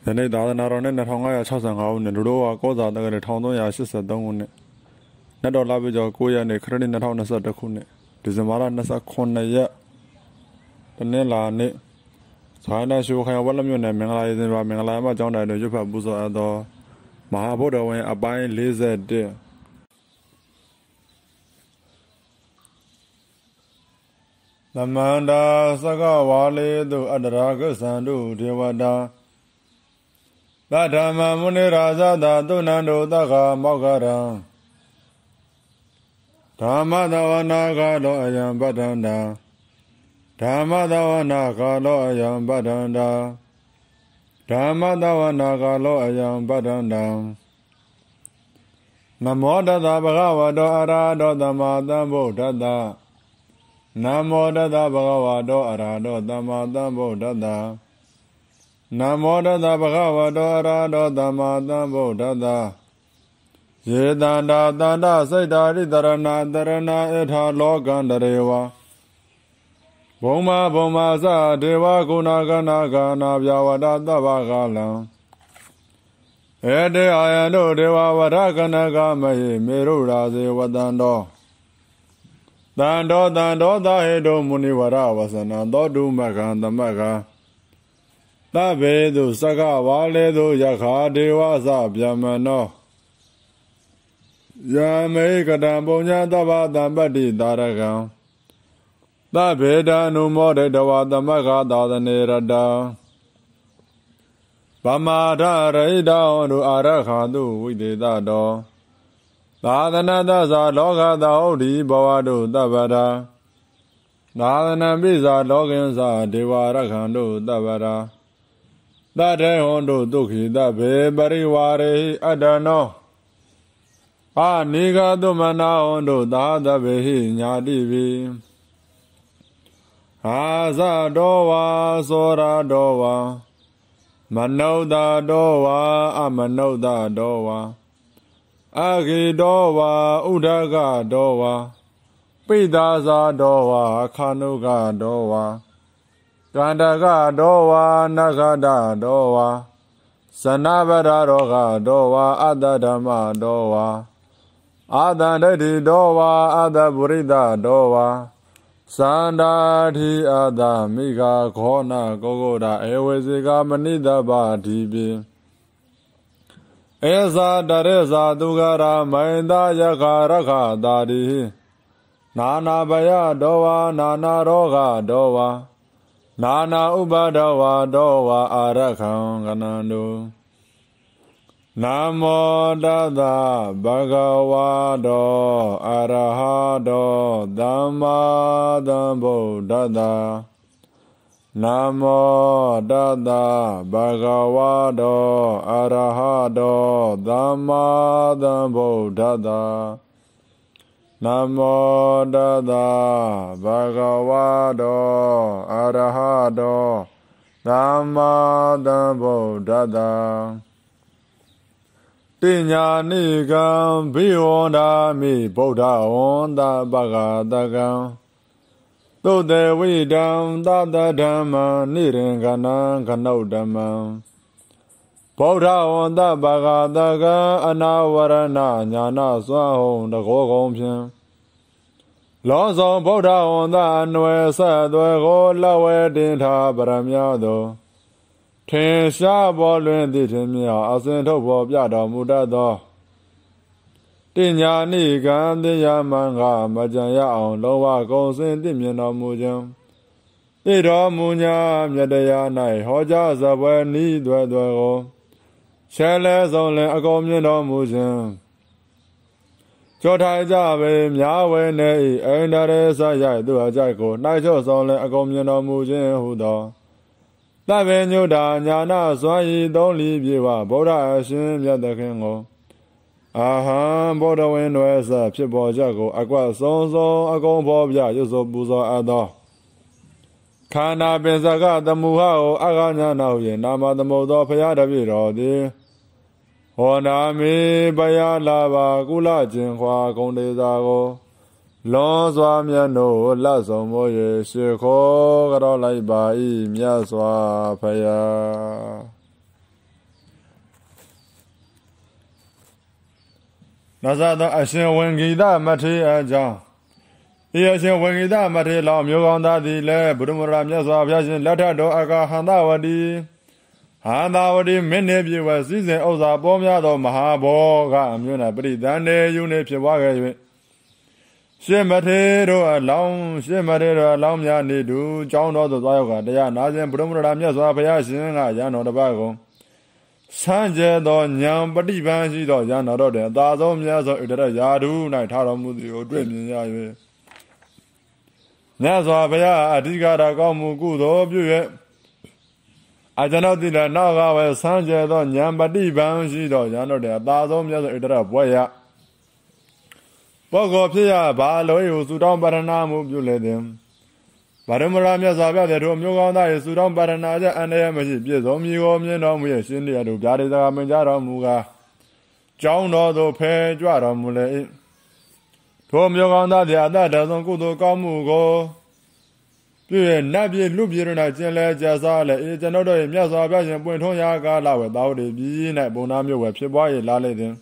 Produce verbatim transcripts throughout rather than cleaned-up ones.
ယနေ့သာသနာတော်နဲ့နှစ်ထောင်ငါးရာခြောက်ဆယ်ငါခုနှစ်လူတို့ဟာကောဇာတက္ကရာတစ်ထောင်သုံးရာရှစ်ဆယ်သုံးခုနှစ်နတ်တော်လပြည့်ကျော်ကိုးရက်နေ့ခရစ်နှစ်နှစ်ထောင်နှစ်ဆယ်တစ်ခုနှစ်ဒီဇင်ဘာလနှစ်十ခုနှစ်ရက်တနင်္လာနေ့ဇိုင်းနာရှိုခိုင်ဝက်လက်မြို့နယ်မင်္ဂလာရေးစင်ပါမင်္ဂလာမကျောင်းတိုင်တွင်ရွတ်ဖတ်ပူဇော်အပ်သောမဟာဗုဒ္ဓဝင်အပိုင်းလေးဆယ်တစ်သမန္တာသကဝါလေတုအတ္တရာကသန္တုဒေဝတာသတ္တမမုနိရာဇတာသုဏ္ဍုသက္ခမောက္ခရံဓမ္မသဝနာကာလောအယံပဋ္ဌန္တာဓမ္မသဝနာကာလောအယံပဋ္ဌန္တာဓမ္မသဝနာကာလောအယံပဋ္ဌန္တာနမောတတဗုဒ္ဓဝါတောအရဟတောသမ္မာသမ္ဗုဒ္ဓတ္တနမောတတဗုဒ္ဓဝါတောအရဟတောသမ္မာသမ္ဗုဒ္ဓတ္တနမောတတဗုဒ္ဓဝါတောအရဟတောသမ္မာသမ္ဗုဒ္ဓတ္တယေတန္တာတန္တစိတ်တာရိတရဏတရဏဧထာလောကန္တရေဝဘုံမဘုံမသဒေဝကုဏကနာကနာဗျာဝတသဗ္ဗကာလံဧတေအာယံတို့ဒေဝဝရကနကမဟိမေရုရာဇေဝတံတောတံတောတံတောသဟေတုမုနိဝရဝဆနံသောတုမကံသမကံသဗ္ဗေတုသကဝါလေတုယခာဒေဝသဗျမနောယမေကတံပုညသဗ္ဗတံပတ္တိတာရကံသဗ္ဗေတံနုမောဒေတဝသမကသာသနေရတံဗမာဒရိတံဟောတုအာရခာတုဝိသေတတောသာသနာတသလောကသဟုတ်ဒီဘဝတုသဗ္ဗရာသာသနာပိဇာလောကင်းသဒေဝရခန္တုသဗ္ဗရာသတ္တေဟောတုဒုက္ခိတဗေပရိဝါရေအတ္တနောအာနိဂသုမနာဟောတုသာသဗ္ဗေဟိညာတိဝိအာဇတောဝါသောရတောဝါမနုဿတောဝါအမနုဿတောဝါအဂိတောဝါဥဒကတောဝါပိသာဇာတောဝါခာနုကတောဝါကန္တကတောဝါနဂဒတောဝါဇနဗရရောဂတောဝါအတ္တဓမ္မတောဝါအာတန္တတိတောဝါအတ္တပုရိသတောဝါသန္တာတိအတ္တမိဂခောနကောဂုဒဧဝေစီကမဏိတဗ္ဗတိပိဧဇာတရေဇာသူဂရမိန္ဒယခရခတာတိနာနာဘယတောဝါနာနာရောဂတောဝါနာနာဥပဒဝါတောဝါအာရခံကနန္တုနမောတတဗဂဝါတောအရဟတောသမ္မာသမ္ဗုဒ္ဓတ္တနမောတတဗဂဝါတောအရဟတောသမ္မာသမ္ဗုဒ္ဓတ္တနမောတတဗဂဝါတောအရဟတောသမ္မာသမ္ဗုဒ္ဓတ္တတိညာနိကံဘိဝန္ဒာမိဗုဒ္ဓဝန္တပဂတကံသုတေဝိတံသတ္တဓမ္မံနိရင်ကနံခနုဓမ္မံဗုဒ္ဓဝန္တပဂတကံအနာဝရဏညာနာစွမ်းဟုံတကောကုံဖြင့်လောဆောင်ဗုဒ္ဓဝန္တအနွယ်ဆက်သွဲကိုလက်ဝဲတင်ထားပရမယသောထင်ရှားပေါ်လွင်သည့်ထင်မြောက်အစဉ်ထုတ်ပေါ်ပြတော်မူတတ်သောတိညာနိကံတိယမံကမကြံရအောင်လောဘကုံစင်သိမြင်တော်မူခြင်းသိတော်မူညာမြတ်တရား၌ဟောကြားစပွဲဤသွဲသွဲကိုရှဲလဲဆုံးလင်အကုန်မြင်တော်မူခြင်းကြောထိုင်ကြပေမြားဝဲနေ၏အိန္ဒရေဆရိုက်သူအကြိုက်ကိုနှိုက်ချော့ဆုံးလင်အကုန်မြင်တော်မူခြင်းဟုသောသဗ္ဗညုတာညာနာစွမ်းဤသုံးလီပြေဝဗုဒ္ဓအရှင်မြတ်သခင်ကိုအာဟံဗုဒ္ဓဝင်းတော်ဆဖြစ်ပေါ်ချက်ကိုအကွက်ဆုံးဆုံးအကုန်ဖော်ပြရွတ်ဆိုပူဇော်အပ်သောခန္ဓာပင်စကသမုဟကိုအဂညာနာဟု၍နာမသမုတ်သောဖရာတပည့်တော်သည်ဟောနာမိပယလာဘာကုလကျင်ခွာဂုံတေသာကိုလွန်စွာမြတ်နို့လက်ဆုံးမို့၍ရှေခေါ်ကြောလိုက်ပါ၏မြတ်စွာဘုရား Nazada Ashin Wengida Mati Aja Yashin Wengida Mati Lao Muganda di Le Burumuram Yaswabashin Letter do Aga Handawadi Handawadi Minibi was season Oza Bomyado Mahaboga Muna Bridane Unit Piwaga Shematero alone, Shematero alone, Yanidu, John or the Zaga, they are Nazan Brumuram Yaswabashin, Yan or the Bago. Sanje do Nyam, but even she do Yan or the Dazom Yazo, Yadu, Night Haramudi, or Dreaming Yawe. Nazwabaya, Adigara Gomu Gudo, Buet. I do not did Naga, Sanje do Nyam, but even she do Yan or the Dazom Yazo, Boya. Bogo Pia, Balo, Sudan Baranamu, you let them. Baramaya Zabia, the Romuganda is Sudan Baranaja, and the Embassy, Pizomi, Omino, we are Cindy, and Gariza Manjara Muga. John Odo Pe, Juara Mule. Tom Yoganda, the other doesn't go to Kamugo. You Nabi Lubirina, Jelle, Jazale, it's another Miaza, and Puentoyaga, without a being at Bonami, where Piboy, Lale.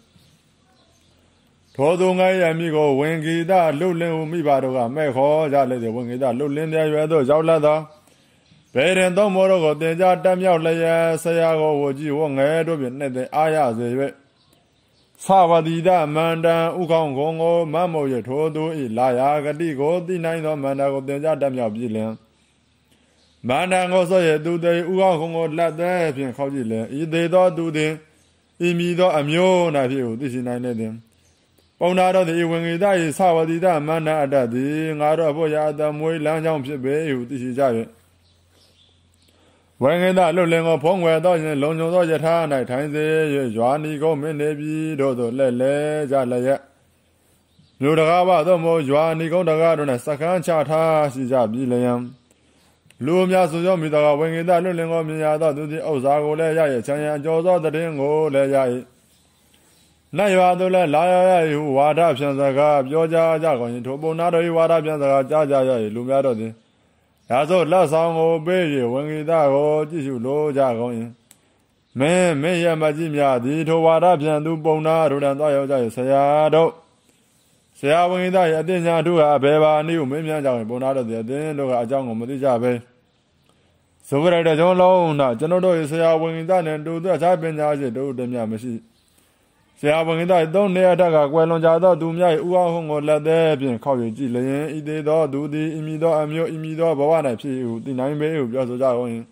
Todungai amigo, Wengida, Lulin, Mibaroga, Meho, Jale, the Wengida, Lulin, the Yado, Jaulada. Parent Domoro, the Jadamia, Laya, Sayago, Woji, Wong, Edobin, the Ayaz, Savadida, Manda, Ukong, Gongo, Mamo, Yetodo, Ilaya, Gadigo, the nine of Mandago, the Jadamia Billion. Mandang also do the Ukong, let them in Kodile, if they don't do the Imido Amio, Navu, this is nine of them. Onado the Wengida is Sawadida, Mana Daddy, Nara Boya, the Moy Lanjam Pibe, this is Javi. Wengida Luling upon where Dodge, Longo Dojata, night time there, Joanny go Menebi, Dodo, Lele, Jalaya. Ludagaba, the Mo, Joanny go the garden, a second chata, Sijabilayam. Lumia Sujomi, the Wengida Luling on Miada, do the Ozago, Leia, Chanya, Jozo, the Dingo, Leia. Nayadula, Laya, who what up, Shanzaga, Georgia, Jago, into Bonado, what up, Yanzaga, Jaja, Lumiado. As old last song obey when we dago, Jishu low Jago. Men, may Yamajimia, Dito, what up, and do Bonado, and Doyo, Sayado. Say, when we die, I didn't do a beba, new Mimian, Bonado, the den, look at Jango Modijabe. So, what I don't know, now, General is say, when we done and do the Jabin, I do the Yamashi. Say, when we die, don't near Daga, well on Jada, do me, Uang or let there be coffee, Gillian, Idedo, do the Imido, Amio, Imido, Bawana, the nine bay of Jazo.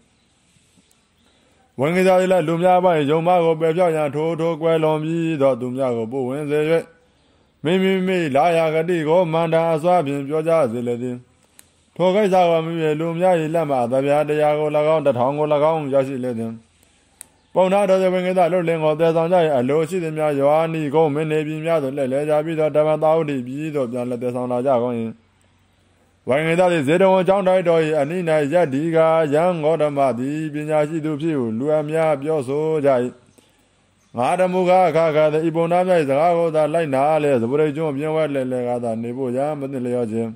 When we die, let Lumia by Yomago, Beja, Toto, well on me, the Dumiago, Bo, and they Mimi, me, Laya, Gadigo, Manda, Swabin, Georgia, the lady. Togazawa, Lumia, Lama, the Viadago, Lagon, the Tongo, Lagon, Jashi lady. Bonado the Wingada Luling or the Sanjay, a low city, Joani, go, many be Miado, Leja, Vida, Davadaudi, Bido, Jan, let the Sona Jagon. Wangada is Zedo, John Dido, Anina, Yadiga, Young Odamadi, Binyashi do Piu, Luamia, Bioso, Jai. Madamuga, Kaka, the Ibonama is the Rago, that line, the Burejo, Biawa, Legada, Nebuja, Manileo.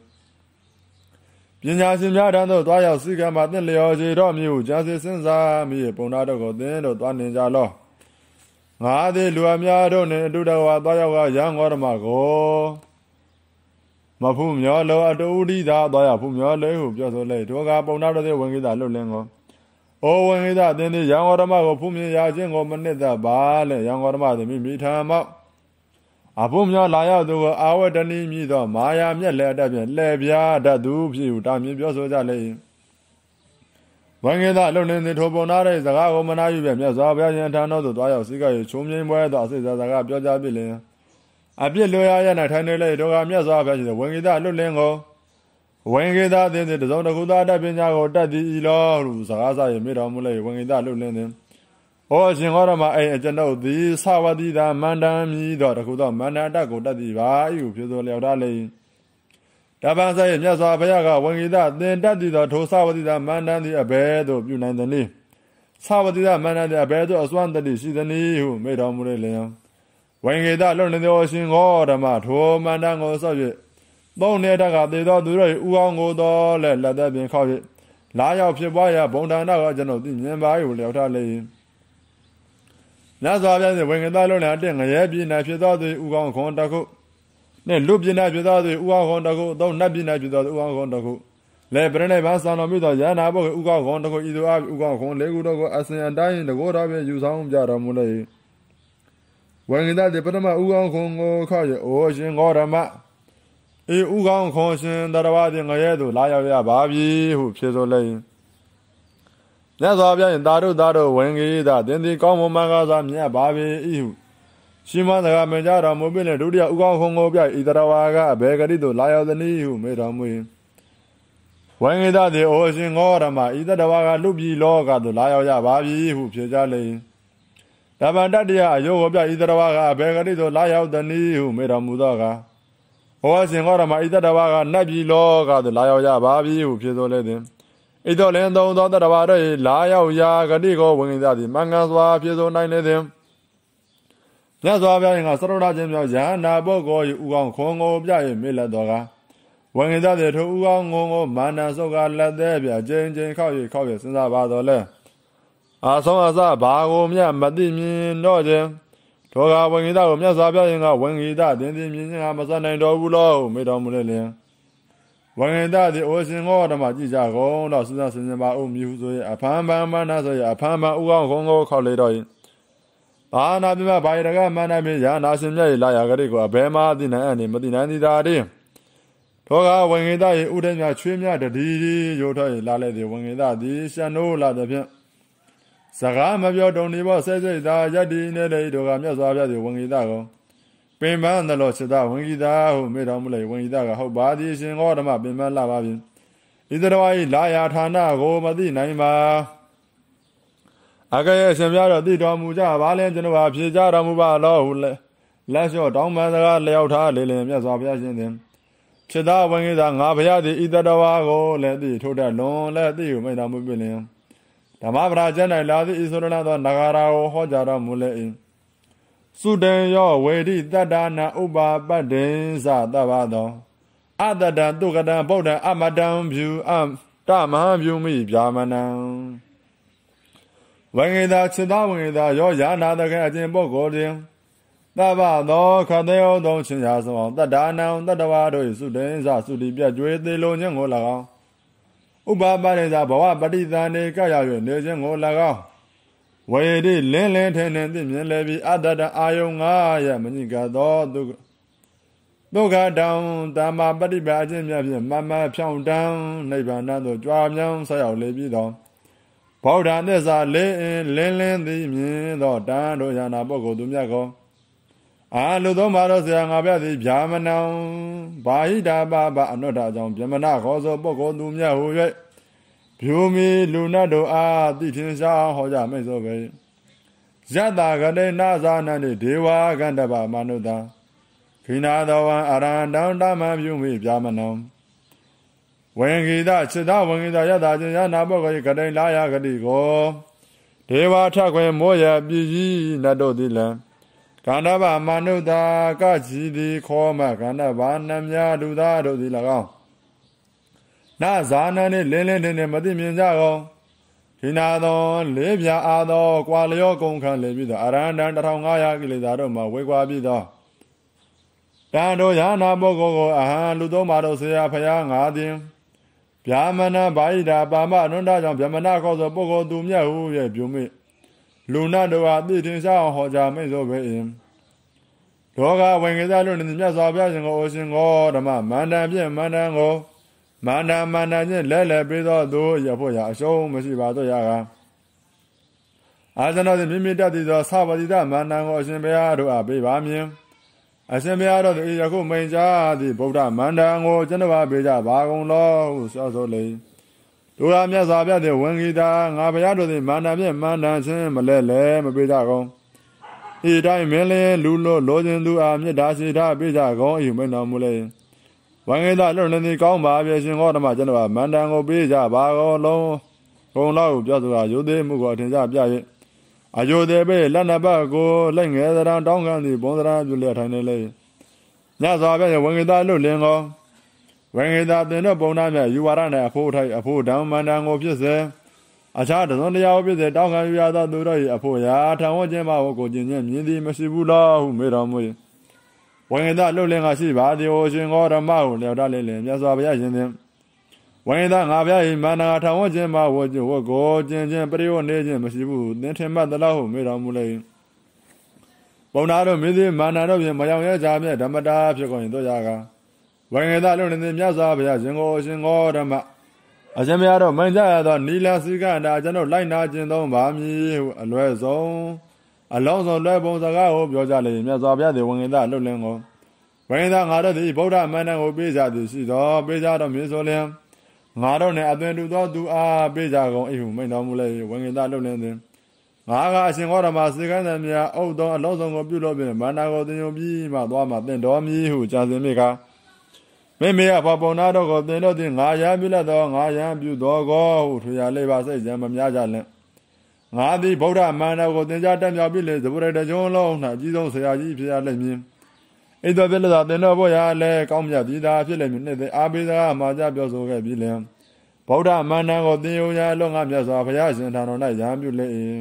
Pinyasin Yadano, Daya Sika, Martin Leo, Romu, Justice Senza, me, Bonado, then, or Duaninja law. Adi, Luamiado, Duda, Daya, young Odamago. Mapum Yolo, Adudi, Daya Pum Yolo, just late, Toga, Bonado, the Wingida Lulengo. Oh, when it then the young Odamago, Pumi Yajin, or Maneta, Bale, young Odama, the Mimi time up. Apumya Laya do our Dani Mido, Maya, Leda, Levia, that do you, Dami, Bioso. When you that learning the Tobonare, the Gomanayu, Yazabia, and Tano, the Daya Siga, Chumim, where the Sisa Gaja Billy. I be loyal and I tell you later, Yazabia, when you that Lulengo. When you that, then the Zona Guda, Binago, Daddy, Ilo, Saza, Midamule, when you that Lulen. Oh, Singorama, I know this Sawadida, Mandami, Dotakuda, Manada, Godadiva, you feel the Leodale. Tabanza, Yazabayaga, when you that, then that did the Tosawadida, Mandani, a bed of Unanani. Sawadida, Manadi, a bed of Swandani, Sidani, who made on Murele. When you that learned the ocean or the mat, home, Mandango, Soviet. Don't let a they don't do it, Uango, do let that be called it. Laya of Shibaya, Bondana, General, Dinamba, you Leotale. များစွာပြည့်ဝင်ကသားလုံးနဲ့အတက်ငရဲပြည်နယ်ဖြစ်သောသူဥကောင်းခွန်တခုနဲ့လူပြည်နယ်ဖြစ်သောသူဥကောင်းခွန်တခုသုံးနတ်ပြည်နယ်ဖြစ်သောသူဥကောင်းခွန်တခုလေပြိနေဘာသံတော်မြတ်သောရဟနာဘုဥကောင်းခွန်တခုဤသို့အဥကောင်းခွန်လေးခုတို့ကိုအစဉ်အတိုင်းတကောတော်ဖြင့်ယူဆောင်ကြတော်မူလေဝင်ကသားပထမဥကောင်းခွန်ကိုခေါ်ရအိုရှင်ဂေါရမဤဥကောင်းခွန်ရှင်တရဝတိငရဲသို့လာရောက်ရပါပြီဟုဖြစ်ဆိုလေမြတ်စွာဘုရား၏သာဓုသာဓုဝင်ကြီးသာသင်သည်ကောင်းမွန်မှန်ကားစွာမြတ်ပါပေ၏ဟုရှိမသကမင်ကြတော်မူပြီးလင်ဒုတိယဥကောင်းခွန်ကိုပြဤတရဝါကအဘေဂတိသို့လာရောက်သည်ဟုမေတော်မူ၏ဝင်ကြီးသာသည်အိုရှင်ဂေါရမဤတရဝါကလူပြည်လောကသို့လာရောက်ရပါပြီဟုဖြစ်ကြလေတပန်တတ္တယအယောကိုပြဤတရဝါကအဘေဂတိသို့လာရောက်သည်ဟုမေတော်မူသောအခါဟောရှင်ဂေါရမဤတရဝါကနတ်ပြည်လောကသို့လာရောက်ရပါပြီဟုဖြစ်ဆိုလေသည်ဣတောလင်သုံးသောတတဘာတို့လာရောက်ရာဂတိကိုဝင်ကြသည်မင်္ဂန်စွာဖြစ်ဆိုနိုင်လေသည်မြတ်စွာဘုရားကစရုဒ္ဓချင်းမြောက်ယန္နာပုဂ္ဂိုလ်၏ဥကောင်းခွန်ကိုပြ၍မေ့လက်တော်ကဝင်ကြသည်ထိုဥကောင်းငုံကိုမာနဆုတ်ကလက်သေးပြကျင်းကျင်းခောက်၍ခောက်၍စဉ်းစားပါတော်လဲအာဆုံးအစဘာကိုမြတ်မသိမြင်တော့ခြင်းထိုကဝင်ကြကိုမြတ်စွာဘုရားကဝင်ကြသည်တင်သည်မြင်ခြင်းကမစနိုင်တော်ဘူးလို့မေ့တော်မူလေလျင်ဝင်ရတဲ့ဒီအိုရှင်ကိုဓမ္မကြည့်ကြကုန်တော့စဉ်းစားဆင်ခြင်ပါဦးမြူဆိုရအဖန်ဖန်မနာဆိုရအဖန်ဖန်ဥကောင်းခုံကိုခေါက်လေတော့ဘာနာပြမဘာရကမနာမင်းရာနာရှင်မြတ်လာရကလေးကိုအဘဲမသိနိုင်အနေမသိနိုင်သည်သာတည်းထောကဝင်ရတဲ့ဥဒိမြချွေးမြတတိရိုးထောလာလဲသည်ဝင်ရတဲ့ဒီရှန်နိုးလာတဲ့ဖြင့်စကားမပြောတုံနေဘောဆဲစိတ်သာယတ္တိနဲ့လေတို့ကမြတ်စွာဘုရားသည်ဝင်ရတဲ့ကောပင်ပန်းသလောစိတဝင်ကြီးသာဟုမေတော်မူလေဝင်ကြီးသာကဟုတ်ပါသည်ရှင်ဂေါဓမ္မပင်ပန်းလာပါပြီဣသရဝါဤလာယာဌာနကိုမသိနိုင်ပါအကရဲ့ရှင်ပြတော်သိတော်မူကြပါလဲကျွန်တော်ဟာဖြေကြတော်မူပါလောဟုလက်လျှော့တောင်းပန်စကားလျောက်ထားလေလင်မြတ်စွာဘုရားရှင်သည်ခြေသာဝင်ကြီးသာငါဘုရားသည်ဣသရဝါကိုလည်းသိထိုးတဲ့လွန်လည်းသိဟုမေတော်မူပြီလင်ဓမ္မပရာကျမ်း၌လာသည်ဣဆိုရဏသောနဂါရာကိုဟောကြားတော်မူလေ၏စုတံယောဝေတိတတ္တနာဥပါပတ္တေသသဗ္ဗသောအတတံတုကတံဗုဒ္ဓံအမတံဖြူအတမဟံဖြူမိဗျာမနံဝေငေသာခြေသားဝေငေသာယောယာနာတကအကျင့်ပုဂ္ဂိုလ်တွင်သဗ္ဗသောခတေယောသောချင်းရာသောတတ္တနံတတ္တဝါတို့၏စုတံသစုတိပြကျွေသေးလုံးခြင်းကို၎င်းဥပါပတ္တေသဘဝပဋိသန္ဓေကရ၍နေခြင်းကို၎င်းဝေဒီလင်းလင်းထင်းထင်းသိမြင်လေပြီးအတ္တတအာယုံငါရမညိကသောဒုက္ခဒုက္ခတောင်တမ္မာပฏิပါအခြင်းမြတ်ဖြင့်မမဖြောင်းတန်းနိဗ္ဗာန်သို့ကြွားမြောင်းဆက်ရောက်လေပြီးသောဗုဒ္ဓသစ္စာလင်းလင်းလင်းသိမြင်သောတန်တို့ယနာပုဂ္ဂိုလ်သူမြတ်ကိုအာလူသောမာတော်ဆရာငါပြသည်ဗျာမနံဘာဟိတာပပအနုတ္တကြောင့်ဗျမနခေါ်သောပုဂ္ဂိုလ်သူမြတ်ဟူ၍ဖြူမီလူနတ်တို့အားသိထင်ရှားဟောကြမိတ်ဆိုပဲယတ္တကတိနာဇာနန္တိဒေဝကန္တပမနုဿာခိနာသောဝံအရဟံတံတမံဖြူမီဗျာမနံဝင်ဂိတစိတ္တဝင်ဂိတယတ္တချင်းယနာပုဂ္ဂိုလ်ကတိလာယဂတိကိုဒေဝထခွင်မောရပြည်ကြီးနတ်တို့သည်လံကန္တပမနုဿာကကြည်သည်ခောမကန္တပနမြာလူသားတို့သည်၎င်းနာဇာနနှင့်လင်းလင်းထင်းထင်းမသိမြင်ကြကုန်ခိနာသောလေးပြာအားသောကွာလျောကုန်ခံလေပြီးသောအရဟံတန်တစ်ထောင်ငါးရာကိလေသာတို့မှဝေကွာပြီးသောတန်တို့ယာနာပုဂ္ဂိုလ်ကိုအဟံလူသုံးပါတို့ဆရာဖရာငါသည်ဗျာမနဘာဟိတာပါမအနုတ္တကြောင့်ဗျမနခေါ်သောပုဂ္ဂိုလ်သူမြတ်ဟုရဲ့ပြုမိလူနာတို့အားသိထင်ရှားဟောကြားမိတ်ဆိုပေ၏ဒေါကဝင်ကစားလို့မြတ်စွာဘုရားရှင်ကိုအရှင်ကိုဓမ္မမန္တန်ဖြင့်မန္တန်ကိုမန္တန်မန္တန်ချင်းလဲလဲပြီးသောသူရဖို့ရအရှုံးမရှိပါတော့ရကအာဇနောသည်မိမိတတ်သည်သောသဗ္ဗတိတမန္တန်ကိုအရှင်ဘုရားတို့အားပေးပါမည်အရှင်ဘုရားတို့သည်ယခုမိန်ကြားသည့်ဗုဒ္ဓမန္တန်ကိုကျွန်တော်ပေးကြပါကုန်လောဟုဆိုဆိုလေတို့ရမြတ်စွာဘုရားသည်ဝင်ဂီတာငါဘုရားတို့သည်မန္တန်ဖြင့်မန္တန်ချင်းမလဲလဲမပေးကြကုန်ဤတိုင်းမင်းလင်းလူလို့လိုချင်သူအားမြတ်တာရှိတာပေးကြကုန်ဤမိန်တော်မူလေဝံဂေတလွတ်နေသည်ကောင်းပါပြီရှင်ဟောဓမ္မကျွန်တော်မန္တန်ကိုပေးကြပါကုန်လုံးဘုံတော်ကိုပြောဆိုတာယုသေးမှုကိုအထင်ကြပြ၍အယုသေးပဲလက်နှစ်ပတ်ကိုလက်ငယ်သရံတောင်းခံသည်ဘုံသရံပြုလျက်ထိုင်နေလေညစွာပဲဝံဂေတလွတ်လင်းကောဝံဂေတတင်တော့ပုံနာမြတ်ယူဝါဒနဲ့အဖို့ထိုက်အဖို့ဓမ္မမန္တန်ကိုဖြစ်စေအခြားတစုံတရာဖြစ်စေတောင်းခံရသောသူတို့၏အဖို့ရာထံဝခြင်းမဟုကိုကျင်ချင်းမြင်သည်မရှိဘူးလားဟုမေးတော်မူ၏ဝိင္ကလှုပ်လင်းကရှိပါသည်ဟိုရှင်ဂေါရမဟုလျောက်တလေးလင်မြတ်စွာဘုရားရှင်သည်ဝိင္ကငါဘုရား၏မာနထံဝခြင်းမဟုဝကိုကျင်ချင်းပရိယောနေခြင်းမရှိဘူးသင်ထင်မှတ်သလားဟုမေးတော်မူလေ၏ဘုံနာတို့မြည်သည်မာနတို့ဖြင့်မယောင်ရဲကြမြဲဓမ္မတာဖြစ်ကုန်၏တို့ရာကဝိင္ကလှုပ်လင်းသည်မြတ်စွာဘုရားရှင်ကိုရှင်ဂေါရမအရှင်မြတ်တို့မင်ကြရသောနီလာစီကန္တာကျွန်တော်လိုက်နာခြင်းသုံးပါမည်ဟုအလွယ်ဆုံးအလုံးစုံလွယ်ပုံစကားကိုပြောကြလေမြတ်စွာဘုရားသည်ဝိင္ကလှုပ်လင်းကိုဝိင္ကငါတို့သည်ဗုဒ္ဓမန္တန်ကိုပေးကြသည်ရှိသောပေးကြတော်မည်ဆိုလျှင်ငါတို့နှင့်အသွင်တူသောသူအားပေးကြကုန်၏ဟုမိန့်တော်မူလေဝိင္ကလှုပ်လင်းသည်ငါကအရှင်ဂေါရမစေကံသည်များအုပ်သောအလုံးစုံကိုပြုလို့ဖြင့်မန္တန်ကိုသင်ယူပြီးမှသွားမှသင်တော်မည်ဟုကြာစင်မိကမိမိအဖေပုံနာတို့ကိုသင်တို့သည်ငါရန်ပြုလက်သောငါရန်ပြုသောကိုဟုထွေရလေးပါစိတ်ကြံမများကြလင့်ငါသည်ဗုဒ္ဓမန္တန်ကိုသင်ကြားတက်မြောက်ပြီးလေသဗ္ဗရတကြုံလုံး၌အကြီးဆုံးဆရာကြီးဖြစ်ရလိမ့်မည်ဣသောဖြစ်လက်သင်တို့ဘုရားလည်းကောင်းမြတ်သည်သာဖြစ်လိမ့်မည်နှင့်သည်အာဘိဇာမှာကြပြောဆိုခဲ့ပြီးလျှင်ဗုဒ္ဓမန္တန်ကိုသင်ယူရအလွန်ငါမြတ်စွာဘုရားရှင်ထံတော်၌ရန်ပြုလေ၏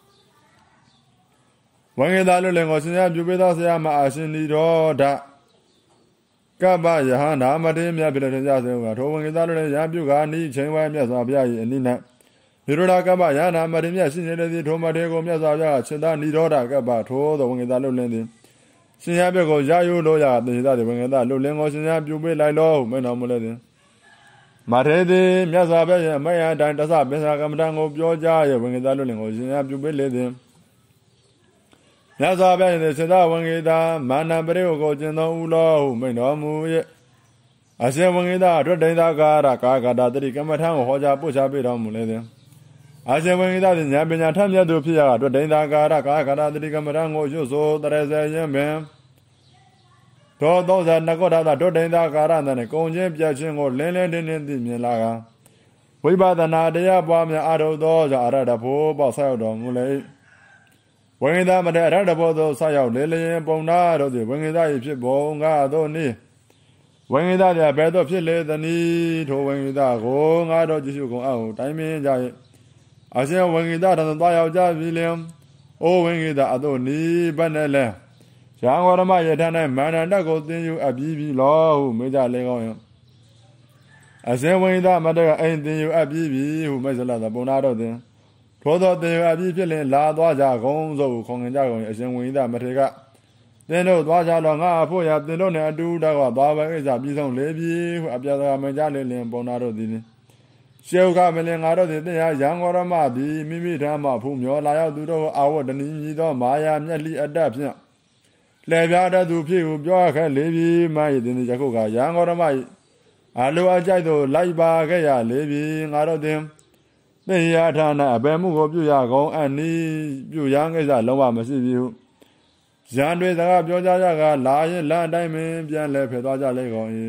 ဝိင္ကလှုပ်လင်းကိုရှင်ရပြုပေးသောဆရာမအရှင်ဤတော်ဓကပ္ပယဟန္တာမတေမြတ်ဖြစ်တဲ့ကြစေဟုထိုဝိင္ကလှုပ်လင်းရန်ပြုကာနိချိန်ဝဲမြတ်စွာဘုရား၏အနိ၌နိရောဓကပ္ပယဟန္တာမတေမြတ်ရှိနေသည်ထိုမတေကိုမြတ်စွာဘုရားခြေသာနိရောဓကပ္ပထိုသောဝိင္ကလှုပ်လင်းသည်ရှင်ရပြုကိုရယူလို့ရသေသာသည်ဝိင္ကလှုပ်လင်းကိုရှင်ရပြုပေးလိုက်လို့မိန့်တော်မူလေသည်မထေသည်မြတ်စွာဘုရားမယအတိုင်းတသပင်္စကမ္မဋ္ဌာန်းကိုပြောကြားရဝိင္ကလှုပ်လင်းကိုရှင်ရပြုပေးလေသည်မြတ်စွာဘုရား၏စေတဝိင္ကမာနပရိယောကိုကျင့်သောဦးလောဟုမိန့်တော်မူ၏အရှင်ဝိင္ကအတွက်ဒိဋ္ဌာကာရကာကတာတိကမ္မထံကိုဟောကြားပို့ချပေးတော်မူလေသည်အရှင်ဝိင္ကသည်ဉာဏ်ပညာထမ်းမြတ်သူဖြစ်ရာအတွက်ဒိဋ္ဌာကာရကာကတာတိကမ္မထံကိုရွတ်ဆိုတရစေခြင်းပင်သောသောဇာနကောထာဒုဒိဋ္ဌာကာရနှင့်ကုံချင်းပြတ်ခြင်းကိုလင်းလင်းတင်းတင်းသိမြင်လာကဝိပဿနာတရားပွားများအာထုသောကြောင့်အရဟတဖို့ပေါက်ဆောက်တော်မူလေ၏ဝိင္ကမတေအရဟတဖို့သောဆောက်ရောက်လေလျင်ပုံနာတို့သည်ဝိင္က၏ဖြစ်ပုံငါတို့နည်းဝိင္ကသည်ဘယ်သို့ဖြစ်လေသနည်းထိုဝိင္ကကိုငါတို့ကြည့်ရှုကုန်အောင်တိုင်းမင်းကြ၏အရှင်ဝိင္ကထံသို့သွားရောက်ကြပြီလျင်အိုဝိင္ကအတို့နီးဘက်နဲ့လဲရံဂေါရမယထာ၌မန္တန်တက်ကိုသင်ယူအပ်ပြီးပြီလောဟုမေးကြလေကောင်း၏အရှင်ဝိင္ကမတေကအိမ်သင်ယူအပ်ပြီးပြီဟုမိတ်ဆွေလာသောပုံနာတို့သည်ထိုသောသင်ယူအပ်ပြီးဖြစ်လင်လာသွားကြကုန်သို့ခေါ်ငင်ကြကုန်၏အရှင်ဝိင္ကမထေကသင်တို့သွားကြတော့ငါအဖို့ရသင်တို့နှင့်အတူတကွသွားပဲကိစ္စပြီးဆုံးလေပြီဟုအပြာစကားမကြလေလင်ပုံနာတို့သည်ရှေုကမလင်ငါတို့သည်သင်ဟာရံဂေါရမသည်မိမိထံမှဖူးမျောလာရောက်သူတို့အာဝတ္တနီမြည်သောမာယာမျက်လိအတတ်ဖြင့်လှည့်ပြားတတ်သူဖြစ်ဟုပြောခဲ့လေပြီမှ၏သင်သည်ယခုကရံဂေါရမ၏အလိုအကြိုက်သို့လိုက်ပါခဲ့ရလေပြီငါတို့သည်သင်ရာဌာနအဘယ်မှုကိုပြုရကုန်အနည်းပြုရန်ကိစ္စလုံးဝမရှိပြီဟုရန်တွေစကားပြောကြကြကလာရင်လမ်းအတိုင်းပင်ပြန်လဲဖယ်သွားကြလေကုန်၏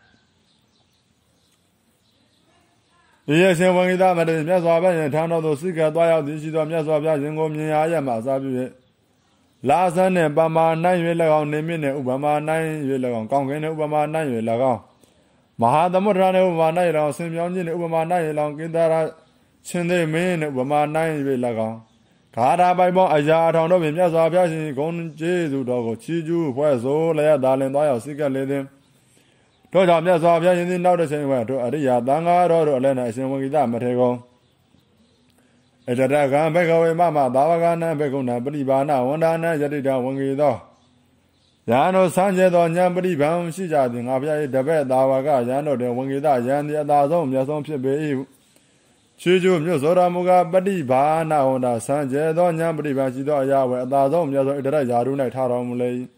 ဤအရှင်ဝိင္ကမတေမြတ်စွာဘုရားထံတော်သို့စိကသွားရောက်သည်ရှိသောမြတ်စွာဘုရားရှင်ကိုမြင်ရရမှအစားပြု၍လာဆန်းနှင့်ပမာနိုင်၍၎င်းနေမြင့်နှင့်ဥပမာနိုင်၍၎င်းကောင်းကင်နှင့်ဥပမာနိုင်၍၎င်းမဟာသမုဒ္ဒရာနှင့်ဥပမာနိုင်၍၎င်းဆင်ပြောင်းခြင်းနှင့်ဥပမာနိုင်၍၎င်းကိန္ဒရာရှင်သေမင်းနှင့်ဥပမာနိုင်၍၎င်းဂါထာပိုင်ပေါင်းအရာထောင်တို့ဖြင့်မြတ်စွာဘုရားရှင်ဂုဏ်ကျေးဇူးတော်ကိုချီးကျူးဖွဲ့ဆိုလျက်သာလင်သွားရောက်စိကလေသည်တို့ကြောင့်မြတ်စွာဘုရားရှင်သည်နောက်တစ်ချိန်ဝဲတို့အရိယာသံဃာတော်တို့အလဲ၌အရှင်ဝိင္ကမထေကုန်အတတကံဘေကဝေမမသာဝကနံဘေကုဏပရိပါဏဝန္ဒာနံယတိတဝံဂေသောယံတို့ဆန်းကျဲသောဉာဏ်ပရိပံရှိကြသည်ငါဘုရား၏တပည့်သာဝကယံတို့တွင်ဝံဂေသယံသည်အသာဆုံးမြတ်ဆုံးဖြစ်ပေ၏ချွေကျိုးမြို့စောရမူကပฏิဘာနာဝန္ဒာဆန်းကျဲသောဉာဏ်ပရိပံရှိသောအရာဝဲအသာဆုံးမြတ်ဆုံးဣတရယာရု၌ထားတော်မူလေ၏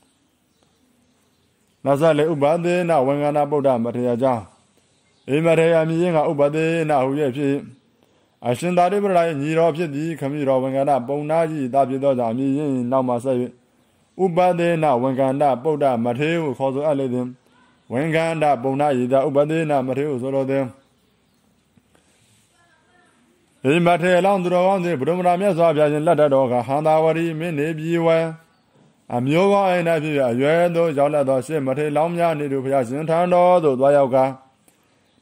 နသလေဥပဒေနဝံဂနာဗုဒ္ဓမထေရကြောင့်အိမထေရမြည်ရင်ကဥပဒေနဟုရဲ့ဖြစ်အရှင်သာရိပုတ္တရာ၏ညီတော်ဖြစ်သည်ခမည်းတော်ဝံဂနာပုံနာကြီးတာဖြစ်သောကြောင့်မြည်ရင်နောက်မှဆက်၍ဥပဒေနဝံဂနာဗုဒ္ဓမထေရဟုခေါ်ဆိုအပ်လေသည်ဝံဂနာပုံနာဤသာဥပဒေနမထေရဟုဆိုတော်သည်အိမထေရလောင်းသူတော်ကောင်းသည်ဗုဒ္ဓမရာမြတ်စွာဘုရားရှင်လက်ထက်တော်ကဟန္တာဝရီမင်းနေပြည်ဝဲအမျိုးကောင်းအိမ်၌ဖြစ်၍အရွယ်သို့ရောက်လာသောရှေ့မထေရလောင်းများနေသူဘုရားရှင်ထံတော်သို့သွားရောက်က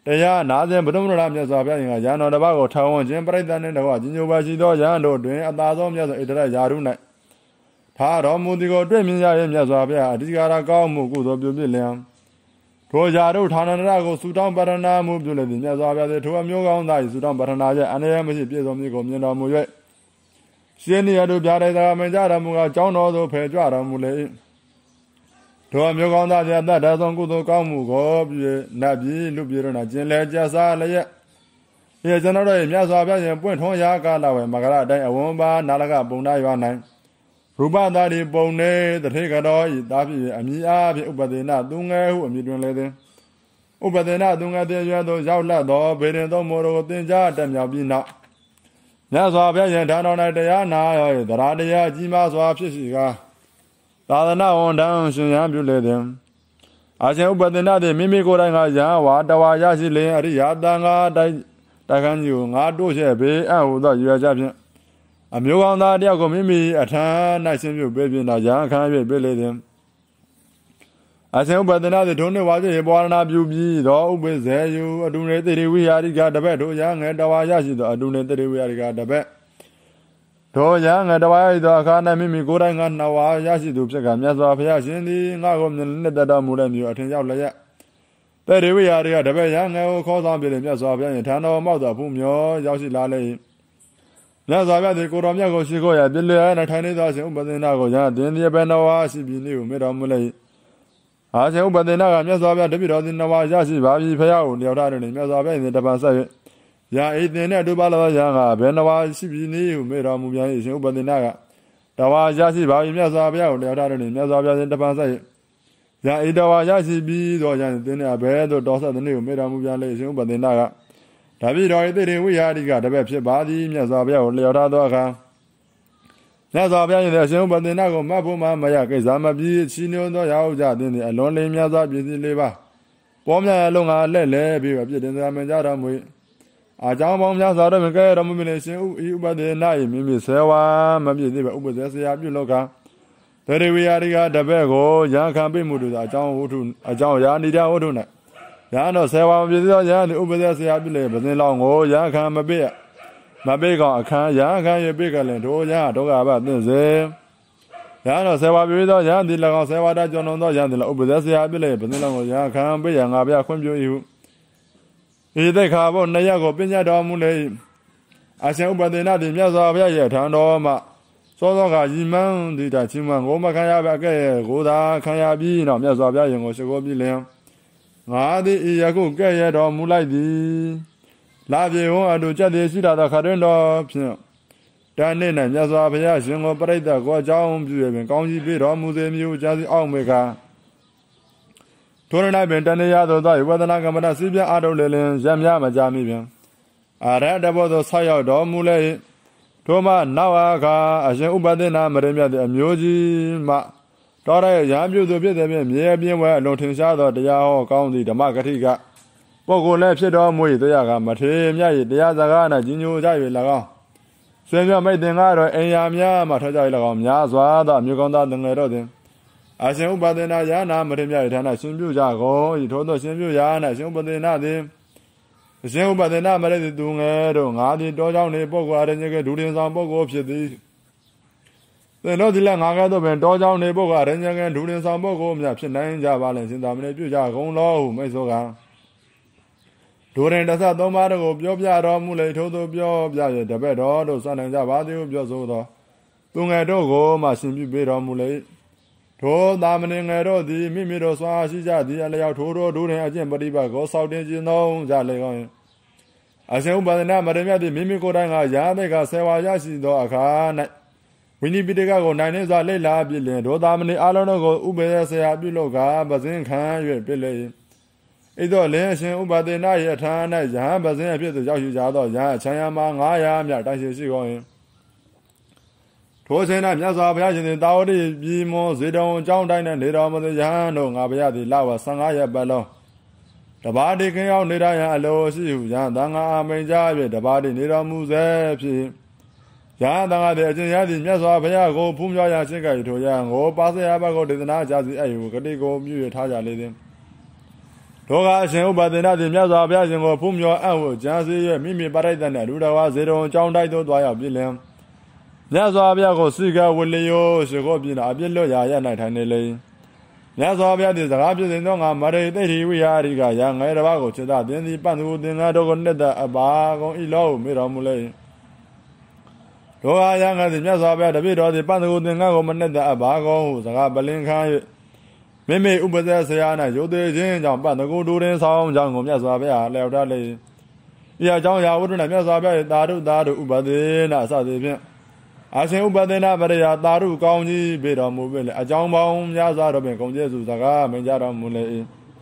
တရားနာစဉ်ပထမရမြတ်စွာဘုရားကရဟန်းတော်တစ်ပါးကိုထောင်ဝင်ခြင်းပြိဿနှင့်တကွကြီးညိုပါရှိသောရဟန်းတို့တွင်အသာဆုံးမြတ်စွာဣတရယာရု၌ထာတော်မူသည်ကိုတွေ့မြင်ရရဲ့မြတ်စွာဘုရားအဓိကရာကောင်းမှုကုသိုလ်ပြုဖြစ်လျံထိုယာရုဌာနန္တရကိုသုတောင်းပရဏာမှုပြုလေသည်မြတ်စွာဘုရားသည်ထိုအမျိုးကောင်းသား၏သုတောင်းပရဏာရဲ့အန္တရာယ်မရှိပြည့်စုံမည်ကိုမြင်တော်မူ၍ရှင်နေရတို့ပြားတဲ့သာမင်ကြတော်မူကကျောင်းတော်သို့ဖယ်ကြွတော်မူလေ၏ထိုအမျိုးကောင်းသားသည်အသက်ဒါဆုံးကုသိုလ်ကောင်းမှုကိုပြုနတ်ပြည်လူပြည်တို့၌ကျင်လည်ကြစားလျက်ဒီကျွန်တော်တို့၏မြတ်စွာဘုရားရှင်ပွင့်ထွန်းရာကာလဝေမကရအတိုင်းအဝန်းပါနာလကပုံနာရွာ၌ရူပသားဒီပုံနေတထေကတော်ဤသားဖြစ်အမိအားဖြင့်ဥပဒေနာသူငယ်ဟုအမိတွင်လေသည်ဥပဒေနာသူငယ်တည်းရွယ်သို့ရောက်လတ်သောဗေဒင်သောမောတော်ကိုသင်ကြားတက်မြောက်ပြီးနောက်မြတ်စွာဘုရားရှင်ဌာနတော်၌တရားနာရော၏တရားတရားကြီးမားစွာဖြစ်ရှိကာသာသနာဝန်ထမ်းရှင်ရန်ပြုလေသည်အရှင်ဥပဒေနာသည်မိမိကိုယ်တိုင်ကယံဝါတဝါရရှိလျင်အရိယာတန်ခါတိုက်တိုက်ခန်းကြီးကိုငါတို့ရှဲ့ပေအံ့ဟူသောရွယ်ချက်ဖြင့်အမျိုးကောင်းသားတယောက်ကိုမိမိအထံ၌ရှင်းပြပေးပြီးတော့ရဟန်းခံ၍ပေးလေသည်အရှင်ဥပဒနာသည်ထိုနှစ်ဝါကျရေပွားနာပြုပြီးသောဥပိ္ပဇေယုအတုနေတိရိဝိဟာရိကတပည့်တို့ရငယ်တဝါရရှိသောအတုနေတိရိဝိဟာရိကတပည့်တို့ရငယ်တဝါရရှိသောအခါ၌မိမိကိုယ်တိုင်ကနှစ်ဝါရရှိသူဖြစ်ကမြတ်စွာဘုရားရှင်သည်ငါကိုမြင်နှစ်သက်တော်မူတဲ့မျိုးအထင်ရောက်လျက်တိရိဝိဟာရိကတပည့်ရငယ်ကိုခေါ်ဆောင်ပြီးမြတ်စွာဘုရားရှင်ထံတော်မောက်သောဘုမျောရောက်ရှိလာလေမြတ်စွာဘုရားသည်ကိုတော်မြတ်ကိုရှိခိုးရပြည့်လျက်ထိုင်နေသောရှင်ဥပဒေနာကိုရသင်သည်ဘယ်နှဝါရှိပြီနည်းကိုမေတော်မူလေအာရှင်ဥပဒေနာကမြတ်စွာဘုရားတပိတော်သည်နှဝါရရှိပါပြီဖရာကိုလျော်ထားတယ်မြတ်စွာဘုရားသည်တပန်ဆက်၍ရာဤသင်နဲ့အတူပါလာသောရဟန်းကဘယ်နှဝါရှိပြီနည်းကိုမေတော်မူပြန်၏ရှင်ဥပဒေနာကတဝါရရှိပါပြီမြတ်စွာဘုရားကိုလျော်ထားတယ်မြတ်စွာဘုရားသည်တပန်ဆက်၍ရာဤတဝါရရှိပြီသောရဟန်းသင်နဲ့ဘယ်သို့တော်ဆက်သည်နည်းကိုမေတော်မူပြန်လေရှင်ဥပဒေနာကဒါပြီးတော်ဤတိရိဝိဟာရိကတပည့်ဖြစ်ပါသည်မြတ်စွာဘုရားကိုလျော်ထားသောအခါမြတ်စွာဘုရား၏အရှင်ဥပဒေနာကိုမတ်ဖို့မှမရကိစ္စမပြီးချီးနှိုးသောရာဟုကြသည်အလွန်လေးမြတ်စွာပြည်စည်းလေးပါပေါ်များအလုံးငါလက်လဲပြီးပြည့်တင်သာမင်ကြတော်မူအကြောင်းပေါင်းများစွာတို့မြကဲတော်မူမည်ရှင်ဥဥပဒေနာ၏မိမိဆေဝါမပြည့်သေးပဲဥပဒေဆရာပြုလောကတိရိဝိဟာရိကတပည့်ကိုရံခံပိမှုတို့အကြောင်းဝတ္ထုအကြောင်းရာဏိတဝတ္ထု၌ရဟန်းတော်ဆေဝါမပြည့်သောရဟန်းသည်ဥပဒေဆရာပြုလေပဇင်းလောင်းကိုရဟန်းခံမပိရမပိကောင်အခန်းရဟန်းခံရပိကလည်းတို့ရဟန်းတော်ကပသင့်စေရဟန်းတော်ဆေဝါပြည့်သောရဟန်းသည်၎င်းဆေဝါတကြောင့်သောရဟန်းသည်ဥပဒေဆရာပြုလေပဇင်းလောင်းကိုရဟန်းခံပိရငါပြခွင့်ပြု၏ဟုဤသိခါဘုနှစ်ရက်ကိုပညာတော်မူလေအရှင်ဥပဒေနာသည်မြတ်စွာဘုရားရဲ့ထံတော်မှသောသောကယီမန်းဒီတာချင်းမကိုမခံရပါကဲကိုသာခံရပြီးတော့မြတ်စွာဘုရားရင်ကိုရှိခိုးပြီးလျင်ငါသည်ဤယခုကဲ့ရတော်မူလိုက်သည်လာပြေဝအတူကြက်သည်ရှိတာသောခရင်တော်ဖြင့်တန်နေ၌မြတ်စွာဘုရားရှင်ကိုပြိတ္တကိုအကြောင်းပြု၍ပင်ကောင်းကြီးပေးတော်မူစေမည်ဟုကြားစီအောင်မေကထိုရ၌ပင်တဏှာသို့သောဝေဒနာကမ္မတစီပြအာထုလေလင်ရမြမကြမိပြန်အာရတဘောသို့ဆောက်ရောက်တော်မူလေထိုမှနောက်အခါအရှင်ဥပဒေနာမရမြတ်သည်အမျိုးကြီးမှတော်ရရံပြုသူဖြစ်သည်ဖြင့်မြေပြင်းဝဲအလွန်ထင်ရှားသောတရားဟောကောင်းသည့်ဓမ္မဂတိကပုဂ္ဂိုလ်လည်းဖြစ်တော်မူ၏တရားကမထေမြတ်၏တရားစကား၌ကြီးညိုကြ၍၎င်းဆွေမြတ်မိတ်သင်္ကားတော်အိမ်ယာများမှထောက်ကြ၍၎င်းများစွာသောမြေကောင်းသားတငယ်တို့သည်အရှင်ဥပဒေနာယာနာမထေမြတ်၏ဌာနရှင်ပြုကြကုန်၏ထိုသောရှင်ပြုရာ၌ရှင်ဥပဒေနာသည်အရှင်ဥပဒေနာမရသည်သူငယ်တို့ငါသည်တောကြောင့်နေပုဂ္ဂိုလ်အရင်းကဒုတင်ဆောင်ပုဂ္ဂိုလ်ဖြစ်သည်သင်တို့ဒီလက်ငါကဲ့သို့ပင်တောကြောင့်နေပုဂ္ဂိုလ်အရင်းကဒုတင်ဆောင်ပုဂ္ဂိုလ်များဖြစ်နိုင်ကြပါလင်ရှင်သာမဏေပြုကြကုန်လောဟုမိတ်ဆွေကဒုရင်တဆသုံးပါးတို့ကိုပြောပြတော်မူလေထို့သောပြောပြ၍တပည့်တော်တို့စွန့်နိုင်ကြပါသည်ဟုပြောဆိုသောသူငယ်တို့ကိုမှရှင်ပြုပေးတော်မူလေထိုသာမဏေငယ်တို့သည်မိမိတို့စွာရှိကြသည်အလျောက်ထိုတို့ဒုရင်အကျင့်ပฏิပတ်ကိုစောင့်တင်ခြင်းသောကြလေကောင်းအရှင်ဥပဒေနာမရမြတ်သည်မိမိကိုယ်တိုင်ကရာသိကဆေဝါရရှိသောအခါ၌ဝိနိပိတကကိုနိုင်နေစွာလိမ့်လာပြီလင်ဒုသာမဏေအလုံးတို့ကိုဥပဒေဆရာပြုလို့ကပဇင်းခံ၍ပြလေဤသို့လင်းအရှင်ဥပဒေနာ၏အထာ၌ယဟန်ပဇင်းအဖြစ်သို့ရောက်ရှိကြသောယဟန်ချမ်းရမှာငါးရာမြတိုင်ရှိရှိကုန်၏ထိုအချိန်၌မြတ်စွာဘုရားရှင်သည်တာဝတိပြည်မွန်ဇေတဝန်ကျောင်းတိုင်း၌နေတော်မူသောယဟန်တို့ငါဘုရားသည်လဝဆယ်ငါးရက်ပတ်လုံးတပါးတိခင်ရောက်နေရန်အလိုရှိဟုယဟန်သံဃာအမိန်ကြား၍တပါးတိနေတော်မူစေဖြစ်ယဟန်သံဃာသည်အကျင့်ရသည်မြတ်စွာဘုရားကိုဖူးမြော်ရရှင်းကြ၏ထိုယဟန်ကိုပါစရာဘတ်ကိုဒေသနာကြစီအယုဂတိကိုပြု၍ထားကြလေသည်ဒလောကအရှင်ဥပဒေနာသည်မြတ်စွာဘုရားရှင်ကိုဖူးမြော်အံ့ဟုကြံစည်၍မိမိပရိသတ်နှင့်လူတော်ဝါဇေတုံကြောင်းတိုက်သို့သွားရောက်ပြည်လင်မြတ်စွာဘုရားကိုစိကဝလျောရှိခိုးပြည်နာအပြစ်လွတ်ရာရ၌ထိုင်နေလေမြတ်စွာဘုရားသည်စကားပြစဉ်သောငါမရိသိတိဝိဟာရိကရာငယ်တစ်ပါးကိုจิตသင်သည်ပန့်သူသင်္ဃာတို့ကိုနှစ်သက်အပါကုန်ဤလောဟုမေတော်မူလေလောကရာငယ်သည်မြတ်စွာဘုရားတပည့်တော်သည်ပန့်သူသင်္ဃာကိုမနှစ်သက်အပါကုန်ဟုစကားပလင်ခံ၍မိမိဥပဇေဆရာ၌ရိုသေခြင်းကြောင့်ပန့်သူဒူရင်ဆောင်ကြောင့်ကိုမြတ်စွာဘုရားလျှောက်ထားလေဤအကြောင်းရာဝတ္ထု၌မြတ်စွာဘုရားသာဓုသာဓုဥပဒေနာအစသည်ဖြင့်အရှင်ဥပဒေနာပရိယာသာဓုကောင်းကြီးပေတော်မူပေလေအကြောင်းပေါင်းများစွာတော့ပင်ကုန်ကျစုစကားမိန့်ကြတော်မူလေ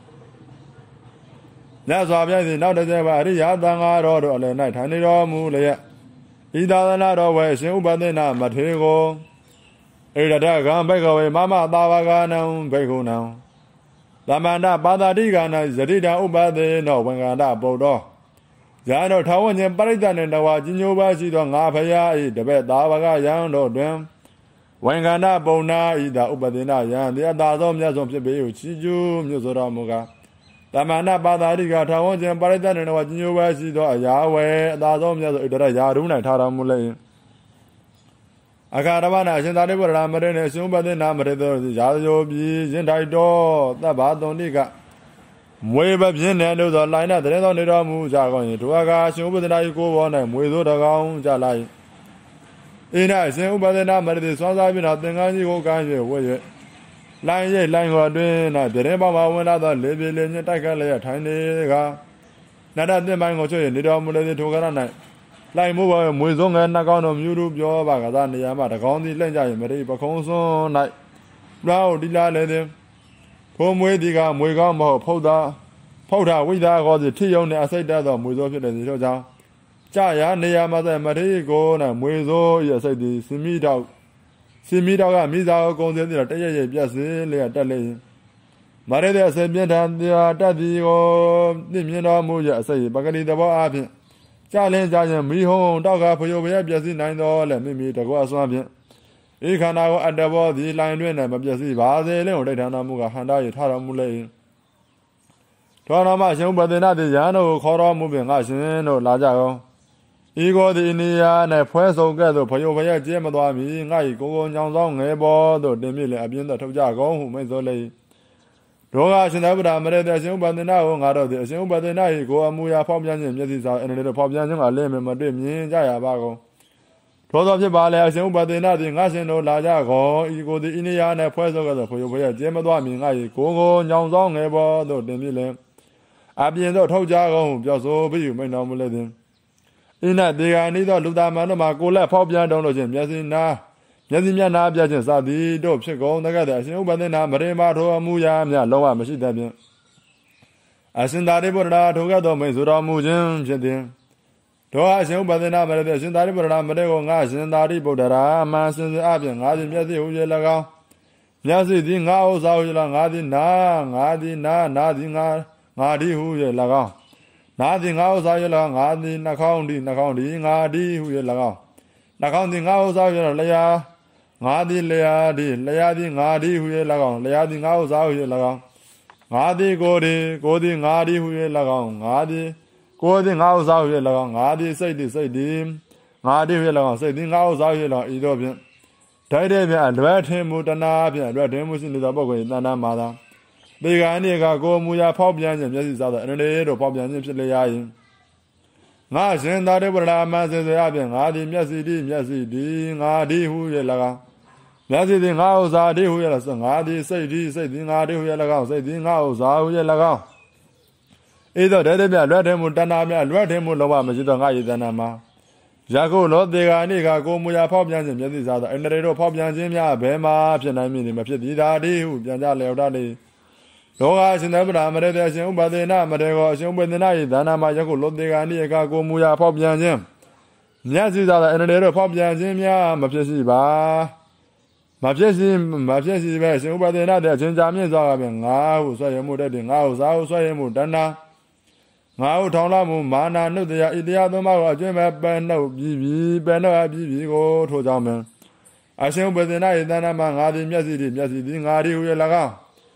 မြတ်စွာဘုရားသည်နောက်တစ်ချက်ပါအရိယာသံဃာတော်တို့အလယ်၌ထိုင်နေတော်မူလျက်ဤသာသနာတော်ဝယ်အရှင်ဥပဒေနာမထေရကိုဣရဒကံဘိကဝေမမသာဝကနံဘိက္ခုနံသမန္တပါတာတိကနာဇတိတံဥပဒေနောဝံကန္တပုတ္တောဇာတော်ထာဝဉ္ဇဉ်ပရိသတ်နှင့်တဝါကြီးညိုပါရှိသောငါဖရာ၏တပည့်သာဝကယံတို့တွင်ဝံကန္တပုံနာဤသာဥပဒေနာယံသည်အသာသောမြတ်စွာဖြစ်ပေဟုချီးကျူးမြတ်စွာတော်မူကားသမန္တပါတာတိကထာဝဉ္ဇဉ်ပရိသတ်နှင့်တဝါကြီးညိုပါရှိသောအရာဝေအသာသောမြတ်စွာဣတရယာရု၌ထားတော်မူလေအခါရမနာအရှင်သာရိပုတ္တရာမထေရနှင့်ရှင်ဥပဒေနာမထေရတို့သည်ရာဇဂိုပြည်ရင်ထိုက်တော်သဗ္ဗသုန္တိကမွေပပြင်းတဲ့တို့သောလိုင်းနာတရင်သောနေတော်မူကြကောင်း၏ထိုအခါရှင်ဥပဒေနာ၏ကိုယ်ပေါ်၌မွေသို့တကောင်ကြလာ၏အိနာရှင်ဥပဒေနာမထေရသည်စွမ်းစားပြီးတော့သင်္ကန်းကြီးကိုကမ်း၍ဝဲ၍လိုင်းရိပ်လိုင်းခေါ်တွင်၌ပြရင်ပေါမှာဝင်လာသောလေပြေလေညှတိုက်ခတ်လျက်ထိုင်နေကနတ်သင်ပိုင်းကိုချွတ်၍နေတော်မူလေသည်ထိုကရ၌လိုက်မိုးပါမွေစုံငယ်နှကောင်းတော်မြူတို့ပြောပါကသာနေရာမှာတကောင်းသည်လှင့်ကြ၍မရိပခုံးစွန်း၌လောတိလာလေသည်ဖိုးမွေးဒီကမွေကောင်းမဟုတ်ဖုတ်သာဖုတ်တာဝိဒါကောသည်ထိယုံနှင့်အစိတ်တတ်သောမွေစိုးဖြစ်တဲ့ဒီတို့ကြောင့်ကြာရနေရာမှာသက်မထေရကို၌မွေစိုး၏အစိတ်သည်စင်မိတော့စင်မိတော့ကမိသားကိုကုံစင်းသည်တရရပြက်စင်းလျက်တက်လေမရတဲ့အစိတ်ပြင်းထန်တရားတတ်သည်ကိုသိမြင်တော်မူရအစိတ်ပဂတိသဘောအားဖြင့်ကြာလင်းကြရင်မိဟုံတောက်ကဖယိုဘရဲ့ပြည့်စည်နိုင်တော်လဲမိမိတကွအစွမ်းဖြင့်ဤခန္ဓာကိုအတ္တဘောသည်လိုင်တွင်နဲ့မပြည့်စည်ပါစေလင်းကိုဒိဋ္ဌာနာမှုကဟန္တာရထားတော်မူလေသောနာမရှင်ဥပဒေနာတိယံတို့ခေါ်တော်မူဖြင့်ငါရှင်တို့လာကြကုန်ဤကိုသည်နေရာ၌ဖွဲဆုံကဲ့သို့ဖယိုဘရဲ့ကျဲမသွားမီငါ၏ကိုကိုညောင်ဆောင်ငယ်ပေါ်သို့တင်ပြလေအပြင်းသောထုတ်ကြကုန်ဟုမိန့်ဆိုလေဒေါကရှင်သာဗုဒ္ဓမရေတရှင်ဥပဒေနာကိုငါတို့သည်အရှင်ဥပဒေနာ၏ကိုအမူအရာဖောက်ပြန်ခြင်းမျက်စိစာအင်းတို့ဖောက်ပြန်ခြင်းကအလင်းမတွေ့မြင်ကြရပါကုန်ထိုသောဖြစ်ပါလေအရှင်ဥပဒေနာသည်ငါရှင်တို့လာကြကုန်ဤကိုသည်ဤနေရာ၌ဖွဲဆိုကဲ့သို့ဖယိုဘရဲ့ကျဲမသွားမီငါ၏ကိုကိုညောင်ဆောင်ငယ်ပေါ်သို့တင်ပြလေအပြင်းသောထုတ်ကြကုန်ဟုပြောဆိုပြီးမိန့်တော်မူလေသည်ဤ၌ဒေဂာနိသောလူသားမန်တို့မှာကိုလက်ဖောက်ပြန်တော်လို့ခြင်းမျက်စိနာမျက်စိမျက်နာပြခြင်းစသည်တို့ဖြစ်ကုန်တကယ်တဲ့အရှင်ဥပဒေနာမရေမာထိုအမှုရာများလုံးဝမရှိတတ်ဖြင့်အရှင်သာရိပုတ္တရာထိုကဲ့သို့မိန့်ဆိုတော်မူခြင်းဖြစ်သည်တို့အရှင်ဥပဒေနာမရေတဲ့အရှင်သာရိပုတ္တရာမရေကိုငါရှင်သာရိပုတ္တရာအမှန်စင်စစ်အပြင်ငါသည်မျက်စိဟူ၍၎င်းမျက်စိသည်ငါဥစ္စာဟူ၍၎င်းငါသည်နာငါသည်နာနာသည်ငါငါသည်ဟူ၍၎င်းနာသည်ငါဥစ္စာ၍၎င်းငါသည်နှာခေါင်းသည်နှာခေါင်းသည်ငါသည်ဟူ၍၎င်းနှာခေါင်းသည်ငါဥစ္စာ၍၎င်းလျာငါသည်လျာသည်လျာသည်ငါသည်ဟူ၍၎င်းလျာသည်ငါဥစ္စာဟူ၍၎င်းငါသည်ကိုယ်သည်ကိုယ်သည်ငါသည်ဟူ၍၎င်းငါသည်ကိုယ်သည်ငါဥစ္စာဟူ၍၎င်းငါသည်စိတ်သည်စိတ်သည်ငါသည်ဟူ၍၎င်းစိတ်သည်ငါဥစ္စာဟူ၍၎င်းဤသို့ဖြင့်ဒိုက်တဲ့ဖြင့်အလွဲထင်မှုတဏှာဖြင့်အလွဲထင်မှုရှိနေသောပုဂ္ဂိုလ်၏တဏ္ဍာမှာသာဒီကနေ့ကကိုယ်မူရာဖောက်ပြန်ခြင်းမျက်စိစားသောအနန္တရေတို့ဖောက်ပြန်ခြင်းဖြစ်လျာ၏ငါရှင်သာရိပုတ္တရာမဆင်စေအပြင်ငါသည်မျက်စိသည်မျက်စိသည်ငါသည်ဟူ၍၎င်းမျက်စိသည်ငါဥစ္စာသည်ဟူ၍၎င်းငါသည်စိတ်သည်စိတ်သည်ငါသည်ဟူ၍၎င်းစိတ်သည်ငါဥစ္စာဟူ၍၎င်းဤသို့တဲ့တဲ့ပြလွတ်တယ်မှုတဏှာမြလွတ်တယ်မှုလုံးဝမရှိသောငါ၏တဏှာမှာယခုလောတေဂာနိကကိုမူရာဖောက်ပြန်ခြင်းမျက်စိစားသောအန္တရေတို့ဖောက်ပြန်ခြင်းများဘယ်မှာဖြစ်နိုင်မည်မဖြစ်သည်သာသည်ဟုပြန်ကြလျောက်တတ်လေလောကရှင်သာဗုဒ္ဓမရေတဲ့အရှင်ဥပဒေနာမရေကိုအရှင်ဥပဒေနာ၏ဒါနမှာယခုလောတေဂာနိကကိုမူရာဖောက်ပြန်ခြင်းမျက်စိစားသောအန္တရေတို့ဖောက်ပြန်ခြင်းများမဖြစ်ရှိပါမဖြစ်စီမဖြစ်စီပဲရှင်ဥပဒေနာတဲ့အချင်းကြာမြင့်စွာကဖြင့်ငါဟုဆွဲရမှုတည်းငါဟုစားဟုဆွဲရမှုတဏ္ဍာငါဟုထောင်လာမှုမာနာနှုတ်တရားဣတရားသုံးပါးကိုအကျွမ်းမဲ့ပယ်နှုတ်ပြီးပြီးပယ်နှုတ်အပြီးပြီးကိုထိုကြောင့်ပင်အရှင်ဥပဒေနာ၏တဏ္ဍာမှာငါသည်မျက်စိသည်မျက်စိသည်ငါသည်ဟု၍၎င်း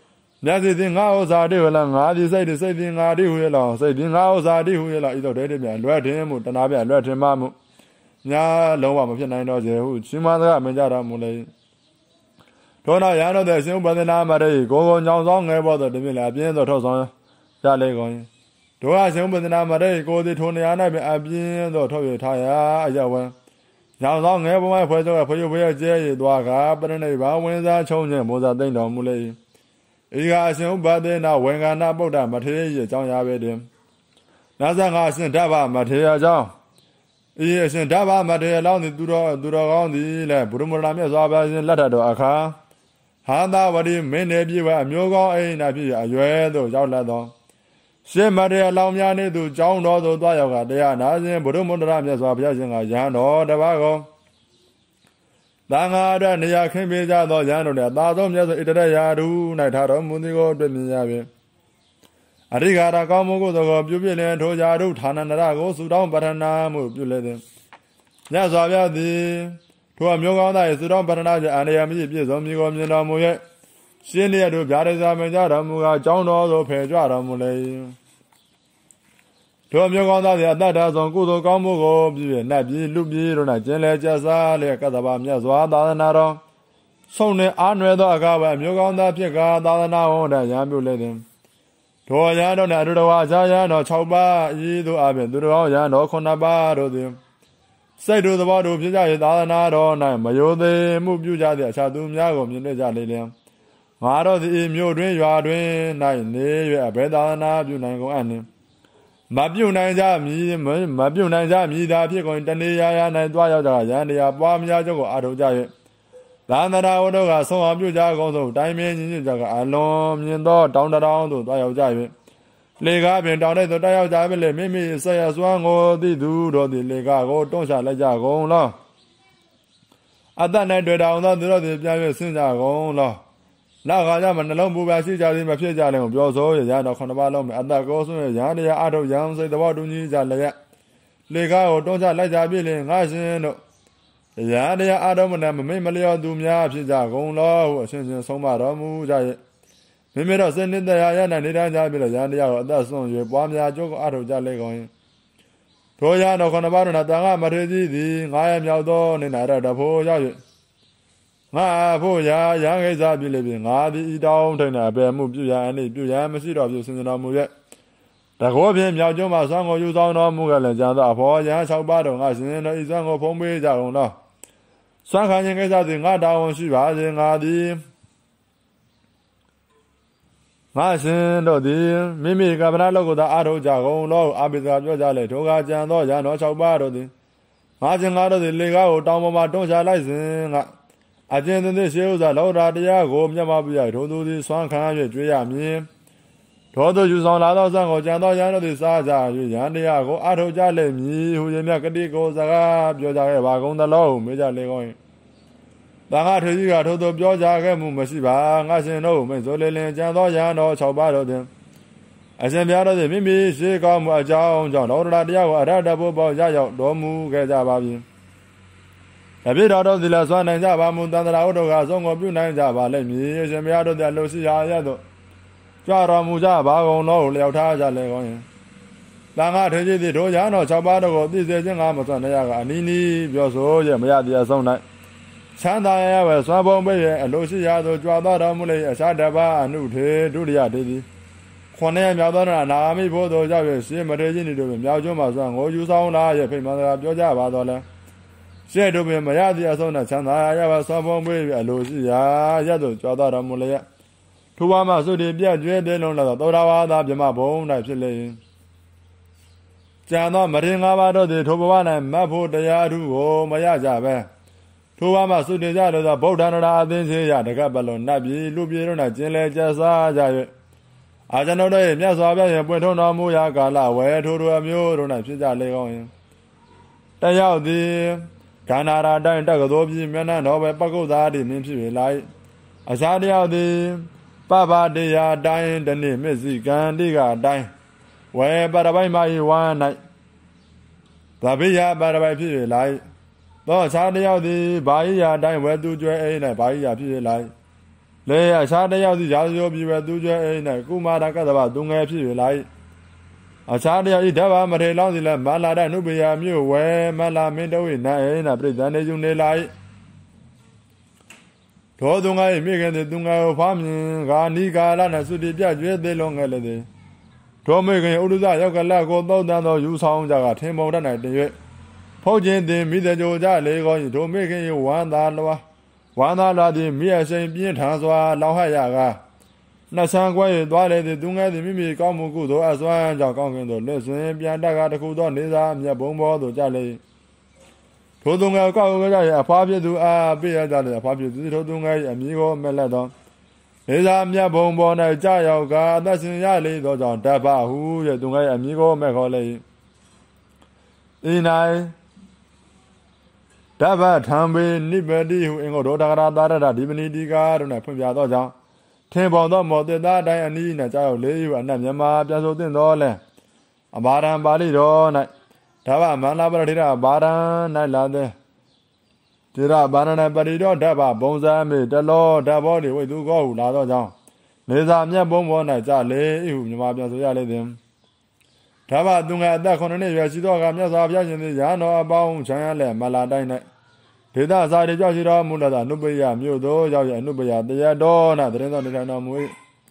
မြတ်စီသည်ငါဥစ္စာတိဟုလားငါသည်စိတ်သည်စိတ်သည်ငါတိဟုလားစိတ်သည်ငါဥစ္စာတိဟုလားဤသို့တည်းတည်းပြန်လွဲ့ထင်မှုတဏှာပြန်လွဲ့ထင်မှမှုညာလုံးဝမဖြစ်နိုင်တော့စေဟုရှင်မသာမင်ကြတော်မူလေထို့နောက်ရဟန်းတို့သည်ရှင်ဥပဒနာမရေကိုကိုညောင်ဆောင်ငယ်ပေါ်သို့တပြင်းလည်းအပြင်းသို့ထုတ်ဆောင်ရလေကုန်တို့ကရှင်ဥပဒနာမရေကိုသည်ထိုနေရာ၌ပင်အပြင်းသို့ထုတ်ရထားရာအယဝံညောင်ဆောင်ငယ်ပေါ်၌ဖွဲ့သောဖွေဖွေကျဲရသွားကပရိနိဗ္ဗာန်ဝင်စားချုံခြင်းမောဇာသိမ့်တော်မူလေဤကအရှင်ဥပဒေနာဝေင္ကနာပုဒ္ဒမထေရ၏အကြောင်းရာပဲတင်နာဇငါအရှင်ဓဗ္ဗမထေရအကြောင်းဤအရှင်ဓဗ္ဗမထေရလောင်းသည်သူတော်သူတော်ကောင်းသည်လည်းဘုရမရမြတ်စွာဘုရားရှင်လက်ထတော်အခါဟာသာဝတိမင်းနေပြည့်ဝအမျိုးကောင်းအိမ်နာဖြစ်အရွယ်သို့ရောက်လာသောရှင်မထေရလောင်းများနှင့်သူကျောင်းတော်သို့သွားရောက်ကတရားနာခြင်းဘုရမရမြတ်စွာဘုရားရှင်ကယဟန်တော်တပါးကောသံဃာအတွက်နေရာခင်းပေးကြသောယဟန်တို့လည်းသာသောမြတ်စွာဣတရရာဓု၌ထားတော်မူသည်ကိုတွေ့မြင်ရပြီအရိဃာရကောင်းမှုကိုသောပြုပြလင်ထိုရာဓုဌာနန္တရကိုသုတောင်းပတ္ထနာမှုပြုလေသည်မြတ်စွာဘုရားသည်ထိုအမျိုးကောင်းသား၏သုတောင်းပတ္ထနာဖြင့်အန္တရာယ်မရှိပြည့်စုံမြည်ကိုမြင်တော်မူ၍ရှင်လျက်တို့ဗျာဒိစာမင်ကြတော်မူကားကျောင်းတော်သို့ဖယ်ကြတော်မူလေထိုအမျိုးကောင်းသားသည်အတ္တဒါဆုံးကုသိုလ်ကောင်းမှုကိုပြု၍နတ်ပြည်လူပြည်တို့၌ကျင်လည်ကျဆာလျက်ကတ္တဗမြတ်စွာသာသနာတော်ဆုံးနှင့်အားနွယ်သောအခါပဲအမျိုးကောင်းသားဖြစ်ကာသာသနာဟောတဲ့ရံပြုလေသည်ထိုရဟန်းတော်နှင့်အတူတကွအခြားရဟန်းတော်၆ပါးဤသို့အပြင်သူတော်ရဟန်းတော်ခုနှစ်ပါးတို့သည်စိတ်တို့သဘောတို့ဖြစ်ကြ၍သာသနာတော်၌မယိုသေးမှုပြုကြသည့်အခြားသူများကိုမြင်တွေ့ကြလေလျင်ငါတို့သည်မြို့တွင်ရွာတွင်၌နေ၍အဘယ်သာသနာပြုနိုင်ကုန်အံ့နှင့်မပြုနိုင်ကြမည်မပြုနိုင်ကြမည်သာဖြစ်ကုန်တဏှာရာ၌တွားရောက်ကြရန်တရားပွားများကြောင့်ကိုအားထုတ်ကြ၍သာသနာဝတ္တကဆုံးအောင်ပြုကြကုန်သောတိုင်းမင်းကြီးကြကအလွန်မြင်သောတောင်တထောင်သို့တွားရောက်ကြ၍လေကားပင်တောင်ထဲသို့တွားရောက်ကြပြီလေမိမိဆက်ရစွမ်းကိုသိသူတို့သည်လေကားကိုတွန်းချလိုက်ကြကုန်လောအတ္တ၌တွေ့တောင်သောသူတို့သည်ပြန်၍ဆင်းကြကုန်လောနောက်ခါကျမှနှလုံးပူပါရှိကြသည်မဖြစ်ကြလည်းပြောဆိုရရတော့ခုနှစ်ပါးလုံးမှာအတ္တကိုဆွရရန်တရားအထုတ်ရန်စိတ်သဘောတူညီကြလျက်လေကားကိုတွန်းချလိုက်ကြပြီလေငါရှင်တို့တရားတရားအားထုတ်မနဲ့မမိတ်မလျော်သူများဖြစ်ကြကုန်လောဟုအရှင်ရှင်ဆုံးမတော်မူကြရဲ့မိမိတို့စနစ်တရားရ၌နေတိုင်းကြပြီလို့ရန်တရားကိုအသက်ဆုံး၍ပွားများကြိုးကိုအားထုတ်ကြလေကုန်ရင်ထိုရတော့ခုနှစ်ပါးတို့၌တန်ခါမထေရကြီးသည်ငါးရမြောက်သောနေနာရတဖို့ရောက်၍ငါဖို့ရာရန်ကိစ္စပြီလေပြီငါသည်ဤတောင်းထိုင်တဲ့အပေမှုပြုရန်အနေပြုရန်မရှိတော့ပြုစင်တော်မူရဲ့တကောဖြင့်မြောက်ကျွန်းမှာဆောင်းကိုယူဆောင်တော်မူကြလည်းကြာသောအဖော်ရန်၆ပါးတို့ငါရှင်တို့ဤစွမ်းကိုဖုံးပေးကြကုန်လောစွမ်းခံခြင်းကိစ္စသည်ငါတာဝန်ရှိပါစေငါသည်ငါရှင်တို့သည်မိမိကပ္ပနာလောကသာအားထုတ်ကြကုန်လောအာပိသပြောကြလေထိုကကြံသောရန်တော်၆ပါးတို့သည်ငါရှင်ငါတို့သည်လေကားကိုတောင်ပေါ်မှာတွန်းချလိုက်စဉ်ကအကျဉ်းသင်းရှေးဥစွာလောရာတရားကိုမျက်မှောက်ပြရထိုသူသည်စွမ်းခံ၍ကြွေးရမည်ထိုသူယူဆောင်လာသောစွမ်းကိုကြံသောရန်တို့သည်စားကြ၍ရန်တရားကိုအားထုတ်ကြလိမ့်မည်ဟူ၍မြတ်ကတိကိုစကားပြောကြခဲ့ပါကုန်သလောဟုမေးကြလေကုန်၏တန်ခါထေကြီးကထိုသူပြောကြခဲ့မှုမရှိပါငါရှင်တို့မိတ်ဆိုလေလင်ကြံသောရန်တော်၆ပါးတို့သည်အရှင်ဘုရားတို့သည်မိမိရှိကောင်းမှုအကြောင်းကြောင့်လောရာတရားကိုအရဟတဘုဘောရရောက်တော်မူခဲ့ကြပါပြီအပြစ်တော်တို့သည်လည်းစွမ်းနိုင်ကြပါမူတန်တရာတို့ကအဆုံးကိုပြုနိုင်ကြပါလိမ့်မည်အရှင်ဘုရားတို့သည်လှရှိရာရသို့ကြွတော်မူကြပါကုန်သောလျောက်ထားကြလေကုန်ရင်တန်ခါထေကြီးသည်တို့ရန်တော်၆ပါးတို့ကိုသိစေခြင်းကမစွမ်းနေရကအနီးနီးပြောဆိုရမရသည်အဆုံး၌ချမ်းသာရဝဲစွမ်းပုံပေးရအလိုရှိရာသို့ကြွတော်တော်မူလေအရှားတပါအနုထေဒုတိယထေသည်ခွန်ရမြောက်သောနာမိဖို့တို့ရောက်၍ရှင်မထေကြီးတို့မြောက်ကျွန်းမှာစွမ်းကိုယူဆောင်လာရဖိမန္တရာပြောကြပါတော့လဲရှေ့တို့ပင်မရသည့်အဆုံးနဲ့ချမ်းသာရပါစွမ်းပုံပေးရအလိုရှိရာရသို့ကြွတော်မူလေထိုဘာမှသုတိပြည့်ကျွဲတဲ့လုံးလာသောသောတာဝါသာမြမဘုံ၌ဖြစ်လေကျန်သောမရင်၅ပါးတို့သည်ထိုဘဝ၌မတ်ဖို့တရားထုကိုမရကြပဲထိုဘာမှသုတိကြသောဗုဒ္ဓနာအသင်းစေရတကပလုံးနတ်ပြည်လူပြည်တို့၌ကျင်လည်ကျဆာကြ၍အာဇနုတို့၏မြတ်စွာဘုရား၏ပွင့်ထုံတော်မူရာကာလဝဲထိုတို့အမျိုးတို့၌ဖြစ်ကြလေကောင်းရင်တယောက်သည်ကန္နာရာတိုင်းတက္ကသိုလ်ပြည်မျက်နှာတော်ပဲပကုတ်သားသည်မြင်ဖြစ်၍လိုက်အခြားတယောက်သည်ပပတရားတိုင်းတနေ့မျက်စိကံတိကအတိုင်းဝဲပရပိုက်မ၏ဝမ်း၌သဗ္ဗိယပရပိုက်ဖြစ်၍လိုက်သောအခြားတယောက်သည်ဘာဤရာတိုင်းဝဲသူကျွဲအိမ်၌ဘာဤရာဖြစ်၍လိုက်လေအရှားတယောက်စီရာဇယောပြီးပဲသူကျွဲအိနဲ့ကုမာရကတ္တဗသူငယ်ဖြစ်ရလိုက်အခြားတယောက်ဤဓဗ္ဗမထေလောင်းစီလဲမလာတဲ့နုပယမြို့ဝဲမလာမင်းတို့၏နိုင်အိနာပြိတ္တနေယူနေလိုက်သောသူငယ်မိခင်သည်သူငယ်ကိုဖားမြင်ဂာနီကာလနဲ့သုတိပြကျွဲသေးလုံးငယ်လေသည်သောမိခင်ဥဒ္ဒဇရောက်ကလကိုသောတန်သောယူဆောင်ကြကထင်ပုံတတ်၌တရွေ့ဖုတ်ခြင်းသည်မိတဲ့ကြိုကြလေကော၏သောမိခင်၏ဝမ်းသာလွားဝမ်းသာလာသည်မိအရှင်ပြင်းထန်စွာလောင်ဟရကနှဆန်းကွဲ၍သွားလေသည်သူငယ်သည်မိမိကောင်းမှုကုသိုလ်အစွမ်းကြောင့်ကောင်းကင်သို့လွတ်ဆွင်ပြန်တက်ကတခုသောနေစာမြတ်ဘုံဘောသို့ကြလေထိုသူငယ်ကောက်ကြရအဖားဖြစ်သူအားပြရကြလေအဖားဖြစ်သူထိုသူငယ်၏အမည်ကိုမလက်သောနေစာမြတ်ဘုံဘော၌ကြာရောက်ကအသက်ရှင်ရလေသောကြောင့်တပ္ပဟု၍သူငယ်၏အမည်ကိုမဲ့ခေါ်လေဤ၌တပ္ပထံပေနိဗ္ဗတိဟုအင်္ဂုတ္တဂရသာရတဒီပနိတိကာတို့၌ဖွင့်ပြသောကြောင့်ထင်ပေါ်သောမောတေသားတိုင်းအနည်း၌ကြာရောက်လေဟုအနတ်မြမပြန်ဆိုသင့်တော်လဲအဘာရံပါဠိတော်၌ဓဗ္ဗမန္လာပရတိရဘာရံ၌လာသည်တိရဘာရဏပရိတော်ဓဗ္ဗဘုံဇာမေတလောဓဗ္ဗောတိဝိတုကောဟုလာသောကြောင့်နေသာမြတ်ဘုံဘော၌ကြာလေဟုမြမပြန်ဆိုရလေသည်ဓဗ္ဗသူငယ်အသက်ခုနှစ်နှစ်ရွယ်ရှိသောကမြတ်စွာဘုရားရှင်သည်ရဟန်းတော်အပေါင်းချမ်းရလဲမလာတိုင်း၌ဒေသစာရိကြောက်ရှိတော်မူလာသောအနုပယမြို့သို့ရောက်ရအနုပယတရားတော်၌တရင်တော်နေထိုင်တော်မူ၏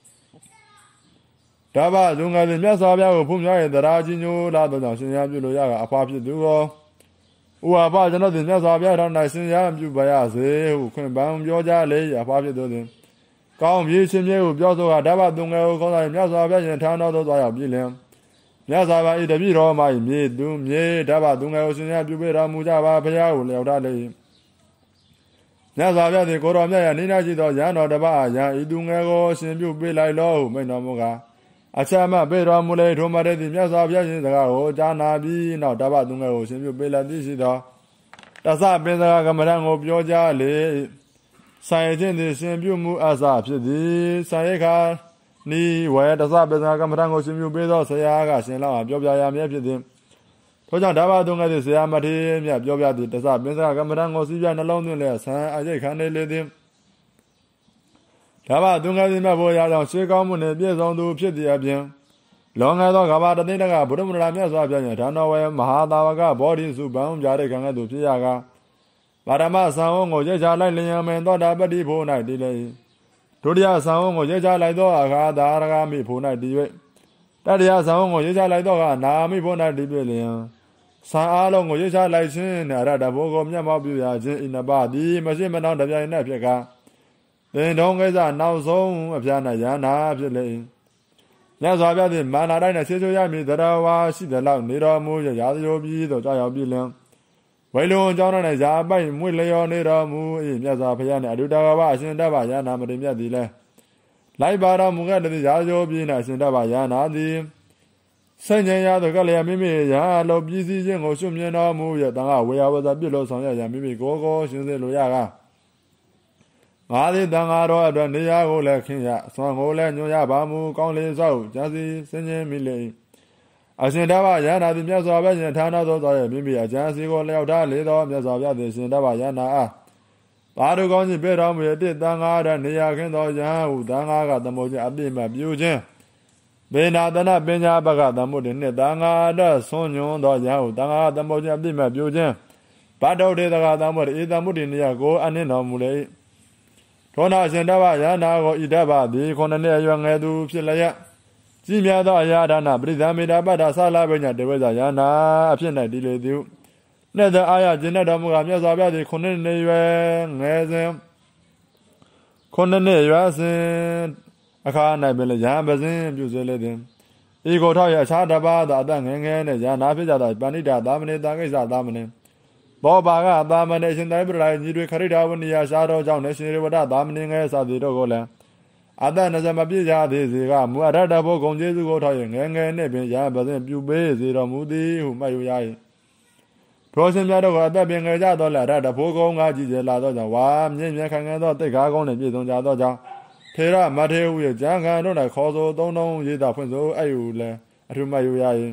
ဓဗ္ဗသူငယ်သည်မြတ်စွာဘုရားကိုဖုံးမြဲသရာကြီးညိုလာသောကြောင့်ရှင်ရပြုလိုရကအဖာဖြစ်သူကိုဥဟာဖကျွန်တော်သည်မြတ်စွာဘုရားတော်၌ရှင်ရပြုပါရစေဟုခွင့်ပန်းပြောကြလေအဖာဖြစ်သူသည်ကောင်းပြေရှင်မြေကိုပြောဆိုကဓဗ္ဗသူငယ်ကိုခေါ်လာမြတ်စွာဘုရားရှင်ထံတော်သို့သွားရောက်ပြည်လင်မြတ်စွာဘုရား၏တပည့်တော်မှမြေသူမြေဓဗ္ဗသူငယ်ကိုရှင်ရပြုပေးတော်မူကြပါဘုရားကိုလျောက်ထားလေမြတ်စွာဘုရားသည်ကိုတော်မြတ်ရနိနာရှိသောရဟန်းတော်တစ်ပါးအားယံဤသူငယ်ကိုရှင်ပြုပေးလိုက်လောဟုမိန့်တော်မူကားအချက်မပေးတော်မူလေထိုမှတည်းသည်မြတ်စွာဘုရားရှင်စကားကိုကြားနာပြီးနောက်ဓဗ္ဗသူငယ်ကိုရှင်ပြုပေးလိုက်သည်ရှိသောတသပင်စကားကမ္မထံကိုပြောကြားလေဆိုင်ခြင်းသည်ရှင်ပြုမှုအစဖြစ်သည်ဆိုင်ခါနီဝဲတသပင်စကားကမ္မထံကိုရှင်ပြုပေးသောဆရာကရှင်လောက်အားပြောပြရမည်ဖြစ်သည်ထိုကြောင့်ဓဗ္ဗသူငယ်သည်ဆရာမထေရမြတ်ပြောပြသည်တသပင်စကားကမ္မထံကိုစီးပြနှလုံးသွင်းလျက်ဆံအရိတ်ခံနေလေသည်ဓဗ္ဗသူငယ်သည်မြတ်ဘုရားကြောင့်ရှေးကောင်းမှုနှင့်ပြည့်စုံသူဖြစ်သည့်အပြင်လောငယ်သောကမ္ဘာတသိန်းတကဗုဒ္ဓမန္တလာမြတ်စွာဘုရားရှင်ဌာနဝေမဟာသာဝကဘောဓိစုပံပြရိခံကဲ့သို့ဖြစ်ရကားပါရမသံဝန်းကိုရချလိုက်လျင်မင်သောတာပတ္တိဖို့၌တည်လေဒုတိယသံဝန်းကိုရချလိုက်သောအခါသာရဂမိဖို့၌တည်၍တတိယသံဝန်းကိုရချလိုက်သောအခါနာမိဖို့၌တည်ပြလျင်သံအားလုံးကိုရချလိုက်ခြင်းနှင့်အရတဘုံကိုမျက်မှောက်ပြုရခြင်းဤနှစ်ပါးသည်မရှိမနှောင်းတပြိုင်နက်ဖြစ်ကားသင်တုံးကိစ္စနောက်ဆုံးအပြား၌ယန္နာဖြစ်လေမြတ်စွာဘုရားသည်မာနာတိုင်း၌ဆေးချိုရမည်တရားဝါရှိသလောက်နေတော်မူရရာဇယောပြီးသို့ကြောက်ရောက်ပြီးလင်ဝိလုံအကြောင်း၌ဇာပိုက်မွေလျော်နေတော်မူ၏မြတ်စွာဘုရားနှင့်အတုတကဝအရှင်တဗ္ဗယန္နာမတိမြတ်သည်လည်းလိုက်ပါတော်မူခဲ့တဲ့ရာဇယောပြီး၌အရှင်တဗ္ဗယန္နာသည်ဆင်ញင်ရသောကလျာမိမိရာလောပြည်စည်းခြင်းကိုရှုမြင်တော်မူရတန်ခါဝေယဝဇပြည့်လို့ဆောင်ရရမိမိကိုယ်ကိုရှင်စေလိုရကားငါသည်တန်ဃာတော်အတွက်နေရာကိုလည်းခင်းရအစွမ်းကိုလည်းညွှန်ရပါမူကောင်းလေသောဂျာစီစင်ခြင်းမိလေအရှင်တဗ္ဗယန္နာသည်မြတ်စွာဘုရားရှင်ဌာနသို့သွားရမိမိအကျမ်းစီကိုလျောက်ထားလေသောမြတ်စွာဘုရားသည်ရှင်တဗ္ဗယန္နာအားသာဓုကောင်းကြီးပေးတော်မူ၍တစ်တန်ဃာတော်နေရာခင်းသောယဟန်ဟုတန်ဃာကသမုတ်ခြင်းအပြည့်မဲ့ပြုခြင်းဘေနာတနာပညာဘကသမုတ်နှင့်တန်ဃာတော်ဆွန်ညွန်သောယဟန်ဟုတန်ဃာသမုတ်ခြင်းအပြည့်မဲ့ပြုခြင်းဗတ္တုတေတကသမုတ်ဤသမုတ်နေရာကိုအနှင်းတော်မူလေသောနာရှင်တဗ္ဗယန္နာကိုဣဒဗ္ဗသည်ခုနှစ်နှစ်အရွယ်ငယ်သူဖြစ်လျက်ကြီးမြတ်သောအရာဒါနပရိသမေတ္တာပတ္တာဆလာပညာတေဝဇယန္နာအဖြစ်၌တည်လေသည်နဲ့သောအာရကျင့်တော်မူကားမြတ်စွာဘုရားသည်ခုနှစ်နှစ်အရွယ်ငယ်စဉ်ခုနှစ်နှစ်အရွယ်စဉ်အခါ၌ပင်လည်းယဟန်ပစဉ်ပြုစေလေသည်ဤကိုထောက်ရအခြားတစ်ပါးသောအသက်ငယ်ငယ်နှင့်ယန္နာဖြစ်ကြသောပဏိတာသာမဏေတာကိစ္စသာမဏေဘောဘာကသာမဏေရှင်တိုင်းပြလိုက်ညီတွေခရိတာဝနိယရှားတော်ကြောင့်လည်းရှင်ရေဝဒသာမဏေငယ်စသည်တို့ကိုလည်းအတ္တနဇမပြည့်ကြသေးစေကမူအရတ္တဘုဂုံကျေးဇူးကိုထောက်ရငယ်ငယ်နှင့်ပင်ရဟန်းပစဉ်ပြုပေးစေတော်မူသည်ဟုမှတ်ယူရ၏ထိုရှင်များတို့ကအသက်ပင်ငယ်ကြသောလည်းအရတ္တဘုဂုံကကြည်ကျလာသောကြောင့်ဝါမြင့်မြတ်ခံခံသောတိတ်ကားကောင်းနှင့်ပြည့်စုံကြသောကြောင့်ထေရမထေရဟုရဲ့ကျမ်းဂန်တို့၌ခေါ်ဆိုသုံးလုံးရေးတာဖွင့်ဆိုအဲ့ယူလည်းအထူးမှတ်ယူရ၏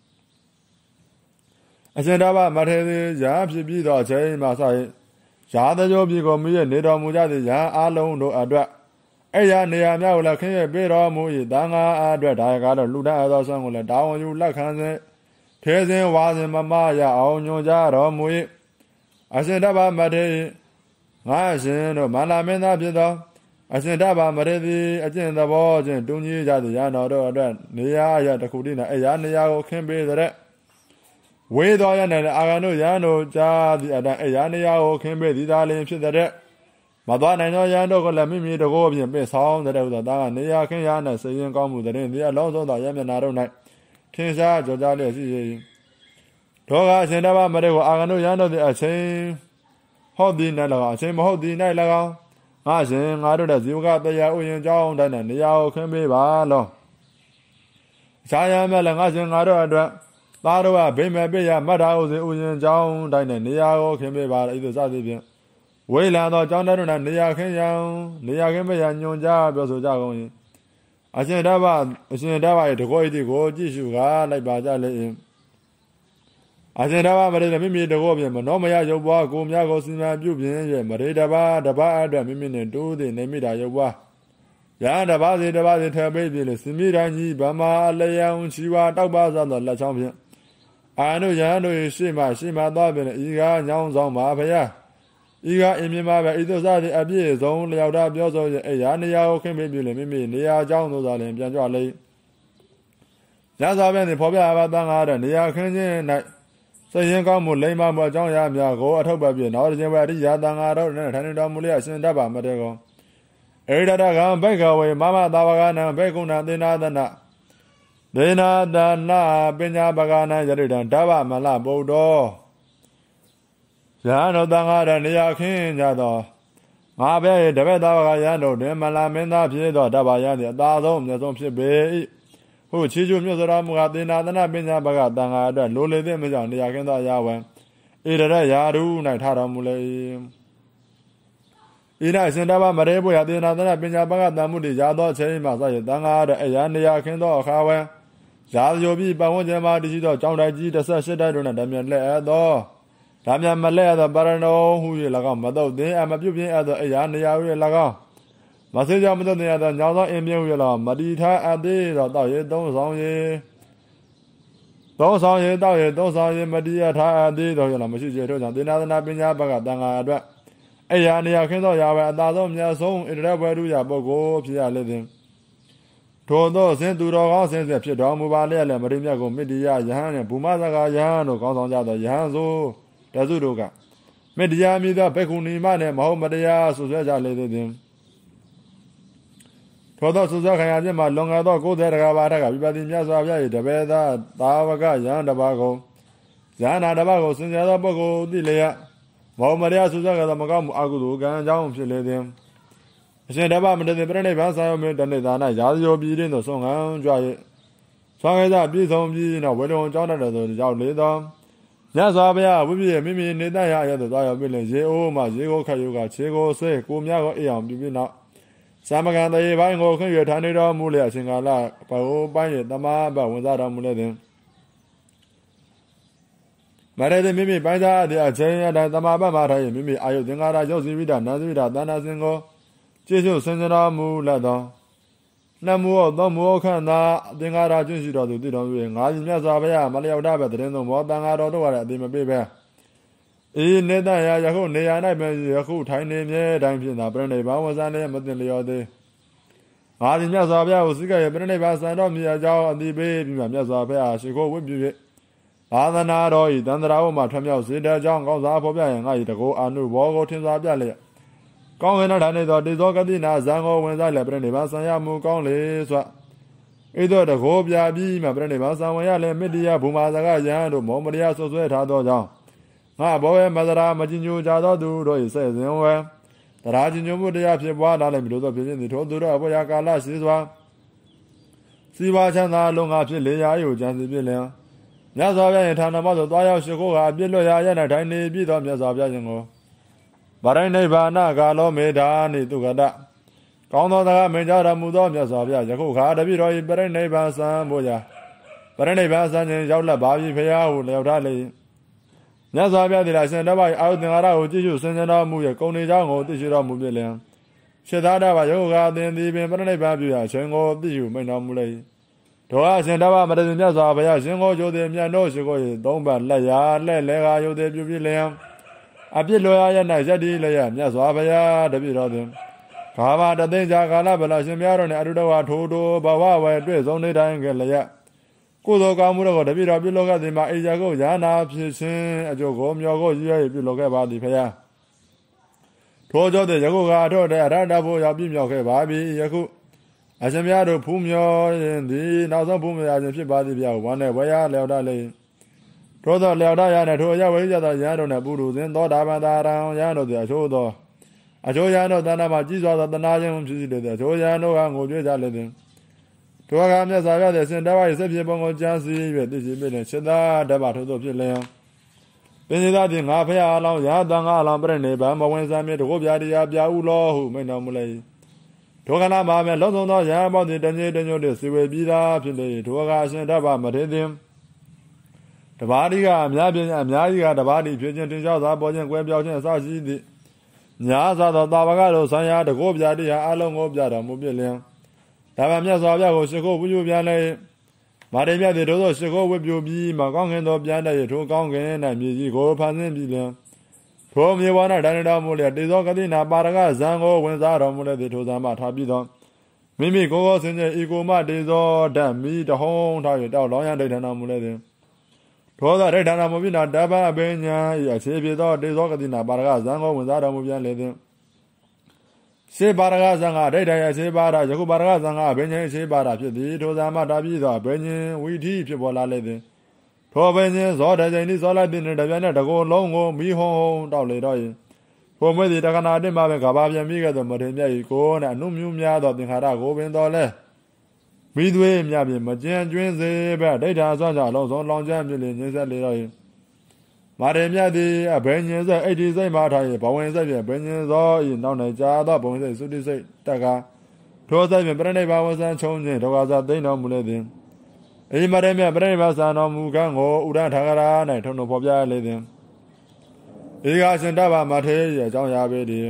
အရှင်တဗ္ဗမထေရရာဖြစ်ပြီးသောအချိန်မှစ၍ရာဇဂိုပြည်ကိုမြည်နေတော်မူကြသည့်ရာအားလုံးတို့အတွက်အဲ့ရနေရာများကိုလည်းခင်းရပေးတော်မူ၏တန်ခါအတွက်ဒါကတော့လူတန်းအသောဆုံးကိုလည်းတာဝန်ယူလက်ခံစဉ်ထဲစဉ်ဝါစဉ်မမရအောင်ညွှန်ကြားတော်မူ၏အရှင်တပ္ပမထေရငါရှင်တို့မန္လာမင်းသားဖြစ်သောအရှင်တပ္ပမထေရသည်အကျင့်သဘောချင်းတူညီကြသည့်ရန်တော်တို့အတွက်နေရာရတစ်ခုတည်းနဲ့အဲ့ရနေရာကိုခင်းပေးတဲ့ဝေတော်ရနဲ့အာဂန်တို့ရန်တို့ကြားသည့်အတိုင်းအဲ့ရနေရာကိုခင်းပေးသည်သာလျှင်ဖြစ်တဲ့မသွားနိုင်သောရန်တို့ကလည်းမိမိတကောဖြင့်ပြည့်ဆောင်တဲ့ဥသောတာကနေရာခင်းရနဲ့စရင်ကောင်းမှုတဲ့ဒီအလုံးစုံသောရမျက်နာတို့၌ထင်ရှားကြောကြားလျက်ရှိ၏တောကအရှင်တပ္ပမထေရကိုအာဂန်တို့ရန်တို့သည်အချင်းဟုတ်သည်၌၎င်းအချင်းမဟုတ်သည်၌၎င်းငါရှင်ငါတို့တဲ့ဇီဝကတရားဥယျာဉ်ကြောင်းတိုင်းနဲ့နေရာကိုခင်းပေးပါလောအခြားရမ်းမဲ့လည်းငါရှင်ငါတို့အတွက်သားတို့ကဗိမေပိယမတ္ထာဥစဉ်ဥယျာဉ်ကြောင်းတိုင်းနဲ့နေရာကိုခင်းပေးပါဤသို့စသည်ဖြင့်ဝိလံသောကြောင်းတို့၌နေရာခင်းရန်နေရာခင်းပေးရန်ညွှန်ကြားပြောဆိုကြကုန်၏အရှင်တပ္ပအရှင်တပ္ပ၏တကောဤသည်ကိုကြည့်ရှုကားလိုက်ပါကြလေ၏အရှင်တပ္ပမထေရမိမိတကောဖြင့်မနောမယရုပ်ပွားကိုများကိုစီမံပြုပြင်၍မရေတပါတပါအတွက်မိမိနှင့်တူးသည်နေမိတာရုပ်ပွားရဟန်းတပါးစီတပါးစီထပ်ပိတ်ပြီလေစမိတိုင်းကြီးဗမာလျံချီဝါတောက်ပါသောလက်ချောင်းဖြင့်အာနုရဟန်းတို့ရှိမှရှိမှသွားပြီလေဤကားညောင်းဆောင်ပါဗျာဤကားအင်းမြင်ပါပဲဤသို့စသည်အပြည့်စုံလျောက်တာပြောဆို၍အေရာနေရာကိုခင်းပေးပြီလေမိမိနေရာအကြောင်းသို့သာလျှင်ပြန်ကြွလေရသော်ပြန်သည်ဖော်ပြပါတန်ကားတဲ့နေရာခင်းခြင်း၌စရင်ကောင်းမှုလိမ္မာမှုအကြောင်းအရာများကိုအထောက်ပံ့ပြီးနောက်တစ်ချိန်ပဲအရိယာတန်ဃာတော်နဲ့ထိုင်တော်မူလျက်ရှင်တပ္ပမထေရကောဧရတကံဘိကဝေမမသာဝကနံဘေကုဏသေနာသနဒေနာတနာပညာပကနံယရိတံဓဗ္ဗမလဗုဒ္ဓောယဟန်တော်တန်ဃာတော်နေရာခင်းကြသောငါပဲတပည့်သာဝကယဟန်တို့တွင်မလမင်းသားဖြစ်သောဓဗ္ဗယဟန်သည်အသာဆုံးအမြတ်ဆုံးဖြစ်ပေ၏ဟုချီကျူမြတ်စွာဘုရားသေနာသနာပညာပကတန်ဃာအတွက်လိုလေသည့်မကြောင့်နေရာခင်းသောရာဝံဣရရယာရု၌ထားတော်မူလေ၏ဣရရှင်တပ္ပမထေရဘုရားသေနာသနာပညာပကတန်မှုတည်ရသောအချိန်မှစ၍တန်ဃာအတွက်အရာနေရာခင်းသောအခါဝံရာဇဂိုပြီးပတ်ဝန်းကျင်မှာတည်ရှိသောကျောင်းတိုက်ကြီးတစ်ဆက်ရှစ်တိုက်တို့နဲ့ဓမြလက်အပ်သောဓမြမလက်အပ်သောပါရဏောဟု၍၎င်းမတော့သင်အမပြုတ်ပြင်းအပ်သောအရာနေရာဟု၍၎င်းမဆေးကြောင့်မတော့တင်ရသောညောင်သောအင်းပြင်းဟု၍၎င်းမတီထားအပ်သေးသောတောက်ရည်သုံးဆောင်ရည်သုံးဆောင်ရည်တောက်ရည်သုံးဆောင်ရည်မတီထားအပ်သေးသော၍၎င်းမရှိစေထို့ကြောင့်သေနာသနာပညာဘကတန်ဃာအတွက်အရာနေရာခင်းသောရာပဲအသာဆုံးအမြတ်ဆုံးဣတရဘွယ်တုရာပုဂ္ဂိုလ်ဖြစ်ရလေသည်ထို့သောစင်သူတော်ကောင်းစင်စစ်ဖြစ်တော်မူပါလျက်လည်းမရိမြတ်ကိုမေတ္တိယယဟန်နှင့်ဘူမသကယဟန်တို့ကောင်းဆောင်ကြသောယဟန်ဆိုတစုတို့ကမေတ္တိယမိသောဘေကုဏီမနှင့်မဟုတ်မတရားဆွဆွဲကြလေသည်ထို့သောဆွဆွဲခံရခြင်းမှာလွန်ခဲ့သောကိုယ်သေးတကားပါထကဝိပဿနာမြတ်စွာဘုရား၏တပည့်သားသာဝကယဟန်တစ်ပါးကိုယဟန်နာတစ်ပါးကိုစင်ကြယ်သောပုဂ္ဂိုလ်သိလျက်မဟုတ်မတရားဆွဆွဲကြသောမကောင်းမှုအကုသိုလ်ကံအကြောင်းဖြစ်လေသည်အရှင်တပ္ပမထေရပြိဋိဘံဆံယမင်းတဏိသာနာရာဇဂိုပြည်တွင်သို့ဆုံးခံကြွ၍ဆွမ်းခဲ့သောပြည်ဆုံးပြီးနောက်ဝေလုံကျောင်းတတ်တဲ့သို့ရောက်လေသောမြတ်စွာဘုရားဝိပိယမိမိနေတတ်ရာအရသို့သွားရောက်ပြီးလင်ရေအိုးမှရေကိုခတ်ယူကခြေကိုဆွဲကိုများကိုအိမ်အောင်ပြုပြီးနောက်သမဂန်တရေပိုင်းကိုခန့်ရထားနေတော်မူလျက်အရှင်ကာလဘဝပိုင်းရဲ့တမဘဝင်စားတော်မူလျက်သည်မရတဲ့မိမိပိုင်းသားတဲ့အချိန်အတိုင်းတမဘမှာထားရင်မိမိအာယုသင်္ကာရရုပ်စီဝိဒနာသဝိဒသန္တာစင်ကိုကျေစုဆင်ကြတော်မူလက်သောနှမှုသောမောခန္ဓာသင်္ကာရကျွရှိတော်သူတည်တော်မူ၍ငါးမြတ်စွာဘုရားမလျောက်တပဲတရင်သောမောတန်ဃာတော်တို့ကလည်းအတိမပေးပဲဤနေတရာယခုနေရာ၌ပဲယခုထိုင်နေမြဲတိုင်းဖြစ်သာပြိဋိဘံဝဇန်လည်းမသိလျော်သေးငါးမြတ်စွာဘုရားကိုစိကရပြိဋိဘံစံတော်မြတ်အကြောင်းအတိပေးပြီးမှမြတ်စွာဘုရားရှိခိုးဝတ်ပြု၍သာသနာတော်ဤတန်ត្រာဝမှာထွံ့မြောက်စေတဲ့အကြောင်းကောင်းစားဖော်ပြရင်ငါ၏တကောအာနုဘောကိုထင်စွာပြလျက်ကောင်းကင်၌ထိုင်နေသောတေဇောကတိနာဇံကိုဝင်စားလျက်ပြိဋိဘံဆံရမှုကောင်းလေစွဤသို့တကောပြပြီးမှပြိဋိဘံဆံဝင်ရလည်းမေတ္တရာဘူမာဇကယဟန်တို့မောမတရားဆွဆွဲထားသောကြောင့်ငါဘောဝဲမသရာမကျင်ညိုကြသောသူတို့၏ဆက်စဉ်ဝဲတရားကျင်ညိုမှုတရားဖြစ်ပွားလာလိမ့်မည်လို့သောဖြစ်ခြင်းသည်ထိုသူတို့အဘောရာကာလရှိစွာစီဝါချမ်းသာလုံငါဖြစ်လေရာ၏ကိုကြံစီပြလျင်မြတ်စွာဘုရား၏ဌာနမှာသို့သွားရောက်ရှိခိုးကာအပြစ်လွတ်ရာရ၌ထိုင်နေပြီးသောမြတ်စွာဘုရားရှင်ကိုဗရိနိဗ္ဗာနကာလောမေဓာနိတုဂတကောင်းသောစကားမင်ကြားတော်မူသောမြတ်စွာဘုရားယခုခါတပိတော်၏ပရိနိဗ္ဗာန်စံဖို့ရာပရိနိဗ္ဗာန်စံခြင်းရောက်လက်ပါပြီဖရာဟုလျောက်ထားလေမြတ်စွာဘုရားသည်အရှင်တပ္ပ၏အာယုသင်္ဃာရကိုကြည့်ရှုဆင်ခြင်တော်မူ၍ကုံနေကြောင်းကိုသိရှိတော်မူပြီလျှင်ရှစ်သားတပါယောဂအသင်သည်ပင်ပရိနိဗ္ဗာန်ပြုရာအချိန်ကိုသိယူမိန်တော်မူလေဒေါ်အရှင်တပါမတည်မြတ်စွာဘုရားရှင်ကိုကျိုးသည်မြတ်တော်ရှိကိုသုံးပတ်လက်ရာလက်လဲကယုတ်သည်ပြုပြလျံအပြစ်လွယ်ရ၌ယက်တိလျက်မြတ်စွာဘုရားတပြည့်တော်သည်ကာမတသိကြကာလဗလာရှင်များတော်နှင့်အတုတော်ဝထိုးထိုးဘဝဝဲတွေ့ဆုံးနေတိုင်းကလျက်ကုသိုလ်ကောင်းမှုတို့ကိုတပြည့်တော်ပြုလုပ်ခဲ့သည်မှာအိယာကိုယာနာဖြစ်ခြင်းအကျိုးကိုမျောကိုရည်ရည်ပြုလုပ်ခဲ့ပါသည်ဖရာထိုကြောင့်ယခုကအထောက်တဲ့အရဟတဖို့ရောက်ပြည့်မြောက်ခဲ့ပါပြီယခုအရှင်များတို့ဖူးမြောရင်သည်နောက်ဆုံးဖူးမြောခြင်းဖြစ်ပါသည်ဗျာဝမ်းနဲ့ဝဲရလျော်တလေထိုသောလျော်တရတဲ့ထိုအရဝိဇ္ဇသောယဟန်တို့နဲ့ပုရုဇဉ်သောတာပန်တာရံယဟန်တို့သည်အချို့သောအချို့ယဟန်တို့တဏ္ဍမှာကြီးစွာသောတဏှာခြင်းဖြစ်စီလေသည်အချို့ယဟန်တို့ကငိုကြွေးကြလေသည်ထိုအခါမြတ်စွာဘုရားသည်ရှင်တပါး၏ဆက်ဖြစ်ပုံကိုကြံစည်၍သိရှိပြီးလျှင်ရှင်သာတပါးထို့သောဖြစ်လျင်ပင်သာသည်ငါဖရာအလောင်းရာတန်ငါအလောင်းပြည့်နေဗံမဝင်စမ်းမြေတကုပြာတရားပြဥလောဟုမိန့်တော်မူလေထိုကနာမှာမဲ့လုံးစုံသောယဟန်ပေါင်းသည်တညေတညို့တည်းစီဝေပြီးသားဖြစ်လေထိုအခါအရှင်တပါးမထေသည်တပါးဒီကအများပြင်းအများကြီးကတပါးဒီဖြစ်ခြင်းတင်လျှောက်စွာပေါ်ခြင်းကွဲပြောင်းခြင်းအစရှိသည်ညာစွာသောတာဝကတို့ဆံရတကုပြာတရားအလုံးကိုပြတော်မူပြလျင်ဒါမှမြတ်စွာဘုရားကိုရှိခိုးပူဇော်ပြန်လေမာရိမြတ်သည်တို့သောရှိခိုးဝတ်ပြုပြီးမကောင်းခင်သောပြန်တဲ့ထိုကောင်းခင်၌မြေကြီးကိုဖန်ဆင်းပြီးလျင်ထိုမြေဝါ၌ဒဏ္ဍတော်မူလျက်တေဇောကတိနာပါရကဇံကိုဝင်စားတော်မူလျက်သည်ထိုဇံမှထားပြီးသောမိမိကိုယ်ကိုဆင်ခြင်ဤကိုမတေဇောဓာတ်မီတဟုံးထား၍တောက်လောင်းရန်ဒိဋ္ဌာနာမူလျက်သည်ထိုသောဒိဋ္ဌာနာမူပြီးနောက်တပ္ပအပင်ညာ၏အခြေဖြစ်သောတေဇောကတိနာပါရကဇံကိုဝင်စားတော်မူပြန်လေသည်ရှေးပါရကဇံကဒိဋ္ဌာယရှေးပါရယခုပါရကဇံကဘိညာဉ်ရှေးပါရဖြစ်သည်ထိုဇံမှတာပြီးသောဘိညာဉ်ဝိဓိဖြစ်ပေါ်လာလေသည်ထိုဘိညာဉ်ဇောတကြိမ်ဤဇောလိုက်သည်နှင့်တပြန်နဲ့တကောလုံးကိုမိဟုံဟုံတောက်လေတော့၏ထိုမွေးသည်တခဏတည်းမှပဲကဘာပြန်ပြီးခဲ့သောမထေမြတ်၏ကိုယ်နဲ့အနုမြူးများသောသင်္ခါရကိုပင်တော်လဲမိသွေးမြပြင်မကျင်ကျွင်းစေပဲဒိဋ္ဌာဆွမ်းကြလုံးစုံလောင်ကျမ်းပြလေငြိမ်းဆက်လေတော့၏မာထေမြတ်သည်အဘိညာဉ်စိတ်အိဋ္ဌိစိတ်မှထား၍ဘဝင်စိတ်ဖြင့်ဘိညာဉ်သော၏နောက်၌ကြာသောဘဝင်စိတ်သုတိစိတ်တက္ကထိုစိတ်ဖြင့်ပြိဋိဘဝဆံချုံခြင်းဒုက္ခသာသိမ့်တော်မူလေသည်အိမာထေမြတ်ပြိဋိဘဆံတော်မူကံကိုဥဒ္ဒထာဂရာ၌ထုံထုံဖော်ပြလေသည်ဧကရှင်တပ္ပမထေရအကြောင်းရာပေသည်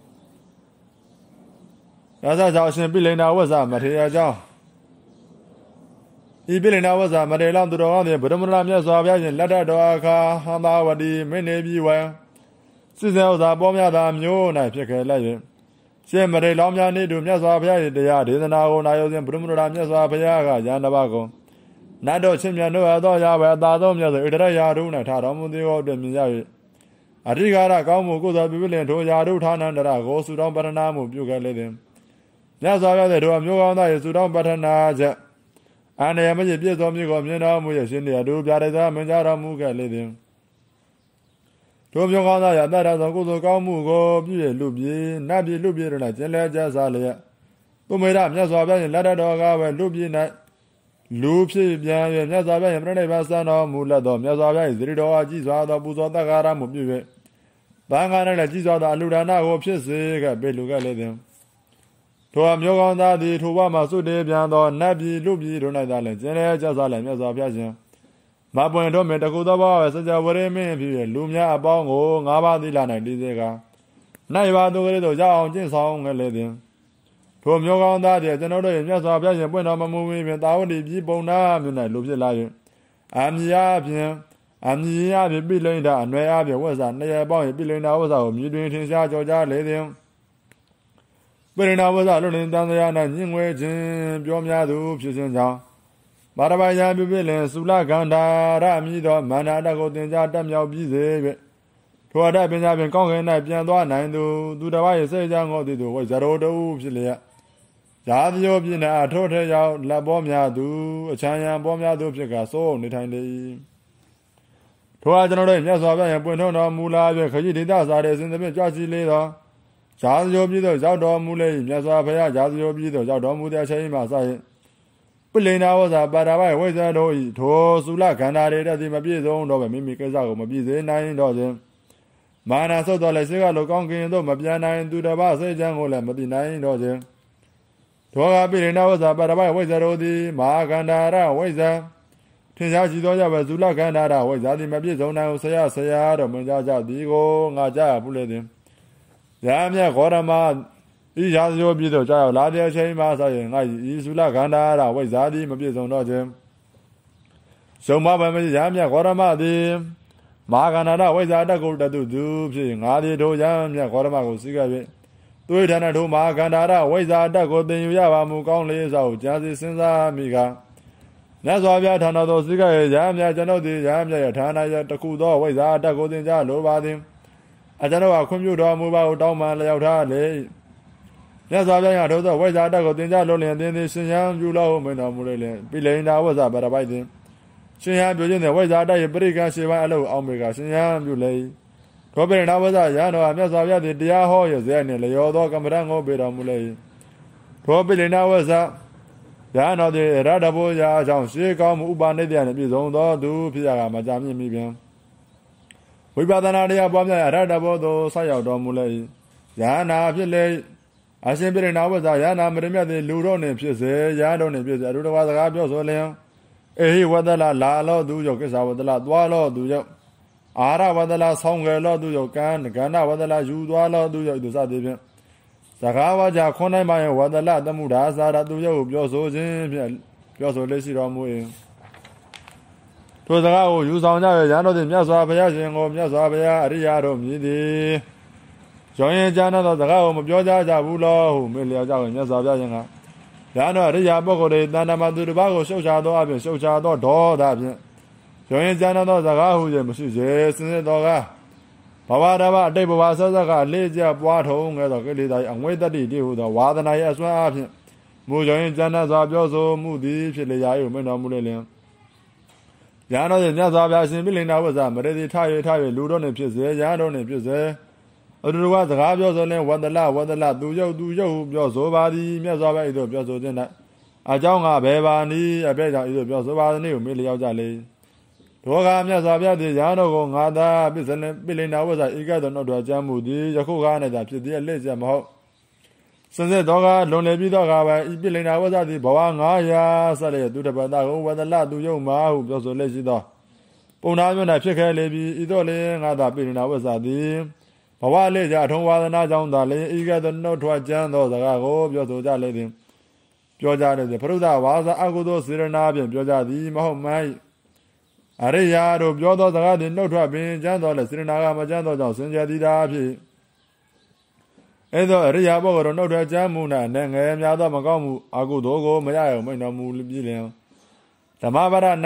ရသကြောင့်ရှင်ပိလိန်နာဝဇ္ဇမထေရအကြောင်းဤပိလိန်နာဝဇ္ဇမထေရလောင်းသူတော်ကောင်းသည်ဗုဒ္ဓမရမြတ်စွာဘုရားရှင်လက်ထတော်အခါဟံသာဝတိမင်းနေပြီးဝံစစ်စဲဥစ္စာပေါ်များသာမျိုး၌ဖြစ်ခဲ့လက်၍ရှင်မထေရလောင်းများနေသူမြတ်စွာဘုရား၏တရားဒေသနာကိုနာယုစဉ်ဗုဒ္ဓမရမြတ်စွာဘုရားကယန္တဘကုံနတ်တော်ချင်းမြတ်တို့အသောရာဝဲအသာဆုံးမြတ်စွာဣတရရာထု၌ထတော်မူသည်ကိုတွင်မြင်ရ၍အရိကာရကောင်းမှုကုသိုလ်ပြုလျင်ထိုရာထုဌာနန္တရကိုသုတောင်းပတနာမှုပြုခဲ့လေသည်မြတ်စွာဘုရားသည်ထိုအမျိုးကောင်းသား၏သုတောင်းပတနာချက်အန္တရာယ်မရှိပြည့်စုံမြင့်ကိုမြင်တော်မူရရှင်တရားတို့ပြတဲ့သာမင်ကြတော်မူခဲ့လေသည်ထိုမျိုးကောင်းသားရတတ်တော်သောကုသိုလ်ကောင်းမှုကိုပြုရလူပြေနတ်ပြေလူပြေတို့၌ကျင်လဲကြစားလျက်သူမေရမြတ်စွာဘုရား၏လက်တော်ကပဲလူပြေ၌လူဖြစ်ပြန်၍မြတ်စွာဘုရား၏ပြိဋိဘဆံတော်မူလက်သောမြတ်စွာဘုရား၏သတိတော်အကြည့်စွာသောပူဇော်တက္ကရာမှုပြု၍ဘင်္ဂါ၌လည်းကြည်စွာသောအလူဒါနကိုဖြစ်စေခဲ့ပေလူခဲ့လေသည်ထိုအမျိုးကောင်းသားသည်ထိုဘမှစွတ်တေပြန်သောနတ်ပြည်လူပြည်တို့၌သာလည်းကျင်လဲကြစားလည်းမြတ်စွာဘုရားရှင်မပွင့်တို့မြတ်တကုသောဘောစကြဝဠာမင်းဖြစ်၍လူများအပေါင်းကိုငါးပါးသီလ၌တည်စေကာနိုင်ပါသူကလေးတို့ရောက်အောင်ကျင့်ဆောင်ခဲ့လေသည်ထိုမျိုးကောင်းသားသည်ကျွန်တော်တို့၏မြတ်စွာဘုရားရှင်ပွင့်တော်မမူမီဖြင့်တာဝတိပြည်ပုံနာမြို့၌လူဖြစ်လာ၍အာမြာဖြင့်အမြင်အဖြစ်ပိလိန်တာအနွယ်အဖြစ်ဝတ်စာနှစ်ရပေါင်း၏ပိလိန်တာဝတ်စာကိုမြည်တွင်ထင်ရှားကြော်ကြားလေသည်ပိလိန်တာဝတ်စာလွတ်လင်တန်တရား၌ညင်ငွေခြင်းပြောများသူဖြစ်ခြင်းကြောင့်ဘာရပိုင်ရာပြုပိလင်သုလကန္တာရအမည်သောမန္တတကိုသင်ကြားတက်မြောက်ပြီးစေ၍ထိုအတပညာဖြင့်ကောင်းကင်၌ပြန်သွားနိုင်သူသူတစ်ပါး၏စိတ်ကြောင့်ငေါသည်သူဝိဇရောတူဖြစ်လျက်ဇာတိယောပြည့်၌အထောထရောက်လက်ပေါ်များသူအချမ်းရံပေါ်များသူဖြစ်ကစိုးနေထိုင်လေ၏ထိုအားကျွန်တော်တို့မြတ်စွာဘုရားပွင့်ထုံးတော်မူလာ၍ခရီးဒေသစာရဲ့အစဉ်သဖြင့်ကြွစီလေသောဇာတိယောပြည့်သောရောက်တော်မူလေ၏မြတ်စွာဘုရားဇာတိယောပြည့်သောရောက်တော်မူတဲ့အချိန်မှစ၍ပိလိန်နာဝဇာပါရပိုင်ဝိဇ္ဇာတို့၏ထိုသုလခန္ဓာတွေတည်းမပြည့်စုံတော့ပဲမိမိကိစ္စကိုမပြည့်စေနိုင်တော့ခြင်းမာနဆုတ်တော်လည်းရှိကလိုကောင်းကင်သို့မပြန်နိုင်သူတစ်ပါးစိတ်ချမ်းကိုလည်းမသိနိုင်တော့ခြင်းသောကပိလိန်နာဝဇာပါရပိုင်ဝိဇ္ဇာတို့သည်မဟာခန္ဓာရဝိဇ္ဇာထင်ရှားရှိသောကြောင့်ပဲသုလခန္ဓာရဝိဇ္ဇာသည်မပြည့်စုံနိုင်ဆရာဆရာတော်မင်းကြကြသည်ကိုငါကြားရဘူးလေသည်ရာမြတ်ဂေါရမဤရာဇယောပြည်သို့ကြာရောက်လာတဲ့အချိန်မှဆိုရင်ငါဤသုလခန္ဓာရဝိဇ္ဇာသည်မပြည့်စုံတော့ခြင်းရှုံမပမရမြတ်ဂေါရမသည်မာခန္ဓာရဝိဇ္ဇာတကုတတုသူဖြစ်ငါသည်ထိုရမြတ်ဂေါရမကိုစိက၍သွေးထဏထိုမာခန္ဓာရဝိဇ္ဇာတကိုသင်ယူရပါမူကောင်းလေးစွာကိုကြာစီစဉ်းစားမိကမြတ်စွာဘုရားဌာနတော်စိကရဲ့ရမြတ်ကျွန်ုပ်သည်ရမြတ်ရဲ့ဌာနရဲ့တခုသောဝိဇ္ဇာတကိုသင်ကြားလိုပါသည်အကျွန်ုပ်ကခွင့်ပြုတော်မူပါဟုတောင်းပန်လျောက်ထားလေမြတ်စွာဘုရားထိုသောဝိဇ္ဇာတကိုသင်ကြားလို့လျင်သင်သည်ရှင်ရန်ပြုလို့မိန်တော်မူလေလျင်ပိလိန်နာဝဇ္ဇပရပိုက်သည်ရှင်ရန်ပြုခြင်းသည်ဝိဇ္ဇာတရဲ့ပရိက္ခရှိပိုင်းအလုံးအောင်မေကရှင်ရန်ပြုလေသောပိလိန်နာဝဇ္ဇရန်တော်မြတ်စွာဘုရားသည်တရားဟောရစေနှင့်လျောသောကမ္မဋ္ဌာန်းကိုပေးတော်မူလေသောပိလိန်နာဝဇ္ဇရန်တော်သည်ရတ္တဘောရာအကြောင်းရှေးကောင်းမှုဥပါနိတ္တနှင့်ပြည့်စုံသောသူဖြစ်ရကမကြာမြင့်မိပင်ဝိပဿနာတရားပွားများရတ္တဘောသို့ဆက်ရောက်တော်မူလေရဟနာဖြစ်လေအရှင်ပိရိနာဝဇ္ဇရဟနာမရမြတ်သည်လူတို့နှင့်ဖြစ်စေရဟန်းတို့နှင့်ဖြစ်စေအတူတကွာစကားပြောဆိုလျင်အေဟိဝဒလလာလောသူယောကိစ္စဝဒလသွားလောသူယောအာရဝဒလဆောင်းငယ်လောသူယောကံကန္နဝဒလယူသွားလောသူယောဤသူစသည်ဖြင့်စကားဝါကြခွန်နိုင်မှယဝဒလသမှုဒါစာရသူယောကိုပြောဆိုခြင်းဖြင့်ပြောဆိုလက်ရှိတော်မူ၏ထိုစကားကိုယူဆောင်ကြရရန်တို့သည်မြတ်စွာဘုရားရှင်ကိုမြတ်စွာဘုရားအရိယာတို့မြည်သည်ကျောင်းရင်ကျမ်းသောစကားကိုမပြောကြကြဘူးလို့ဟုမေးလျောက်ကြရင်မြတ်စွာဘုရားရှင်ကရန်တို့အရိယာပုဂ္ဂိုလ်တွေတဏ္ဍမသူတစ်ပါးကိုရှုတ်ချသောအပြင်ရှုတ်ချသောဒေါသဖြင့်ကျောင်းရင်ကျမ်းသောစကားဟု၍မရှိစေစင်စစ်တော်ကဘဝတဘအတိတ်ဘဝဆက်ဆက်ကလေးကျပွားထုံငဲသောကိလေသာအငွေ့တတ္တိတည်းဟုသောဝါဒနာရဲ့အစွမ်းအားဖြင့်မူကျောင်းရင်ကျမ်းစွာပြောဆိုမှုသည်ဖြစ်လျာ၏မိန့်တော်မူလေလျင်ရန်တို့မြတ်စွာဘုရားရှင်ပိလိန်နာဝဇ္ဇမရတိထ၍ထ၍လူတို့နှင့်ဖြစ်စေရန်တို့နှင့်ဖြစ်စေအတူတူကစကားပြောဆိုလင်ဝဒလဝဒလသူယုတ်သူယုတ်ဟုပြောဆိုပါသည်မြတ်စွာဘုရားဤသို့ပြောဆိုခြင်း၌အကြောင်းကဘယ်ပါနည်းအဘဲကြောင့်ဤသို့ပြောဆိုပါသည်ကိုမေးလျောက်ကြလေဒေါကမြတ်စွာဘုရားသည်ရဟန်းတို့ကိုငါသာပိစလင်ပိလိန်နာဝဇ္ဇဧကသောနှုတ်တော်ကြမ်းမှုသည်ယခုကား၌သာဖြစ်သည်အလက်ချက်မဟုတ်စင်စစ်တော်ကလွန်လေပြီးတော့ကပဲဤပိလိန်နာဝဇ္ဇသည်ဘဝငါးရာဆက်လေသူတပတ်သားကိုဝဒလသူယုတ်မာဟုပြောဆိုလက်ရှိသောပုံနာမျိုး၌ဖြစ်ခဲ့လေပြီးဤသို့လည်းငါသာပိလိန်နာဝဇ္ဇသည်ဘဝလေးကြထုံဝါဒနာကြောင့်သာလျှင်ဤကဲ့သို့နှုတ်ထွက်ကြမ်းသောစကားကိုပြောဆိုကြလေသည်ပြောကြလေသည်ပရုဒ္ဓဝါစာအကုသိုလ်စေရနာဖြင့်ပြောကြသည်မဟုတ်မှန်အရိယာတို့ပြောသောစကားသည်နှုတ်ထွက်ပင်ကြမ်းသောလည်းစေရနာကမကြမ်းသောကြောင့်စင်ကြယ်သည်သာဖြစ်အဲသောအရိယာပုဂ္ဂိုလ်တို့နှုတ်ထွက်ကြမ်းမှု၌နဲ့ငယ်များသောမကောင်းမှုအကုသိုလ်ကိုမရရမိန်တော်မူပြီးလျှင်ဓမ္မပဒ၌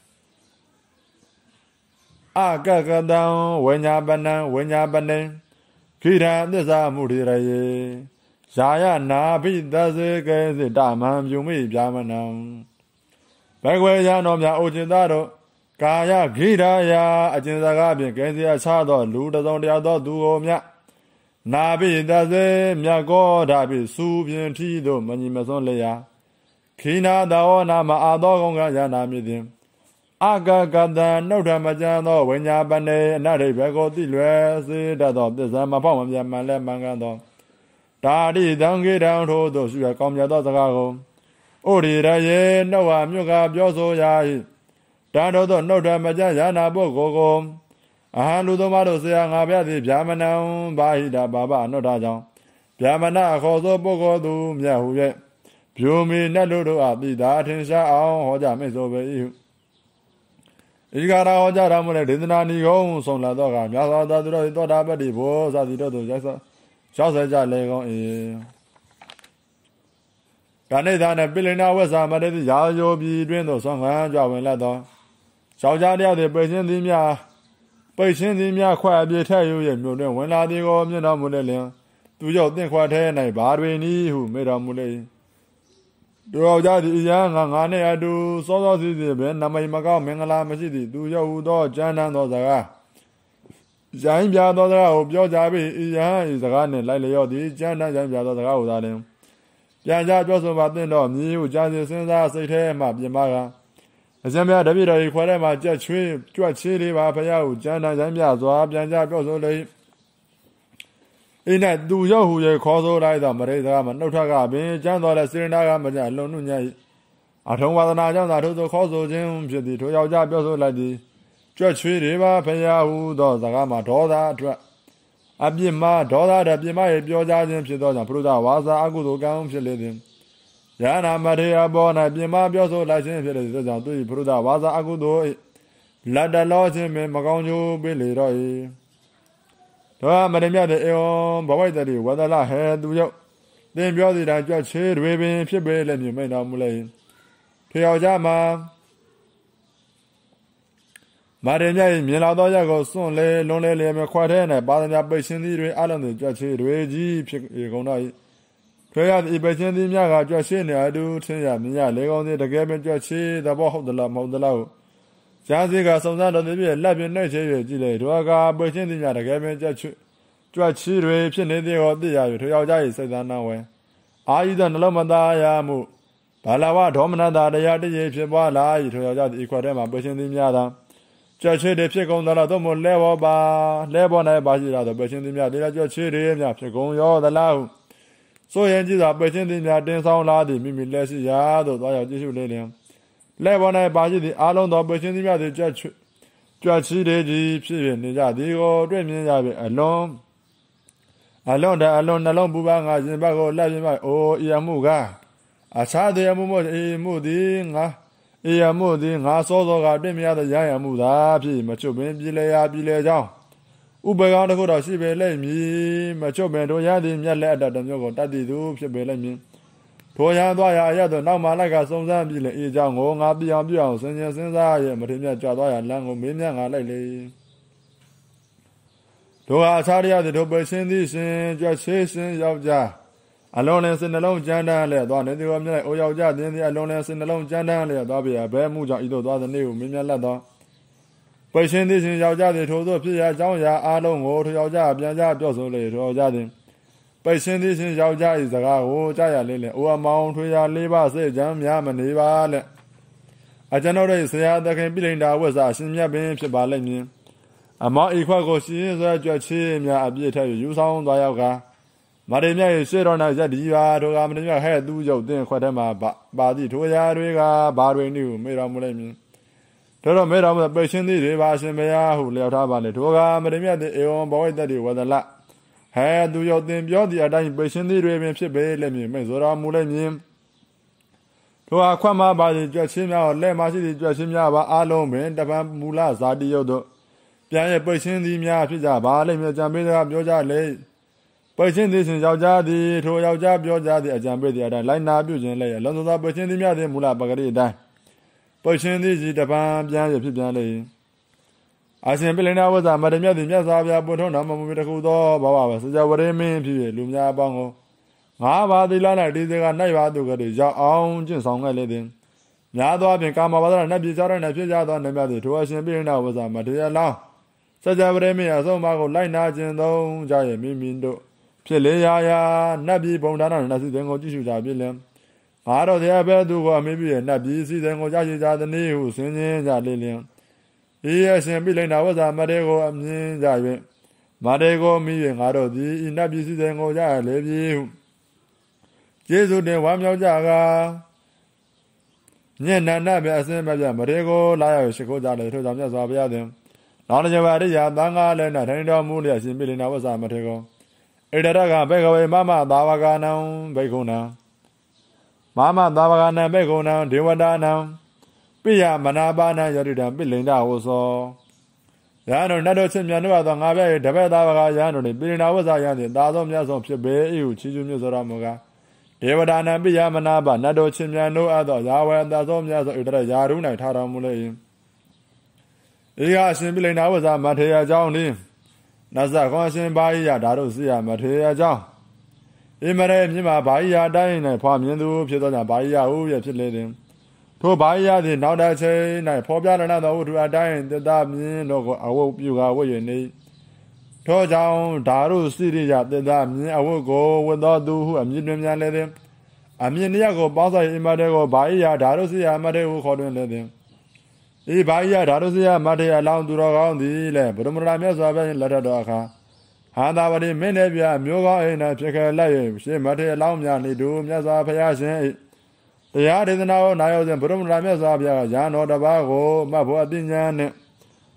အကကတံဝိညာပနံဝိညာပနေခိရသစ္စာမုဒိရယေယာယနာဘိသစေကေစိတမံပြုမိပြမနံဘဂဝေယံတော်မြတ်အိုจิตသားတို့ကာယခိရယာအကျဉ်စကားဖြင့်ကဲစီအချသောလူတစုံတယောက်သောသူကိုမြတ်နာဘိသစေမြတ်ကောဓာဖြင့်စူဖြင့်ထီသို့မညီမစွန်းလျာခိနာသောနာမအာသောကောင်းကရနာမြည်သည်အကကတံနှုတ်ထမကြံသောဝိညာပနေအနရိဘေကိုတိလွယ်စေတတ်သောသစ္စာမဖောက်မပြတ်မှန်လဲမှန်ကန်သောဒါတိတံခေတံထိုသို့ရှိရကောင်းမြတ်သောစကားကိုဩရိရယေနှုတ်ဟာမြို့ကပြောဆိုရာ၏တန်တော်သောနှုတ်ထမကြံရနာပုဂ္ဂိုလ်ကိုအဟံလူသမားတို့ဆရာငါပြသည်ဗျာမနံဘာဟိတာဘာဘအနုတ္တကြောင့်ဗျာမနအခေါ်သောပုဂ္ဂိုလ်သူမြတ်ဟု၍ဗျုံမီနတ်လူတို့အားသိသာထင်ရှားအောင်ဟောကြားမိတ်ဆိုပေ၏ဣဂါရဟောကြားတော်မူတဲ့ဒေသနာနိဂုံးဆုံးလာတော့ကမြတ်စွာဘုရားသူတို့သောတာပတ္တိဘောဇာတိတို့တို့ရိုက်ဆောရောက်ဆက်ကြလေကောင်း၏ဒါနေသာနဲ့ပိလိနာဝဇ္ဇမတတိရာဇိုပြည်တွင်သို့ဆွမ်းခံကြဝင်လာသောယောက်ျားတယောက်သည်ပိတ်ချင်းသည်များပိတ်ချင်းသည်များခွဲအပြည့်ထက်ယူ၍မြို့တွင်ဝင်လာသည်ကိုမြင်တော်မူလေလျင်သူရောက်သင်ခွဲထဲ၌ဘာတွေနည်းဟုမေးတော်မူလေသူယောက်ျားသည်အရန်ငါငါနှင့်အတူစောစောစီးစီးပဲနမိတ်မကောင်းမင်္ဂလာမရှိသည်သူရောက်ဟူသောကြမ်းတမ်းသောစကားရိုင်းပြသောစကားကိုပြောကြပြီးအရန်ဤစကားနှင့်လိုက်လျော့သည်ကြမ်းတမ်းရိုင်းပြသောစကားကိုသာလျှင်ပြန်ကြပြောဆိုပါသင့်တော်မြည်ဟုကြားစီစဉ်းစားစိတ်ထဲမှပြင်ပါကအရှင်မြတ်တပည့်တော်၏ခွဲထဲမှကြက်ချွေးကြွက်ချေးလေးပါဖရာဟုကြမ်းတမ်းရိုင်းပြစွာပြန်ကြပြောဆိုလေအိ၌သူရောက်ဟူ၍ခေါ်ဆိုလိုက်သောမရိစကားမှနှုတ်ထကပင်ကျမ်းတော်လည်းစေရနာကမကြလွန်နှုည၏အထုံဝါဒနာကြောင့်သာထို့သောခေါ်ဆိုခြင်းဖြစ်သည်ထိုယောက်ျားပြောဆိုလိုက်သည်ကြွက်ချွေးတွေပါဖရာဟုသောစကားမှာဒေါသအတွက်အပြစ်မှာဒေါသတဲ့ပြစ်မှာရဲ့ပြောကြခြင်းဖြစ်သောကြောင့်ပုရုဒဝါစာအကုသိုလ်ကံဖြစ်လေသည်ယန္နာမထေရဘော၌ပြစ်မှာပြောဆိုလိုက်ခြင်းဖြစ်လေသောကြောင့်သူ၏ပုရုဒဝါစာအကုသိုလ်လတ်တလောခြင်းပင်မကောင်းကျိုးပေးလေတော့၏တော့မရမြတဲ့ဧဝံဘဝိတ္တိဝဒလဟေသူရောက်သင်ပြောသည်တိုင်းကြွချေတွေပင်ဖြစ်ပေလည်းမြင်မိန်တော်မူလေထေယောက်ျားမှာမာရမြ၏မြင်လာသောရက်ကိုစွန့်လေလွန်လေလေမြခွာထဲ၌ပါဒမြပိတ်ရှင်သည်တွေအလုံးစုံကြွချေတွေကြီးဖြစ်ကုန်တော့၏ထွေရသည်ပိတ်ရှင်သည်များကကြွချေနေအတူထင်ရမြင်ရလေကောင်းသည်တကယ်ပင်ကြွချေသဘောဟုတ်သလားမဟုတ်သလားကျမ်းစီကစုံစမ်းတော်သည်ဖြင့်လက်ပြနှိမ့်ချေ၍ကြည်လေဒွါကပိတ်ရှင်သည်များတကယ်ပင်ကြွချေကြွချီတွေဖြစ်နေသည်ကိုသိရ၍ထိုယောက်ျား၏စိတ်သားနှံဝဲအာယုဒနှလုံးမသားရမှုဘာလဝဒေါမနတာတရားတည်းဖြစ်ပွားလာ၏ထိုယောက်ျားသည်ဤခွက်ထဲမှာပိတ်ရှင်သည်များသာကြွချီတွေဖြစ်ကုန်သလားသို့မဟုတ်လဲဘောပါလဲဘော၌ပါရှိလာသောပိတ်ရှင်သည်များတရားကြွချီတွေများဖြစ်ကုန်ရောသလားဟုဆိုရင်ကြည်စွာပိတ်ရှင်သည်များတင်ဆောင်လာသည်မိမိလက်ရှိရာသို့သွားရောက်ကြည့်ရှုလေလျင်လဲဘော၌ပါရှိသည့်အာလုံးသောပိတ်ရှင်သည်များသည်ကြွချီကြွချီတွေကြီးဖြစ်နေကြသည်ကိုတွေ့မြင်ရပြီအလုံးအလုံးတအလုံးနှလုံးပူပါငါရှင်ဘက်ကိုလက်ပြမအိုဤအမှုကအခြားတရားမှုမို့ဤမှုသည်ငါဤအမှုသည်ငါစောစောကတွေ့မြင်ရသောရရမှုသာဖြစ်မချွတ်ပင်ပြည်လေရာပြည်လေကြောင်းဥပကောင်းတစ်ခုတော့ရှိပေလိမ့်မည်မချွတ်ပင်တို့ရသည်မျက်လက်အတ္တမျိုးကိုတတ်တည်သူဖြစ်ပေလိမ့်မည်ထိုရန်သွားရာအရသောနောက်မှလိုက်ကစုံစမ်းပြီးလေဤကြောင်းကိုငါပြအောင်ပြအောင်စဉ်းကျင်စဉ်းစားရမထင်မြတ်ကြွသွားရာလမ်းကိုမေးမြန်းငါလိုက်လေတို့ဟာအခြားတရားသည်တို့ပိတ်ရှင်သည်ရှင်ကြွချေရှင်ယောက်ျားအလုံးနဲ့စိတ်နှလုံးကြမ်းတမ်းလျက်သွားနေသည်ကိုမြင်လိုက်အိုယောက်ျားသည်အလုံးနဲ့စိတ်နှလုံးကြမ်းတမ်းလျက်သွားပြီဘဲမှုကြောင့်ဤသို့သွားသည်နေ့ကိုမြင်မြတ်လက်သောပိတ်ရှင်သည်ရှင်ယောက်ျားသည်ထိုသို့ဖြစ်ရာအကြောင်းအရာအလုံးကိုထိုယောက်ျားပြန်ကြပြောဆိုလေထိုယောက်ျားသည်ပိတ်ရှင်သည်ရှင်ယောက်ျား၏စကားကိုကြားရလေလေအိုအမောင်ထွေရာလေးပါးစိတ်ကြမ်းများမနေပါလက်အကျွန်ုပ်၏ဆရာသခင်ပြိလိန်တာဝိဇ္ဇာရှင်မြတ်ပင်ဖြစ်ပါလိမ့်မည်အမောင်ဤခွက်ကိုရှင်းစွဲကြွချေများအပြည့်ထက်ယူဆောင်သွားရောက်ကမာရမြရဲ့ရှေ့တော်၌ရက်ဒီပါထိုကမင်းမြဟဲ့သူရုပ်တင်ခွက်ထဲမှာပါသည့်ထိုရာတွေကဘာတွေနည်းဟုမေတော်မူလိမ့်မည်တို့တော့မေတော်မူပိတ်ရှင်သည်တွေပါရှင်ဘုရားဟုလျှောက်ထားပါလေထိုကမင်းမြတဲ့ဧဝံဘဝိတ္တိဝဒလဟဲ့သူရုပ်တင်ပြောသည့်အတိုင်းပိတ်ရှင်သည်တွေပင်ဖြစ်ပေလိမ့်မည်မိတ်ဆိုတော်မူလိမ့်မည်ထိုအခွက်မှာပါသည့်ကြွချေများလက်မရှိသည့်ကြွချေများပါအလုံးပင်တပံမူလဇာတိယုတ်တို့ပြန်ရဲ့ပိတ်ရှင်သည်များဖြစ်ကြပါလိမ့်မည်ကြံပေးစကားပြောကြလေပိတ်ရှင်သည်ရှင်ယောက်ျားသည်ထိုယောက်ျားပြောကြသည့်အကြံပေးသည့်အတိုင်းလိုက်နာပြုခြင်းလည်းလုံးစုံသောပိတ်ရှင်သည်များသည်မူလပဂရိအတိုင်းပိတ်ရှင်သည်ကြီးတပံပြန်ရဖြစ်ပြန်လေအရှင်ပိလိနာဝဇ္ဇမတမြတ်သည်မြတ်စွာဘုရားပွင့်ထုံးတော်မူပြီးတခုသောဘဝပဲစကြဝဠာမင်းဖြစ်လူများအပေါင်းကိုငါးပါးသီလ၌ဒီစကားနိုင်ပါသူကတည်းရောက်အောင်ကျင့်ဆောင်ခဲ့လေသည်များသောဖြင့်ကာမဘာဒနာနတ်ပြည်ကြောင်း၌ဖြစ်ကြသောနတ်မြတ်သည်ထိုအရှင်ပိလိနာဝဇ္ဇမတရလောင်းစကြဝဠာမင်းအဆုံးအမကိုလိုက်နာခြင်းသုံးကြရဲ့မိမိတို့ဖြစ်လေရာရာနတ်ပြည်ဘုံဒါနနတ်စီစဉ်ကိုကြည့်ရှုကြပြီလေငါတို့တရားပဲသူကိုအမိပြည့်နတ်ပြည်စီစဉ်ကိုကြားရှိကြသည်နည်းဟုဆင်ခြင်ကြလေလျင်ဤအရှင်ပိလိန်နာဝဇ္ဇမတေကိုအမြင်ကြ၍မတေကိုမိ၍ငါတို့သည်ဤနတ်ပြည်စီစဉ်ကိုကြားလေပြီဟုကျေးဇူးတင်ဝမ်းမြောက်ကြကားညဉ့်နန္ဒပြအစင်းမပြမတေကိုလာရရှိခိုးကြလေထို့ကြောင့်မြတ်စွာဘုရားသည်နောင်တကြပါရိယာသံဃာလည်း၌ထိုင်တော်မူလျက်ရှင်ပိလိန်နာဝဇ္ဇမတေကိုဣတရကဘေကဝေမမသာဝကနံဘေကုဏံမမသာဝကနံဘေကုဏံဒေဝတာနံပိယမနာပါဏံယတိတံပိလိန်ဒဝသောယဟန်တို့နတ်တို့ချင်းမြန်တို့သောငါပြည့်တပည့်သာဝကယဟန်တို့ပိလိန်ဒဝဇယံသည်သာသောမြတ်ဆုံးဖြစ်ပေ၏ဟုချီးကျူးမြတ်စွာမူကားဒေဝတာနံပိယမနာပါနတ်တို့ချင်းမြန်တို့အသောယာဝေသာသောမြတ်ဆုံးဣတရယာရု၌ထားတော်မူလေ၏ဤကအရှင်ပိလိန်ဒဝဇမထေရကြောင့်သည်နတ်ဇခွန်ရှင်ဘာဟိယဓာတုစီယမထေရကြောင့်ဣမရေမြင့်မှာဘာဟိယတိုင်း၌ဖွာမြင်သူဖြစ်သောကြောင့်ဘာဟိယဟုရဖြစ်လေသည်ထိုဘာဟိယသည်နောက်တစ်ချိန်၌ဖော်ပြလနသောဝတ္ထုအတိုင်းတတမြင်တို့ကိုအဝုတ်ပြုကာဝတ်၍နေထိုကြောင့်ဓာတုစီရိယတတမြင်အဝတ်ကိုဝတ်သောသူဟုအမြင့်တွင်များလေသည်အမြင့်နည်းကိုပေါင်းစားဣမရေကိုဘာဟိယဓာတုစီယမထေရဟုခေါ်တွင်လေသည်ဤဘာဟိယဓာတုစီယမထေရအလောင်းသူတော်ကောင်းသည်လည်းဗုဒ္ဓမလာမြတ်စွာဘုရားလက်ထက်တော်အခါဟာသာဝတိမင်းတဲ့ပြမျိုးကောင်းအိမ်၌ဖြစ်ခဲ့လိုက်၍ရှင်မထေရအလောင်းများနေတူမြတ်စွာဘုရားရှင်၏တရားဒေသနာကိုနာရောက်စဉ်ဗုဒ္ဓမလာမြတ်စွာဘုရားကရဟန်းတော်တစ်ပါးကိုမတ်ဖို့အသိဉာဏ်နှင့်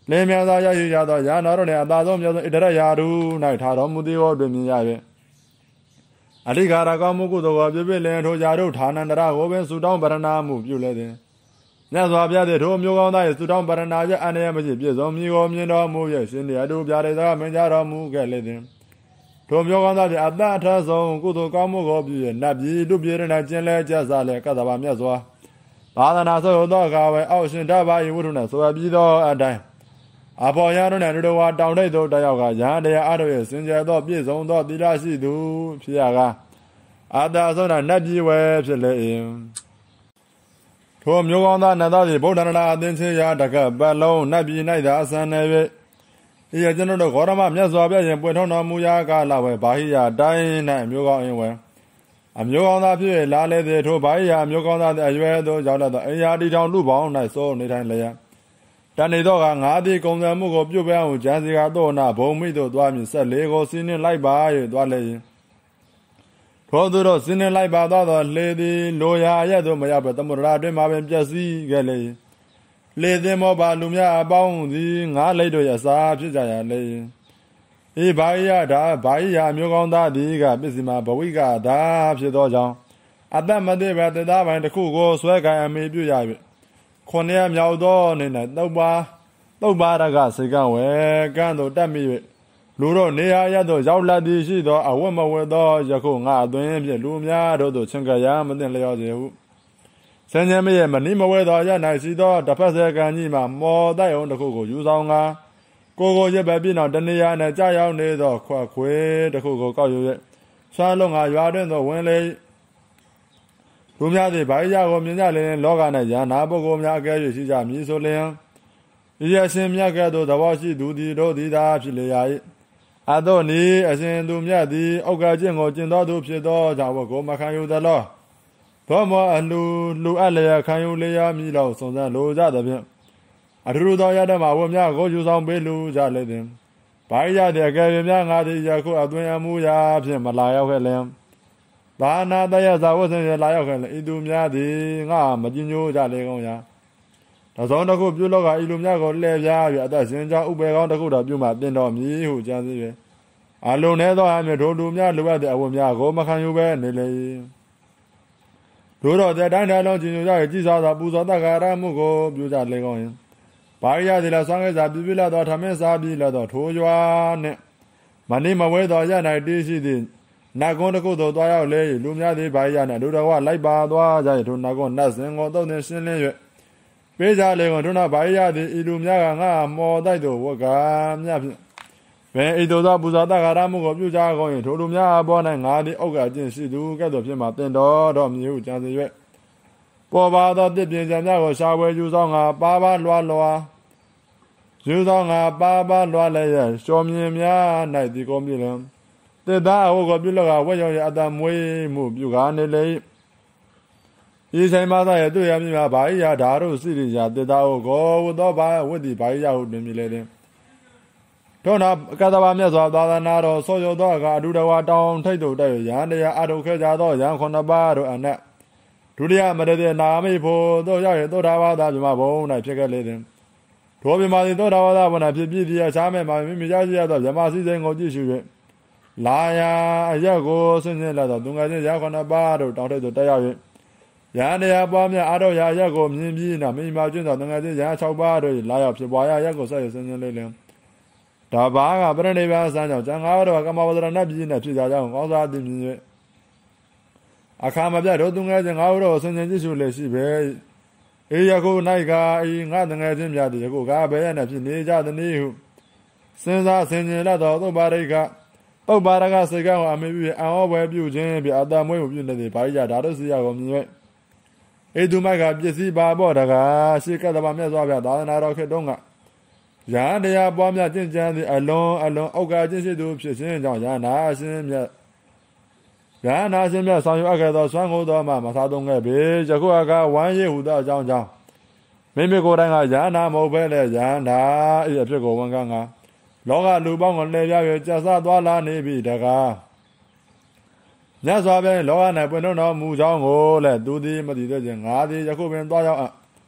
လင်းမြန်စွာရရှိကြသောရဟန်းတော်တို့နှင့်အသာဆုံးမြတ်သောဣတရရာထူ၌ထားတော်မူသည်ကိုတွင်မြင်ရ၍အဓိကာရကောင်းမှုကုသိုလ်ကိုပြည့်ပြည့်လင်းထိုရာထူဌာနန္တရကိုပင်ဆုတောင်းပရဏာမှုပြုလေသည်မြတ်စွာဘုရားသည်ထိုမျိုးကောင်းသား၏ဆုတောင်းပရဏာရဲ့အန္တရာယ်မရှိပြည့်စုံမည်ကိုမြင်တော်မူ၍ရှင်တရားတို့ပြရတဲ့မင်းကြတော်မူခဲ့လေသည်ထိုမျိုးကောင်းသားသည်အတ္တအထဆုံးကုသိုလ်ကောင်းမှုကိုပြု၍နတ်ပြည်လူပြည်၌ကျင်လဲကျဆလဲကတ္တဗမြတ်စွာသာသနာဆောက်သောအခါဝဲအောက်ရှင်တပါ၏ဝိထုနှင့်ဆိုအပ်ပြီးသောအတိုင်းအဘောရတို့နှင့်လူတော်ဝါတောင်ထိပ်သို့တက်ရောက်ကရဟန်းတရားအားထုတ်၍စင်ကြယ်သောပြည့်စုံသောသီလရှိသူဖြစ်ရကားအတ္တအဆုံး၌နတ်ပြည်ဝဲဖြစ်လေ၏ထိုမျိုးကောင်းသားနတ်သားသည်ဗုဒ္ဓနာအသင်္ချေရာတကပတ်လုံးနတ်ပြည်၌သာအစံနေ၍ဤရကျွန်တော်တို့ဂေါရမမြတ်စွာဘုရားရှင်ပွင့်ထုံးတော်မူရာကာလဝဲဘာဟိယတိုင်း၌အမျိုးကောင်းအင်းဝဲအမျိုးကောင်းသားဖြစ်၍လာလေသည်ထိုဘာဟိယအမျိုးကောင်းသားသည်အရွယ်သို့ရောက်လာသောအရာတီထောင်လူပေါင်း၌စိုးနေထိုင်လျက်တန်နေတော့ကငါသည်ကုံစံမှုကိုပြုတ်ပန်းအောင်ဂျန်စီကတော့နာဘုံမိတို့သွားမည်ဆက်လေးကိုစီးနှင်းလိုက်ပါ၍သွားလေ၏ထိုသူတို့စီးနှင်းလိုက်ပါသောလေသည်လိုရာရဲ့သို့မရောက်ပဲသမုဒ္ဒရာအတွင်းမှာပင်ပျက်စီးခဲ့လေ၏လေသင်္ဘောပါလူများအပေါင်းသည်ငါးလိတ်တို့ရဲ့အစာဖြစ်ကြရလေ၏ဤဘာဟိယဒါဘာဟိယမျိုးကောင်းသားသည်ကပစ္စည်းမှာဘဝိကဒါဖြစ်သောကြောင့်အတ္တမသိပဲတေသားပိုင်းတစ်ခုကိုဆွဲကံအမိပြုရ၍ခုနှစ်ရမြောက်သောအနေနဲ့တုတ်ပါတုတ်ပါရကစေကံဝဲကံတို့တက်မိ၍လူတို့နေရာရသို့ရောက်လာသည်ရှိသောအဝတ်မဝတ်သောယခုငါအသွင်ဖြင့်လူများတို့သို့ချင်ကြရမသိလျော်စေဟုစဉ္ကြမရဲ့မနိမဝဲသောရ၌ရှိသောတစ်ဖက်စေကံကြီးမှာမော်တိုက်အောင်တစ်ခုကိုယူဆောင်ကာကိုကိုရပဲပြင်းတော့တနေရာနဲ့ကြာရောက်နေသောခွက်ခွေတစ်ခုကိုကောက်ယူ၍ဆွမ်းလုံးကရွာတွင်သို့ဝင်လေလူများသည်ဘာရကိုမြင်ကြလျင်လောက၌ယန္နာပုဂ္ဂိုလ်များအကဲ၍ရှိကြမည်ဆိုလျင်ဤအရှင်မြတ်ကဲ့သို့သဘောရှိသူသည်တို့သည်သာဖြစ်လေရ၏အသောနီအရှင်သူမြတ်သည်ဩဃကျင့်ကိုကျင့်တော်သူဖြစ်သောကြောင့်ကိုမခံယူသလောသောမောအလူလူအပ်လျက်ခံယူလျက်မည်လောက်စုံစမ်းလိုကြသဖြင့်အထူးသောရတ္တမဝတ်များကိုယူဆောင်ပေးလူကြလေသည်ဘာရတဲ့အကယ်၍များငါသည်ယခုအသွင်အမှုရာဖြင့်မလာရောက်ခဲ့လျင်ဘာနာတယဇာဝဆင်ရလာရောက်ခဲ့လျင်ဤသူများသည်ငါမကြည်ညိုကြလေကောင်းရာတစောတစ်ခုပြုလောကဤလူများကိုလှည့်ပြား၍အသက်ရှင်ကြောင်းဥပေကောင်းတစ်ခုတော်ပြုမှတင်တော်မည်ဟုကြံစည်၍အလုံးနေသောအမြတ်တို့လူများလိုအပ်တဲ့အဝတ်များကိုမခံယူဘဲနေလေတို့တော်တဲ့တိုင်းတိုင်းလုံးကြည်ညိုကြ၍ကြည်စားသောပူဇော်တက္ကရာမှုကိုပြုကြလေကောင်းရင်ဘာရသည်လားဆွမ်းခဲ့စာပြပြလာသောထမင်းစားပြီးလာသောထိုးရွာနှင့်မနိမဝဲသောရ၌တည်ရှိသည်နတ်ကုန်းတစ်ခုသို့သွားရောက်လေလူများသည်ဘာရနှင့်ဒုတော်ကလိုက်ပါသွားကြ၏ထိုနတ်ကုန်းနတ်စင်ကိုတုံးနှင့်ရှင်းလင်း၍ပေးကြလေကုန်ထိုနောက်ဘာရသည်ဤလူများကငါမော်တိုက်သို့ဝတ်ကမြဖြင့်ဘယ်ဤသို့သောပူဇော်တက္ကရာမှုကိုပြုကြကောင်းရင်ထိုလူများအပေါ်၌ငါသည်ဩဃအကျင့်ရှိသူကဲ့သို့ဖြစ်မှတင်တော်တော်မည်ဟုကြံစီ၍ပေါ်ပါသောတစ်ပြင်ကြံများကိုရှာဝဲယူဆောင်ငါပါပါလွားလွားယူဆောင်ငါပါပါလွားလည်းရရှောမြင်များ၌ဒီကောမြည်လံတေသားအဝတ်ကိုပြုလောကဝဲရောင်ရအတမွေးမှုပြုကားနေလေဤဆိုင်မှာသာရတွေ့ရမည်မှာဘာဤရာဓာရုစိရိယာတေသားကိုကောဝသောဘာဝိတ္တိဘာဤရာဟုတွင်မြည်လေတဲ့ထို့နောက်ကတ္တဗမြတ်စွာသာသနာတော်ဆောရုသောအခါအဒုတဝါတောင်ထိတ်တို့တိုက်ရဟန်းတရားအထုတ်ခဲ့ကြသောယဟန်ခုနှစ်ပါးတို့အနက်ဒုတိယမရတဲ့နာမိဖို့တို့ရောက်ရသောတာဝါဒပြမဘုံ၌ဖြစ်ခဲ့လေတဲ့ထိုပြမသည်သောတာဝါဒဘုံ၌ဖြစ်ပြီးသည်အခြားမဲ့မှာမိမိကြားရှိရသောဗြဟ္မာစည်းစိမ်ကိုကြည့်ရှု၍လာယာအရက်ကိုဆင်းရဲလာသောသူငယ်ချင်းရဟန်းခုနှစ်ပါးတို့တောင်ထိတ်တို့တိုက်ရောက်၍ယဟန်တရားပွားများအားထုတ်ရာရက်ကိုမြင်ပြီးနောက်မိမိကျွန်းသောသူငယ်ချင်းရဟန်း၆ပါးတို့လာရောက်ဖြစ်ပွားရာရက်ကိုဆက်ရဆင်းရဲလေလင်ဒါဘာကပရိနိဗ္ဗာန်ဆန်းကြောင့်ကျန်ငါတို့ကမ္မဝဒရဏပြည်နဲ့ဖြစ်ကြကြောင်းကောင်းစားသိမြင်၍အခါမပြတ်တို့သူငယ်ချင်းငါတို့ဆင်းရဲကြည့်ရှုလေရှိပဲအေယခု၌ကအေငါတငယ်ချင်းများသည်ယခုကဘယ်ရနဲ့ဖြစ်နေကြသနည်းဟုစဉ်းစားဆင်ခြင်လာသောသုပါရိကပုပ္ပါရကစေကံကိုအမိပြုအံဩပွဲပြုခြင်းဖြင့်အတမွေးမှုပြုနေသည်ဘာကြဓာတုစီရကိုမြင်၍အေသူမိုက်ကပစ္စည်းပါပေါ်တကားရှိကတ္တဗမြတ်စွာဘုရားသာသနာတော်ခေတ်တုန်းကယဟန်တရားပွားများကျင့်ကြံသည့်အလွန်အလွန်ဩဃကျင့်ရှိသူဖြစ်ခြင်းကြောင့်ယဟနာအရှင်မြတ်ယဟနာအရှင်မြတ်ဆောင်ရွက်အပ်ခဲ့သောဆွမ်းကိုတော်မှမသာသုံးခဲ့ပေယခုအခါဝမ်းရည်ဟူသောအကြောင်းကြောင့်မိမိကိုယ်တိုင်ကယဟနာမဟုတ်ဘဲလေယဟနာဤအဖြစ်ကိုဝန်ခံကလောကလူပေါင်းကိုလှည့်ပြ၍ကြာဆသွားလာနေပြီတကားမြတ်စွာဘုရားလောက၌ပွင့်တော်မူကြောင်းကိုလည်းသူသည်မသိသေးခြင်းငါသည်ယခုပင်သွားရောက်အ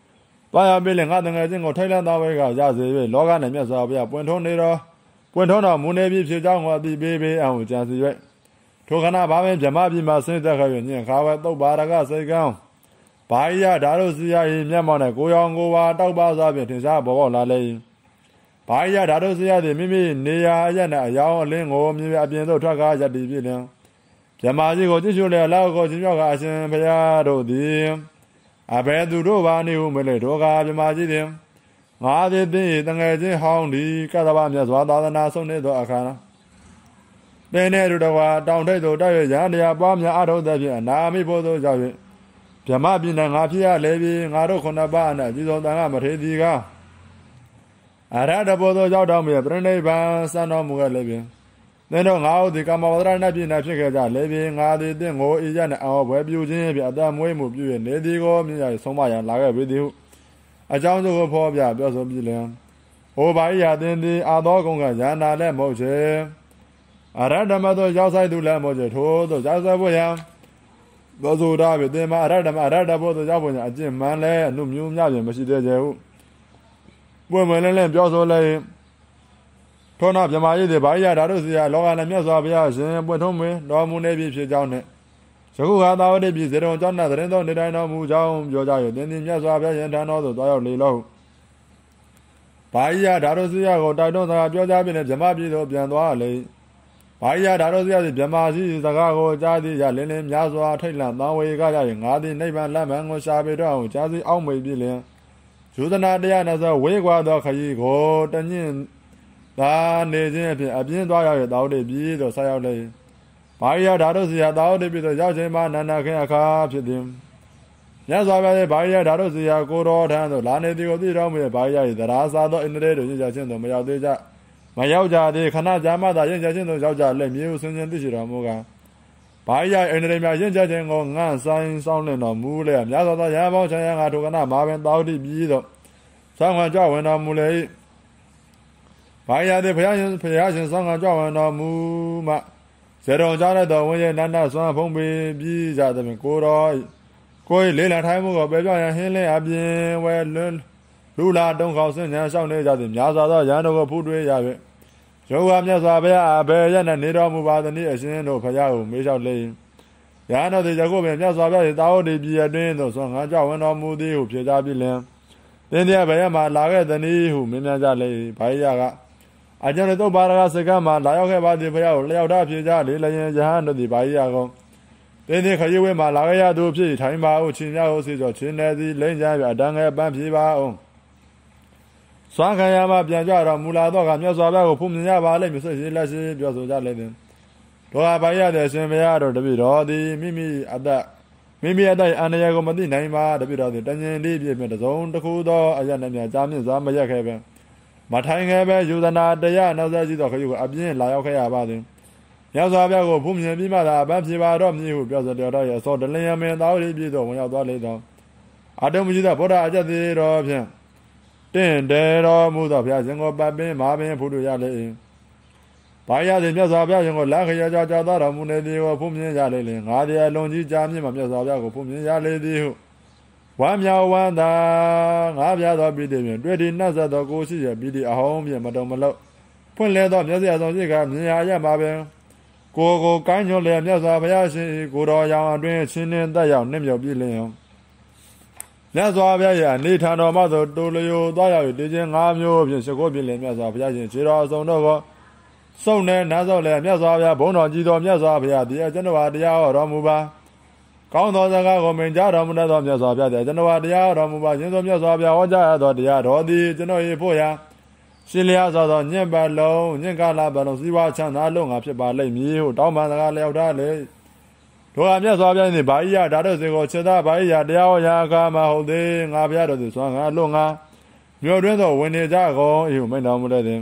သွားရပြီလေငါတငယ်ချင်းကိုထိုက်လန်းသားဝဲကရစေပြီလောကနဲ့မြတ်စွာဘုရားပွင့်ထုံးနေတော့ပွင့်ထုံးတော်မူနေပြီဖြစ်ကြောင်းကိုအတိပေးပေးအောင်ကြံစီ၍ထိုခဏဘာပဲဗြဟ္မပြည်မှာဆင်းသက်ခဲ့၍ညင်ခါဝဲတုတ်ပါရကစိတ်ကောင်းဘာယဓာတုစီယ၏မျက်မှောက်နဲ့ကိုရောင်ကိုပါတောက်ပါစွာဖြင့်ထင်ရှားပေါ်ပေါက်လာလေဘာယဓာတုစီယသည်မိမိနေရာအရနဲ့အယောင်အလင်းကိုမြေအပြင်သို့ထွက်ကားရတည်ပြီလျင်ဗြဟ္မာကြီးကိုကြည့်ရှုလျက်လောက်ကိုချင်းမြောက်ကအရှင်ဘုရားတို့သည်အဘယ်သူတို့ပါနေဟုမလဲတို့ကဗြဟ္မာကြီးသည်ငါသည်သိတငယ်ချင်းဟောင်းဒီကသဗ္ဗမြတ်စွာသာသနာဆုံးနေသောအခါပင်နေတို့တော်တောင်ထိပ်သို့တိုက်ရရန်တရားပွားများအထောက်သည်ဖြင့်အနာမိဖို့သို့ရောက်၍ဗြဟ္မာပြည်၌ငါဖြစ်ရလေပြီငါတို့ခုနှစ်ပါးအနက်ကြီးဆုံးတန်ခါမထေသည်ကအရဟတဘောသို့ရောက်တော်မူပြိဋိဘံစံတော်မူခဲ့လေပြီသင်တို့ငါတို့ဒီကာမဝဒရဏပြည်၌ဖြစ်ခဲ့ကြလေပြီငါသည်တင့်ကိုဤရနှင့်အောဘွယ်ပြုခြင်းဖြင့်အတမွေးမှုပြု၍နေသည်ကိုမြင်ရဆုံးမရန်လာခဲ့ပြီသည်ဟုအကြောင်းစုကိုဖော်ပြပြောဆိုပြီးလျှင်ဟိုဘာဤရာသင်သည်အာသောကုံကရန္နာလည်းမဟုတ်ချေအရဟတမသို့ရောက်ဆိုင်သူလည်းမဟုတ်ချေထို့သို့ရောက်ဆိုင်ဖို့ရန်သောဇုဒဖြင့်သင်မှာအရဟတမအရဟတဘုသို့ရောက်ဖို့ရန်အကျင့်မှန်လည်းအနုမျိုးများဖြင့်မရှိသေးကြဟုပွင့်မလင်းလင်းပြောဆိုလည်းထို့နောက်ဗြဟ္မာကြီးသည်ဘာယဓာတုစီယလောကနဲ့မြတ်စွာဘုရားရှင်ပွင့်ထုံးမွေတော်မူနေပြီဖြစ်ကြောင်းနှင့်ယခုဟာသာဝတိပြည်ဇေရုံကျောင်း၌သတင်းတော်နေတိုင်းတော်မူကြောင်းပြောကြ၍သင်သည်မြတ်စွာဘုရားရှင်ထံတော်သို့သွားရောက်လေလောဘာယဓာတုစီယကိုတိုက်တွန်းစကားပြောကြားပြီးနှင့်ဗြဟ္မာပြည်သို့ပြန်သွားလေဘာယဓာတုစီယသည်ဗြဟ္မာရှိစကားကိုကြားသည်ရလင်းလင်းများစွာထိတ်လန့်သံဝေကကြ၍ငါသည်နိဗ္ဗာန်လမ်းမှန်ကိုရှာပေတော့အောင်ကြားစီအောက်မေ့ပြီးလျှင်ယူဇနာတရားနဲ့သောဝေကွာသောခရီးကိုတညင်သာနေခြင်းအဖြစ်အပြင်းသွားရောက်၍တာဝတိပြည်သို့ဆက်ရောက်လေဘာယဓာတုစီယတာဝတိပြည်သို့ရောက်ခြင်းမှာနန္ဒခင်အခါဖြစ်သည်မြတ်စွာဘုရားဘာယဓာတုစီယကိုတော်ထံသို့လာနေသည်ကိုသိတော်မူ၍ဘာယ၏သရာစာသောအိန္ဒြေတို့ရင့်ကြခြင်းသို့မရောက်သေးကြမရောက်ကြသေးခဏကြာမှသာရင့်ကြခြင်းသို့ရောက်ကြလက်မြေကိုဆင်းခြင်းသိရှိတော်မူကားဘာယအိန္ဒြေများရင့်ကြခြင်းကိုငန့်ဆိုင်ဆောင်လင်တော်မူလေမြတ်စွာသောရဟန်းပေါင်းချမ်းရငါထိုကနာမှာပင်တာဝတိပြည်သို့ဆောင်းခံကြဝင်တော်မူလေဘာယသည်ဘုရားရှင်ဘုရားရှင်ဆောင်းခံကြဝင်တော်မူမှဇေရုံကြားတဲ့တော်ဝင်းရဲ့နန္ဒဆွမ်းဖုံးပေပြီးကြသဖြင့်ကိုတော်ကိုယ်လေးလံထိုင်မှုကိုပယ်ပြောင်းရန်ဟင်းလင်းအပြင်ဝဲလွန်းလူလာတုံးခေါဆင်းညာလျှောက်နေကြသည်များစွာသောရဟန်းတို့ကိုဖူးတွေးရ၍ယောဂမြတ်စွာဘုရားအဘယ်ရနဲ့နေတော်မူပါသနည်းအရှင်တို့ဘုရားကိုမေးလျှောက်လေရဟန်းတို့သည်ယခုပင်မြတ်စွာဘုရား၏တာဝတိပြည်အတွင်းသို့ဆွမ်းခံကြဝင်တော်မူသည်ဟုဖြေကြားပြီးလျှင်သင်သည်ဘယ်ရမှလာခဲ့သနည်းဟုမေးမြန်းကြလေဘာယကအကျွန်ုပ်တို့ဘာရကစကမ်းမှာလာရောက်ခဲ့ပါသည်ဘုရားကိုလျှောက်ထားဖြေကြလေလျင်ယဟန်တို့သည်ဘာယကောသင်သည်ခရီးဝဲမှာလာခဲ့ရသူဖြစ်ထိုင်ပါဦးချင်းများကိုစေကြောချင်းနေသည်လိမ့်ကြပြအတန်းငယ်ပန်းဖြေပါအောင်စွမ်းခံရမှပြန်ကြတော်မူလာတော့ကမြတ်စွာဘုရားကိုဖုန်မြင်ရပါလိမ့်မည်ဆိုရင်လက်ရှိပြောဆိုကြလေသည်တို့ဟာဘာယတဲ့ရှင်ဘုရားတို့တပည့်တော်သည်မိမိအသက်မိမိအသက်အန္တရာယ်ကိုမသိနိုင်ပါတပည့်တော်သည်တញ្ញင်လေးပြည့်ပြည့်တစုံတစ်ခုသောအရနဲ့များကြားမြင့်စွာမရက်ခဲ့ပဲမထိုင်ခဲ့ပဲယူဇနာတရားနောက်ဆက်ရှိသောခရီးကိုအပြင်းလာရောက်ခဲ့ရပါသည်မြတ်စွာဘုရားကိုဖုန်မြင်ပြီးမှသာဗန်းဖြေပါတော့မည်ဟုပြောဆိုတော်ရဲ့အစောတလင်ယမင်သာဝတိပြည်သို့ဝင်ရောက်သွားလေသောအာတုံမရှိသောဗုဒ္ဓအကျက်သေးတော်ဖြင့်တင့်တယ်တော်မူသောဘုရားရှင်ကိုပတ်ပင်မာပင်ဖူးလို့ရလေ၏ဘာရသည်မြတ်စွာဘုရားရှင်ကိုလမ်းခရီးကြောကြောတော်မူနေသည်ကိုဖုန်မြင်ရလေလင်ငါသည်အလွန်ကြီးကြားမြင့်မှမြတ်စွာဘုရားကိုဖုန်မြင်ရလေသည်ဟုဝမ်းမြောက်ဝမ်းသာငါးပြားသောပြည်တည်ဖြင့်တွေ့ဒီနှက်ဆက်သောကိုရှိရပြည်တည်အဟောင်းဖြင့်မတုံမလောက်ဖွင့်လဲသောမျက်စိအဆောင်ရှိကမြင်ရရမှာပင်ကိုကိုကိုင်းညွတ်လျက်မြတ်စွာဘုရားရှင်၏ကိုတော်ရောင်အတွင်းချင်းနှင်းတက်ရောက်နှင့်မြောက်ပြည့်လျင်မြတ်စွာဘုရား၏အနေထံတော်မှသို့တိုလျိုသွားရောက်၍တည်ခြင်း၅မျိုးဖြင့်ရှိခိုးပြည့်လျင်မြတ်စွာဘုရားရှင်ခြေတော်အစုံတို့ကိုစုံနဲ့နားစောလျက်မြတ်စွာဘုရားဘုန်းတော်ကြီးတော်မြတ်စွာဘုရားသည်အကျွန်ုပ်အားတရားဟောတော်မူပါကောင်းသောစကားကိုမင်ကြားတော်မူသောမြတ်စွာဘုရားသည်ကျွန်တော်တရားတော်မူပါရှင်သောမြတ်စွာဘုရားဟောကြားသောတရားတော်သည်ကျွန်တော်၏ဖို့ရာရှင်လျားစွာသောညင့်ပတ်လုံးညင့်ကာလပတ်လုံးစီးပွားချမ်းသာလုံးငါဖြစ်ပါလိမ့်မည်ဟုတောင်းပန်စကားလျောက်ထားလေတို့အမြတ်စွာဘုရားသည်ဘာဤရဓာတုစေကိုချက်သားဘာဤရတရားဟောရာအခါမှာဟုတ်သေးငါဘုရားတော်သည်စွမ်းငါလုံးငါမြို့တွင်သောဝင်နေကြကုန်ဤဟုမိန့်တော်မူလေသည်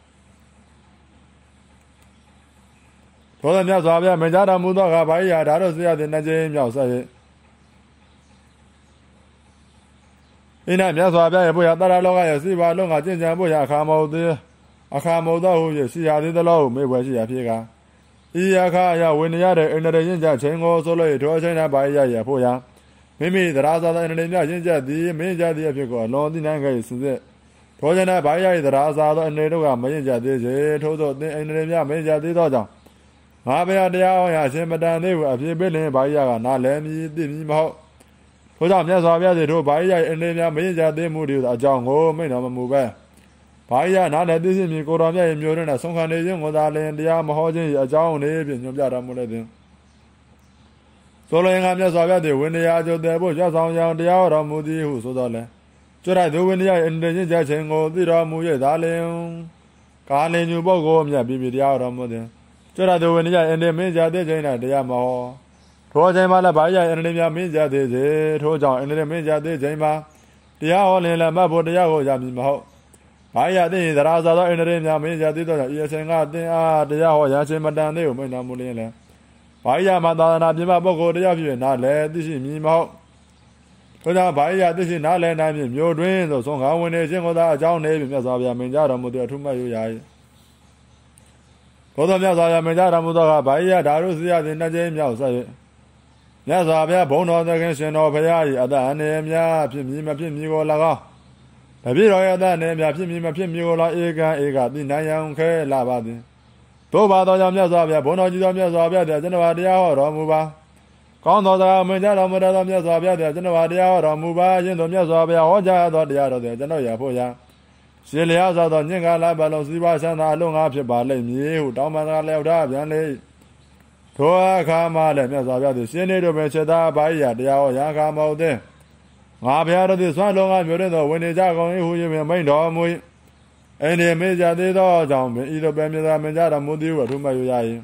သောမြတ်စွာဘုရားမိန့်ကြားတော်မူသောကဘာဤရဓာတုစေရသည်နှစ်ကြိမ်မြောက်ဆက်၏ဣနမြတ်စွာဘုရားရဲ့ဘုရားတရလောကရဲ့စီပါလုံးကကျင့်ကြံဖို့ရအခါမဟုတ်သေးအခါမဟုတ်သောဟု၍ရှိရသေးသလားဟုမေးပွဲရှိရဖြစ်ကဤအခါအရဝိနည်းရတဲ့အိန္ဒြေရင်ကြချိန်ကိုဆိုလို့ထိုအချိန်၌ဘာရရဖို့ရမိမိသရာဇာသောအန္တရာယ်များရင့်ကျက်သည်မင်းကြသည်အဖြစ်ကိုအလွန်သိနိုင်ခဲ့စင်စစ်ထို့ကြောင့်ဘာရ၏သရာဇာသောအန္တရာယ်တို့ကမရင့်ကျက်သေးစေထို့သောအန္တရာယ်များမရင့်ကျက်သေးသောကြောင့်ငါဘုရားတရားဟောရာအရှင်မတန်သေးဟုအဖြစ်ပေးလင်ဘာရကနားလည်မည်သိမည်မဟုတ်ထို့ကြောင့်မြတ်စွာဘုရားသည်တို့ဘာရ၏အန္တရာယ်များမရင့်ကျက်သေးမှုတွေအကြောင်းကိုမိန့်တော်မမူပဲဘာရနားလည်သိရှိမည်ကိုတော်မြတ်၏မျိုးတွင်ဆုံးခံနေခြင်းကိုသာလင်တရားမဟောခြင်း၏အကြောင်းနေဖြင့်ညွှန်ပြတော်မူလေသည်ဆိုလိုရင်ကမြတ်စွာဘုရားသည်ဝိနည်းအကျိုးတဲ့ဖို့ရောက်ဆောင်ကြောင်းတရားဟောတော်မူသည်ဟုဆိုတော်လဲကျွတ်တဲ့သူဝိနည်း၏အန္တရာယ်ကြခြင်းကိုသိတော်မူ၍သာလင်ကာလင်ညူပုဂ္ဂိုလ်မြတ်ပြီးပြီးတရားဟောတော်မူသည်ကျွတ်တဲ့သူဝိနည်း၏အန္တရာယ်မင်းကြသေးခြင်း၌တရားမဟောထိုအချိန်မှလည်းဘာရ၏အန္တရာယ်များမင်းကြသေးစေထို့ကြောင့်အန္တရာယ်မင်းကြသေးခြင်းမှာတရားဟောလင်လည်းမတ်ဖို့တရားကိုရမည်မဟုတ်ဘာရသိသရာဇာသောအန္တရာယ်များမင်းကြသေးသောကြောင့်ဤအချိန်ကသင်အားတရားဟောရခြင်းမတန်သေးဟုမိန့်တော်မူလျင်လည်းဘာရမှာသာသနာပြမပုဂ္ဂိုလ်တရားဖြစ်နားလဲသိရှိမည်မဟုတ်ထို့ကြောင့်ဘာရသိရှိနားလဲနိုင်မည်မျိုးတွင်သို့ဆုံးခါဝင်နေခြင်းကိုသာအကြောင်းနေပြီမြတ်စွာဘုရားမိန့်ကြတော်မူသည်အထုမှတ်ရရ၏သောသောမြတ်စွာဘုရားမိန့်ကြတော်မူသောကဘာရဓာရုစီရသည်နှစ်ကြိမ်မြောက်ဆက်၍မြတ်စွာဘုရားဘုန်းတော်သခင်ရှင်တော်ဘုရား၏အတ္တအနေများဖြစ်မည်မဖြစ်မည်ကို၎င်းတပည့်တော်ရဲ့အတ္တအနေများဖြစ်မည်မဖြစ်မည်ကို၎င်းဧကံဧကသိနိုင်ရန်ခဲလာပါသည်တို့ပါသောကြောင့်မြတ်စွာဘုရားဘုန်းတော်ကြီးသောမြတ်စွာဘုရားသည်ကျွန်တော်တရားဟောတော်မူပါကောင်းသောစကားမိန့်ကြတော်မူသောမြတ်စွာဘုရားသည်ကျွန်တော်တရားဟောတော်မူပါယင်းသောမြတ်စွာဘုရားဟောကြားသောတရားတော်သည်ကျွန်တော်ရဖို့ရာရှင်လျာစွာသောညင်္ဂလာပတ်လုံးစီးပွားဆန္ဒအလုံးငါဖြစ်ပါလိမ့်မည်ဟုတောင်းပန်လျောက်ထားပြန်လေထိုအခါမှလည်းမြတ်စွာဘုရားသည်ရှင်နေတို့ပင်ချက်သားဘာရတရားဟောရာခါမဟုတ်သည်ငါဘုရားတို့သည်ဆွမ်းလုံးကမျိုးတဲ့သောဝင်နေကြကုန်၏ဟု၍မိန့်တော်မူ၏အင်းဒီမေကြသေးသောကြောင့်ပင်ဤလိုပဲမြတ်စွာဘုရားတော်မူသည်ဟုအထုမှတ်ရ၏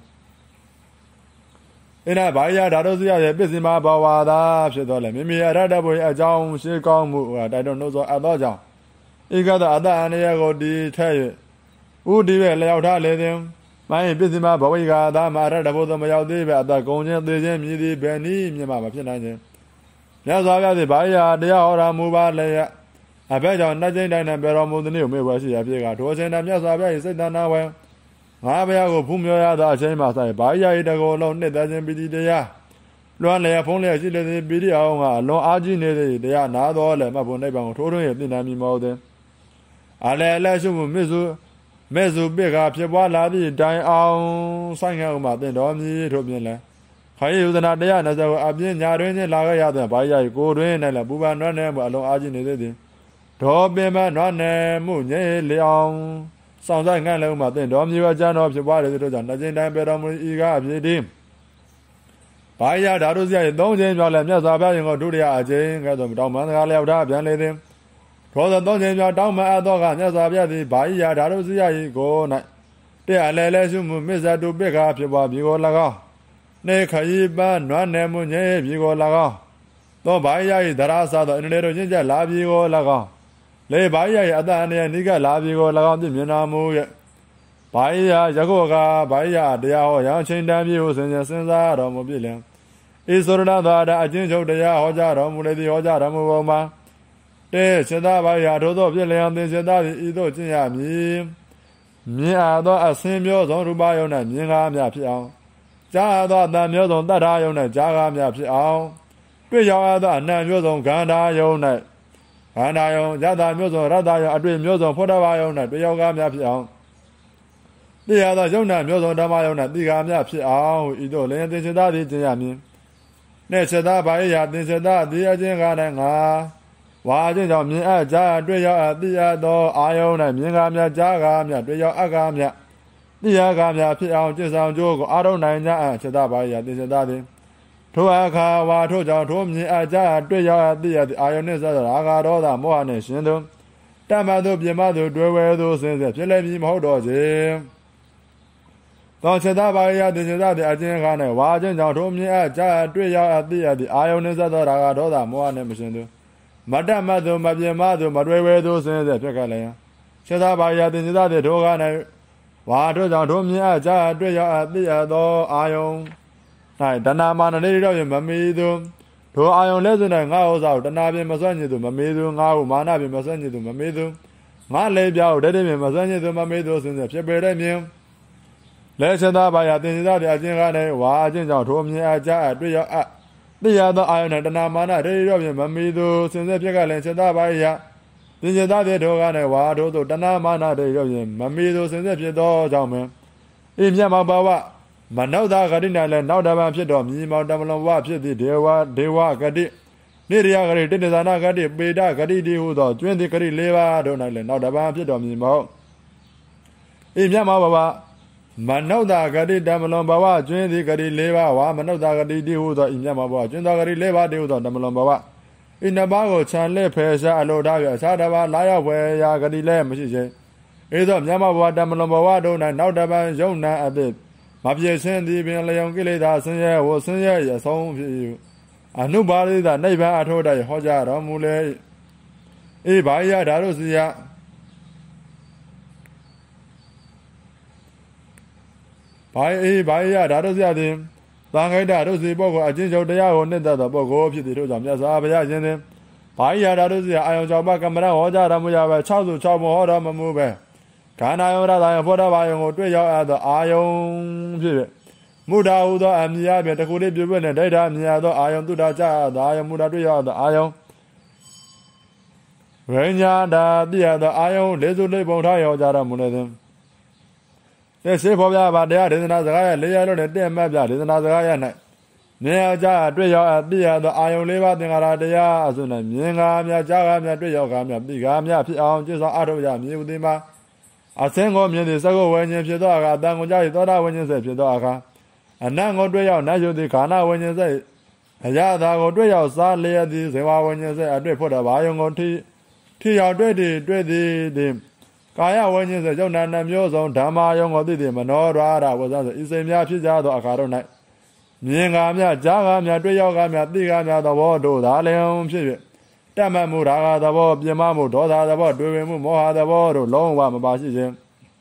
အင်း၌ဘာရဓာတုစရရဲ့ပစ္စည်းမဘဝသာဖြစ်တော်လဲမိမိအရတ္တဘုရားအကြောင်းရှိကောင်းမှုတိုက်တွန်းနှုတ်ဆော်အပ်သောကြောင့်ဧကသအတ္တအနည်းကိုဒီထက်၍ဥဒီပဲလျောက်ထားလေသည်မိုင်းပစ္စည်းမဘဝိကသာမအရတ္တဘုသောမရောက်သေးပဲအတ္တကုန်ခြင်းသေခြင်းမြည်သည်ဘယ်နည်းမြင်မှမဖြစ်နိုင်ခြင်းမြတ်စွာဘုရားသည်ဘာရတရားဟောတော်မူပါလျက်အဘဲကြောင့်နှစ်ကျိန်းတိုင်းနဲ့ပြောတော်မူသည်နှင့်မေဝဲရှိရာဖြစ်ကထိုအချိန်၌မြတ်စွာဘုရား၏စိတ်တဏ္ဍဝဲငါဘုရားကိုဖူးမြော်ရသောအချိန်မှဆိုင်ဘာရ၏တကောလုံးနှစ်သက်ခြင်းပီတိတရားလွမ်းလျက်ဖုံးလျက်ရှိလေသည်ပီတိအောင်ကအလွန်အားကြီးနေသည်တရားနာတော်လည်းမတ်ဖို့နိဗ္ဗာန်ကိုထိုးထွင်းရသိနိုင်မည်မဟုတ်သည်အလဲအလဲရှုမှုမြစ်စုမြစ်စုပိကဖြစ်ပွားလာသည့်တိုင်အောင်ဆိုင်ငယ်ဥမှာသင်တော်မည်ထို့ပြင်လဲခရီးဥဒနာတရားနှစ်ကိုအပြင်းညာတွင်ချင်းလာခဲ့ရတဲ့ဘာရ၏ကိုတွင်၌လည်းပူပန်နွမ်းနေမှုအလွန်အားကြီးနေသည်ဒေါ်ပင်မနွမ်းနယ်မှုငြိလျောင်ဆောင်ဆိုင်ငန့်လည်းဥမှာသင်တော်မည်အကျမ်းတော်ဖြစ်ပွားတယ်တို့ကြောင့်နှစ်ကျင်းတိုင်းပေတော်မူဤကအဖြစ်သည်ဘာရဓာတုစရ၏သုံးကျင်းမြောက်လည်းမြတ်စွာဘုရားရှင်ကိုဒုတိယအကျင်းကဲ့သို့တောင်းပန်စကားလျောက်ထားပြန်လေသည်ထိုသောသုံးကျင်းမြောက်တောင်းပန်အပ်သောကမြတ်စွာဘုရားသည်ဘာရဓာတုစရ၏ကို၌တရားလဲလဲရှုမှုမစ္ဆတုပိက္ခာဖြစ်ပွားပြီးကို၎င်းနေခရီးပန်းနွမ်းနယ်မှုငြိပြီးကို၎င်းသောဘာရ၏သရာစသောအန္တရာယ်တို့ညှဉ်းချက်လာပြီးကို၎င်းလေဘာရ၏အတ္တအနေနိကလာပြီးကို၎င်းသိမြင်တော်မူ၍ဘာရယခုကဘာရတရားဟောရာချိန်တန်ပြီဟုစဉ်းစဉ်းစားတော်မူပြီလင်ဤဆိုရဏသာဒအချင်းချုပ်တရားဟောကြားတော်မူလေသည်ဟောကြားတော်မူပုံမှာတေစေတဘာရထိုသောဖြစ်လျံသင်စေတသည်ဤသို့ကျင့်ရမည်မြင်အားသောအစင်းမျိုးစုံရူပယုံ၌မြင်ကားများဖြစ်အောင်ကြားသောအတန်မျိုးစုံတတ္ထာယုံ၌ကြားကားများဖြစ်အောင်တွေ့ရောက်ရသောအနံ့မျိုးစုံခန္ဓာယုံ၌ခန္ဓာယုံယတမျိုးစုံရတ္တယုံအတွေ့မျိုးစုံဖွတ်တဘာယုံ၌တွေ့ရောက်ကားများဖြစ်အောင်သိရသောယုံ၌မျိုးစုံဓမ္မယုံ၌သိကားများဖြစ်အောင်ဤသို့လျင်သင်္စေတသည်ကျင့်ရမည်နှင့်စေတဘာယသင်္စေတသည်အချင်းကား၌ငါဝါခြင်းကြောင့်မြင်အပ်ကြားတွေ့ရောက်အပ်သိရသောအာယုံ၌မြင်ကားများကြားကားများတွေ့ရောက်အပ်ကားများသိရကားများဖြစ်အောင်ကျင့်ဆောင်ကြိုးကိုအားထုတ်နိုင်ကြအပ်စေတဘာယသင်္စေတသည်ထိုအခါဝါထို့ကြောင့်ထိုမြင်အပ်ကြားတွေ့ရောက်အပ်သိရသည်အာယုန်နှင့်ဆက်သောရာဂဒေါသမောဟနှင့်ရှင်သောတမ္မသို့ပြမသို့တွေ့ဝဲသို့ဆင်းဆဲဖြစ်လည်းမည်မဟုတ်တော့စေသောစေတဘာယသင်္စေတသည်အကျဉ်းခါ၌ဝါခြင်းကြောင့်ထိုမြင်အပ်ကြားတွေ့ရောက်အပ်သိရသည်အာယုန်နှင့်ဆက်သောရာဂဒေါသမောဟနှင့်မရှင်သောမတ္တမသို့မပြမသို့မတွေ့ဝဲသို့ဆင်းဆဲဖြစ်ခဲ့လည်းစေတဘာယသင်္စေတသည်ထိုခါ၌ဝါထို့ကြောင့်ထိုမြင်အပ်ကြားတွေ့ရောက်အပ်သိရသောအာယုန်၌တဏမာနနေတော့မမီသူထိုအာယုန်လဲစွ၌ငါဥစ္စာကိုတဏပြင်မစွန့်ညစ်သူမမီသူငါဟုမာနပြင်မစွန့်ညစ်သူမမီသူငါလေပြောက်တတိပြင်မစွန့်ညစ်သူမမီသူစဉ်ဆက်ဖြစ်ပေတဲ့မြင်လဲချသာဘာယသင်္စေတသည်အကျဉ်းကား၌ဝါအကျဉ်းကြောင့်ထိုမြင်အပ်ကြားတွေ့ရောက်အပ်တရားသောအာယုန်တဏမာနရေရောဖြင့်မမီသူစင်စစ်ဖြစ်ကလည်းစေတပါယသင်္ကြန်သားဖြစ်တော်ကလည်းဝါတို့သို့တဏမာနရေရောဖြင့်မမီသူစင်စစ်ဖြစ်သောကြောင့်ပင်ဤမြတ်မဘဝမနောသာဂတိ၌လည်းနောက်တပံဖြစ်တော်မြည်မောင်တမလွန်ဘဝဖြစ်သည့်ဒေဝဒေဝဂတိနိရိယဂတိတိတ္တနာဂတိပေဒဂတိတိဟုသောကျွင်းသည်ဂတိ၄ပါးတို့၌လည်းနောက်တပံဖြစ်တော်မြည်မောင်ဤမြတ်မဘဝမနောသာဂတိတမလွန်ဘဝကျွင်းသည်ဂတိ၄ပါးဝါမနောသာဂတိတိဟုသောဤမြတ်မဘဝကျွင်းသောဂတိ၄ပါးတိဟုသောတမလွန်ဘဝဤနှစ်ပါးကိုခြံလက်ဖယ်ရှားအလိုထား၍အခြားတစ်ပါးလာရောက်ဖွယ်ရာဂတိလည်းမရှိခြင်းဤသောမြတ်မဘဝတမလွန်ဘဝတို့၌နောက်တပံယုံနာအသည့်မပြေခြင်းသည်ပင်လျောင်ကိလေသာဆင်းရဲဝဆင်းရဲရဆုံးဖြစ်၏အနုပါရိသနိဗ္ဗာန်အထောက်တိုင်ဟောကြားတော်မူလေဤဘာယဓာရုစီယဘာအေဘာယဓာရုစီယသည်သံဃိတရုစီပုဂ္ဂိုလ်အချင်းချုပ်တရားကိုနှစ်သက်သောပုဂ္ဂိုလ်ဖြစ်သည်တို့ကြောင့်မြတ်စွာဘုရားရှင်သည်ဘာယဓာရုစီယအာယုံကြောင့်ကမ္မရဟောကြားတော်မူရပဲ၆စု၆ပုံဟောတော်မမူပဲခန္ဓာယုံရတာယဘောဓဘာယုံကိုတွေ့ရောက်အပ်သောအာယုံဖြစ်ဖြစ်မုဒ္ဒဟုသောအမြင်အပြင်တခုလေးပြည့်ပြည့်နဲ့ဒိဋ္ဌာမြင်ရသောအာယုံတုဒ္ဒကြသောအာယုံမုဒ္ဒတွေ့ရောက်သောအာယုံဝိညာဏတိယသောအာယုံလေးစုလေးပုံထားရောက်ကြတော်မူလေသည်သေစေဖော်ပြပါတရားဒေသနာစကားရလေးရလို့တဲ့မှတ်ပြဒေသနာစကားရ၌မြင်ရကြတွေ့ရောက်အပ်တိယသောအာယုံလေးပါးသင်္ခါရတရားအစွန်း၌မြင်ကားများကြားကားများတွေ့ရောက်ကားများသိကားများဖြစ်အောင်ကျင့်ဆောင်အထောက်ရမြည်ဦးသည်မှာအစင်းကိုမြင်သည်သက္ကဝိညာဉ်ဖြစ်သောအခါအတန်ကိုကြား၏သောတာဝိညာဉ်စိတ်ဖြစ်သောအခါအနံ့ကိုတွေ့ရောက်နတ်ယုသည်ခန္ဓာဝိညာဉ်စိတ်အရာသာကိုတွေ့ရောက်စားလျက်သည်ဇေဝဝိညာဉ်စိတ်အတွေ့ဖို့တော်ဘာယုံကိုထိထိရောက်တွေ့သည်တွေ့သည်သည်ကာယဝိညာဉ်စိတ်ယုံနာနှမျိုးစုံဓမ္မာယုံကိုသိသည်မနောရရဝဇ္ဇဆိုဤစိတ်များဖြစ်ကြသောအခါတို့၌မြင်ကားများကြားကားများတွေ့ရောက်ကားများသိကားများသဘောတို့သာလျှင်ဖြစ်၍တတ်မှတ်မှုရာဂသဘောပြမမှုဒေါသသဘောတွေ့ဝင်မှုမောဟသဘောတို့လုံးဝမပါရှိခြင်း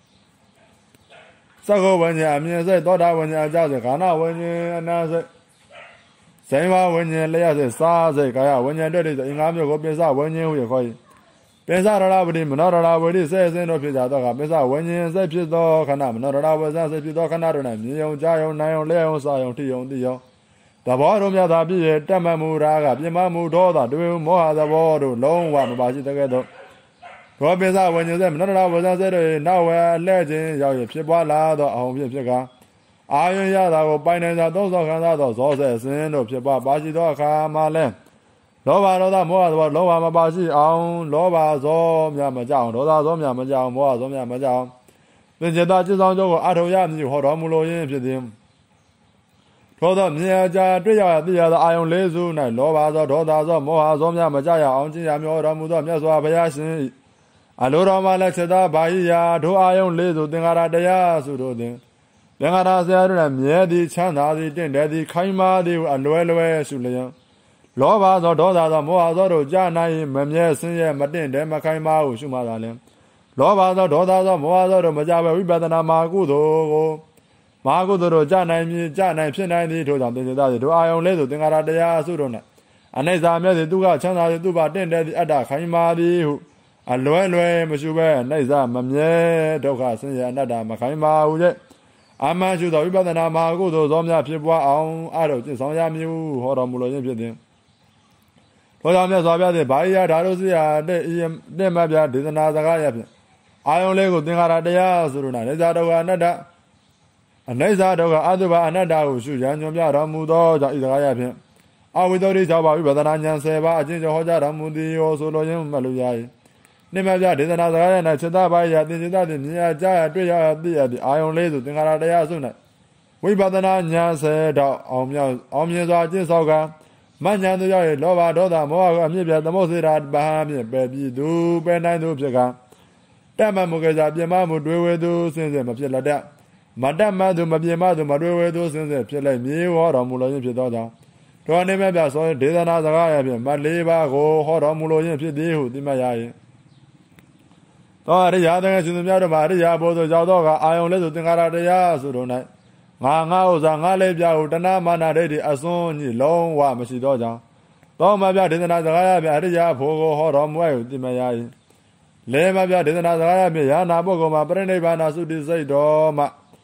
သက္ကဝိညာဉ်အမြင်စိတ်သောတာဝိညာဉ်အကြစိတ်ခန္ဓာဝိညာဉ်အနာစိတ်ဇိဝဝိညာဉ်လျှက်စိတ်စားစိတ်ကာယဝိညာဉ်တွေ့တဲ့အင်္ဂါမျိုးကိုပိစဝိညာဉ်ဟုရခေါ်၏ပိစရဏဝတိမနောရဏဝတိစေစင်းတို့ဖြစ်ကြသောကပိစဝိညာဉ်စိတ်ဖြစ်သောခန္ဓာမနောရဏဝဇ္ဇစိတ်ဖြစ်သောခန္ဓာတို့၌မြင်ယုံကြားယုံနာယုံလျှက်ယုံစားယုံထိယုံသိယုံသဘောတို့မြတ်သာပြည့်တတ်မှတ်မှုရာကပြမမှုဒေါသတွေ့မောဟသဘောတို့လုံးဝမပါရှိတဲ့ကဲ့သို့ဘောပိစဝိညာဉ်စိတ်မနောရဏဝဇ္ဇစိတ်တို့နောက်ဝဲလှဲ့ခြင်းရောက်ရဖြစ်ပွားလာသောအဟုန်ဖြစ်ဖြစ်ကအာယုံရတာကိုပိုင်နိုင်စွာသုံးဆောင်ခံစားသောဇောဆက်စင်းတို့ဖြစ်ပွားပါရှိသောအခါမှာလဲလောဘဒေါသမောဟသဘောလုံးဝမပါရှိအောင်လောဘဇောများမကြောက်ဒေါသဇောများမကြောက်မောဟဇောများမကြောက်သင်္ကြန်သားจิตဆောင်ကြောကိုအထောက်ရမည်ဟောတော်မူလိုရင်းဖြစ်သည်ထို့သောမြင်ကြတွေ့ရသိရသောအာယုံလေးစု၌လောဘဇောဒေါသဇောမောဟဇောများမကြောက်ရအောင်ကျင့်ရမျှောတော်မူသောမြတ်စွာဘုရားရှင်အလိုတော်မှာလည်းစေတဘာဟိယာထိုအာယုံလေးစုသင်္ခါရတရားစုတို့သည်သင်္ခါရဆရာတို့၌မြဲသည်ချမ်းသာသည်တင့်တယ်သည်ခိုင်မာသည်အလွယ်လွယ်ရှုလျက်လောဘသောဒေါသသောမောဟသောတို့ကြာနိုင်မမြဲဆင်းရဲမတင့်တယ်မခိုင်မာဟုရှုမှသာလင်လောဘသောဒေါသသောမောဟသောတို့မကြဘဲဝိပဿနာမာကုသိုလ်ကိုမာကုသိုလ်တို့ကြာနိုင်မည်ကြာနိုင်ဖြစ်နိုင်သည်ထို့ကြောင့်သင်္ကြန်သားတို့အာယုံလေးဆိုသင်္ခါရတရားစုတို့၌အနိစ္စမြဲသည်သူကချမ်းသာသည်သူပါတင့်တယ်သည်အတ္တခိုင်မာသည်ဟုအလွယ်လွယ်မရှုဘဲအနိစ္စမမြဲဒုက္ခဆင်းရဲအနတ္တမခိုင်မာဟုရဲ့အမှန်ရှုသောဝိပဿနာမာကုသိုလ်သောများဖြစ်ပွားအောင်အထောက်ကျင့်ဆောင်ရမည်ဟုဟောတော်မူလိုခြင်းဖြစ်သည်ထို့ကြောင့်မြတ်စွာဘုရားသည်ဘာယဓာရုစီယတဲ့တဲ့မပြဒေသနာစကားရဖြင့်အာယုံလေးကိုသင်္ခါရတရားဆိုလိုနာနေဇာဒုက္ခအနတ္တအနိစ္စဒုက္ခအတုပအနတ္တကိုရှုရန်ညွှန်ပြတော်မူသောကြောင့်ဤစကားရဖြင့်အဝိသုဒ္ဓိ၆ပါးဝိပဿနာဉာဏ်၁၀ပါးအကျဉ်းချုပ်ဟောကြားတော်မူသည်ဟောဆိုလိုခြင်းမှတ်လို့ရ၏နိမပြဒေသနာစကားရ၌စေတဘာယသင်္စေတသည်မြင်ရကြားရတွေ့ရသိရသည်အာယုံလေးဆိုသင်္ခါရတရားစု၌ဝိပဿနာဉာဏ်၁၀တော့အောင်မြောက်အောင်မြင်စွာကျင့်ဆောင်ကမဉ္ဇဉ်သူရောက်၍လောဘဒေါသမောဟကိုအမြင့်ပြသမုတ်စေတာဘာမြင့်ပဲပြီးသူပဲနိုင်သူဖြစ်ကတတ်မှတ်မှုကိစ္စပြင်မမှုတွေးဝေသူစင်စစ်မဖြစ်လက်တတ်မတတ်မှသူမပြင်မသူမတွေးဝေသူစင်စစ်ဖြစ်လိုက်မြေဟောတော်မူလို့ခြင်းဖြစ်သောကြောင့်တော်နေမဲ့ပြဆိုရင်ဒေသနာစကားရဖြင့်မလေးပါးကိုဟောတော်မူလို့ခြင်းဖြစ်သည်ဟုသိမှတ်ရ၏သောအရိယာတန်ရှင်သူများတို့မှာအရိယာဘုသို့ရောက်သောကအာယုံလေးဆိုသင်္ခါရတရားဆိုတို့၌ငါငါဥစ္စာငါလေးပြဟုတဏမာနဒိဋ္ဌိအစွန်းကြီးလုံးဝမရှိသောကြောင့်သောမပြဒေသနာစကားရဖြင့်အရိယာဘုကိုဟောတော်မူ၏ဟုသိမှတ်ရ၏လေမပြဒေသနာစကားရဖြင့်ယာနာပုဂ္ဂိုလ်မှာပြိဋိဘံနာသုတိစိတ်တော်မှ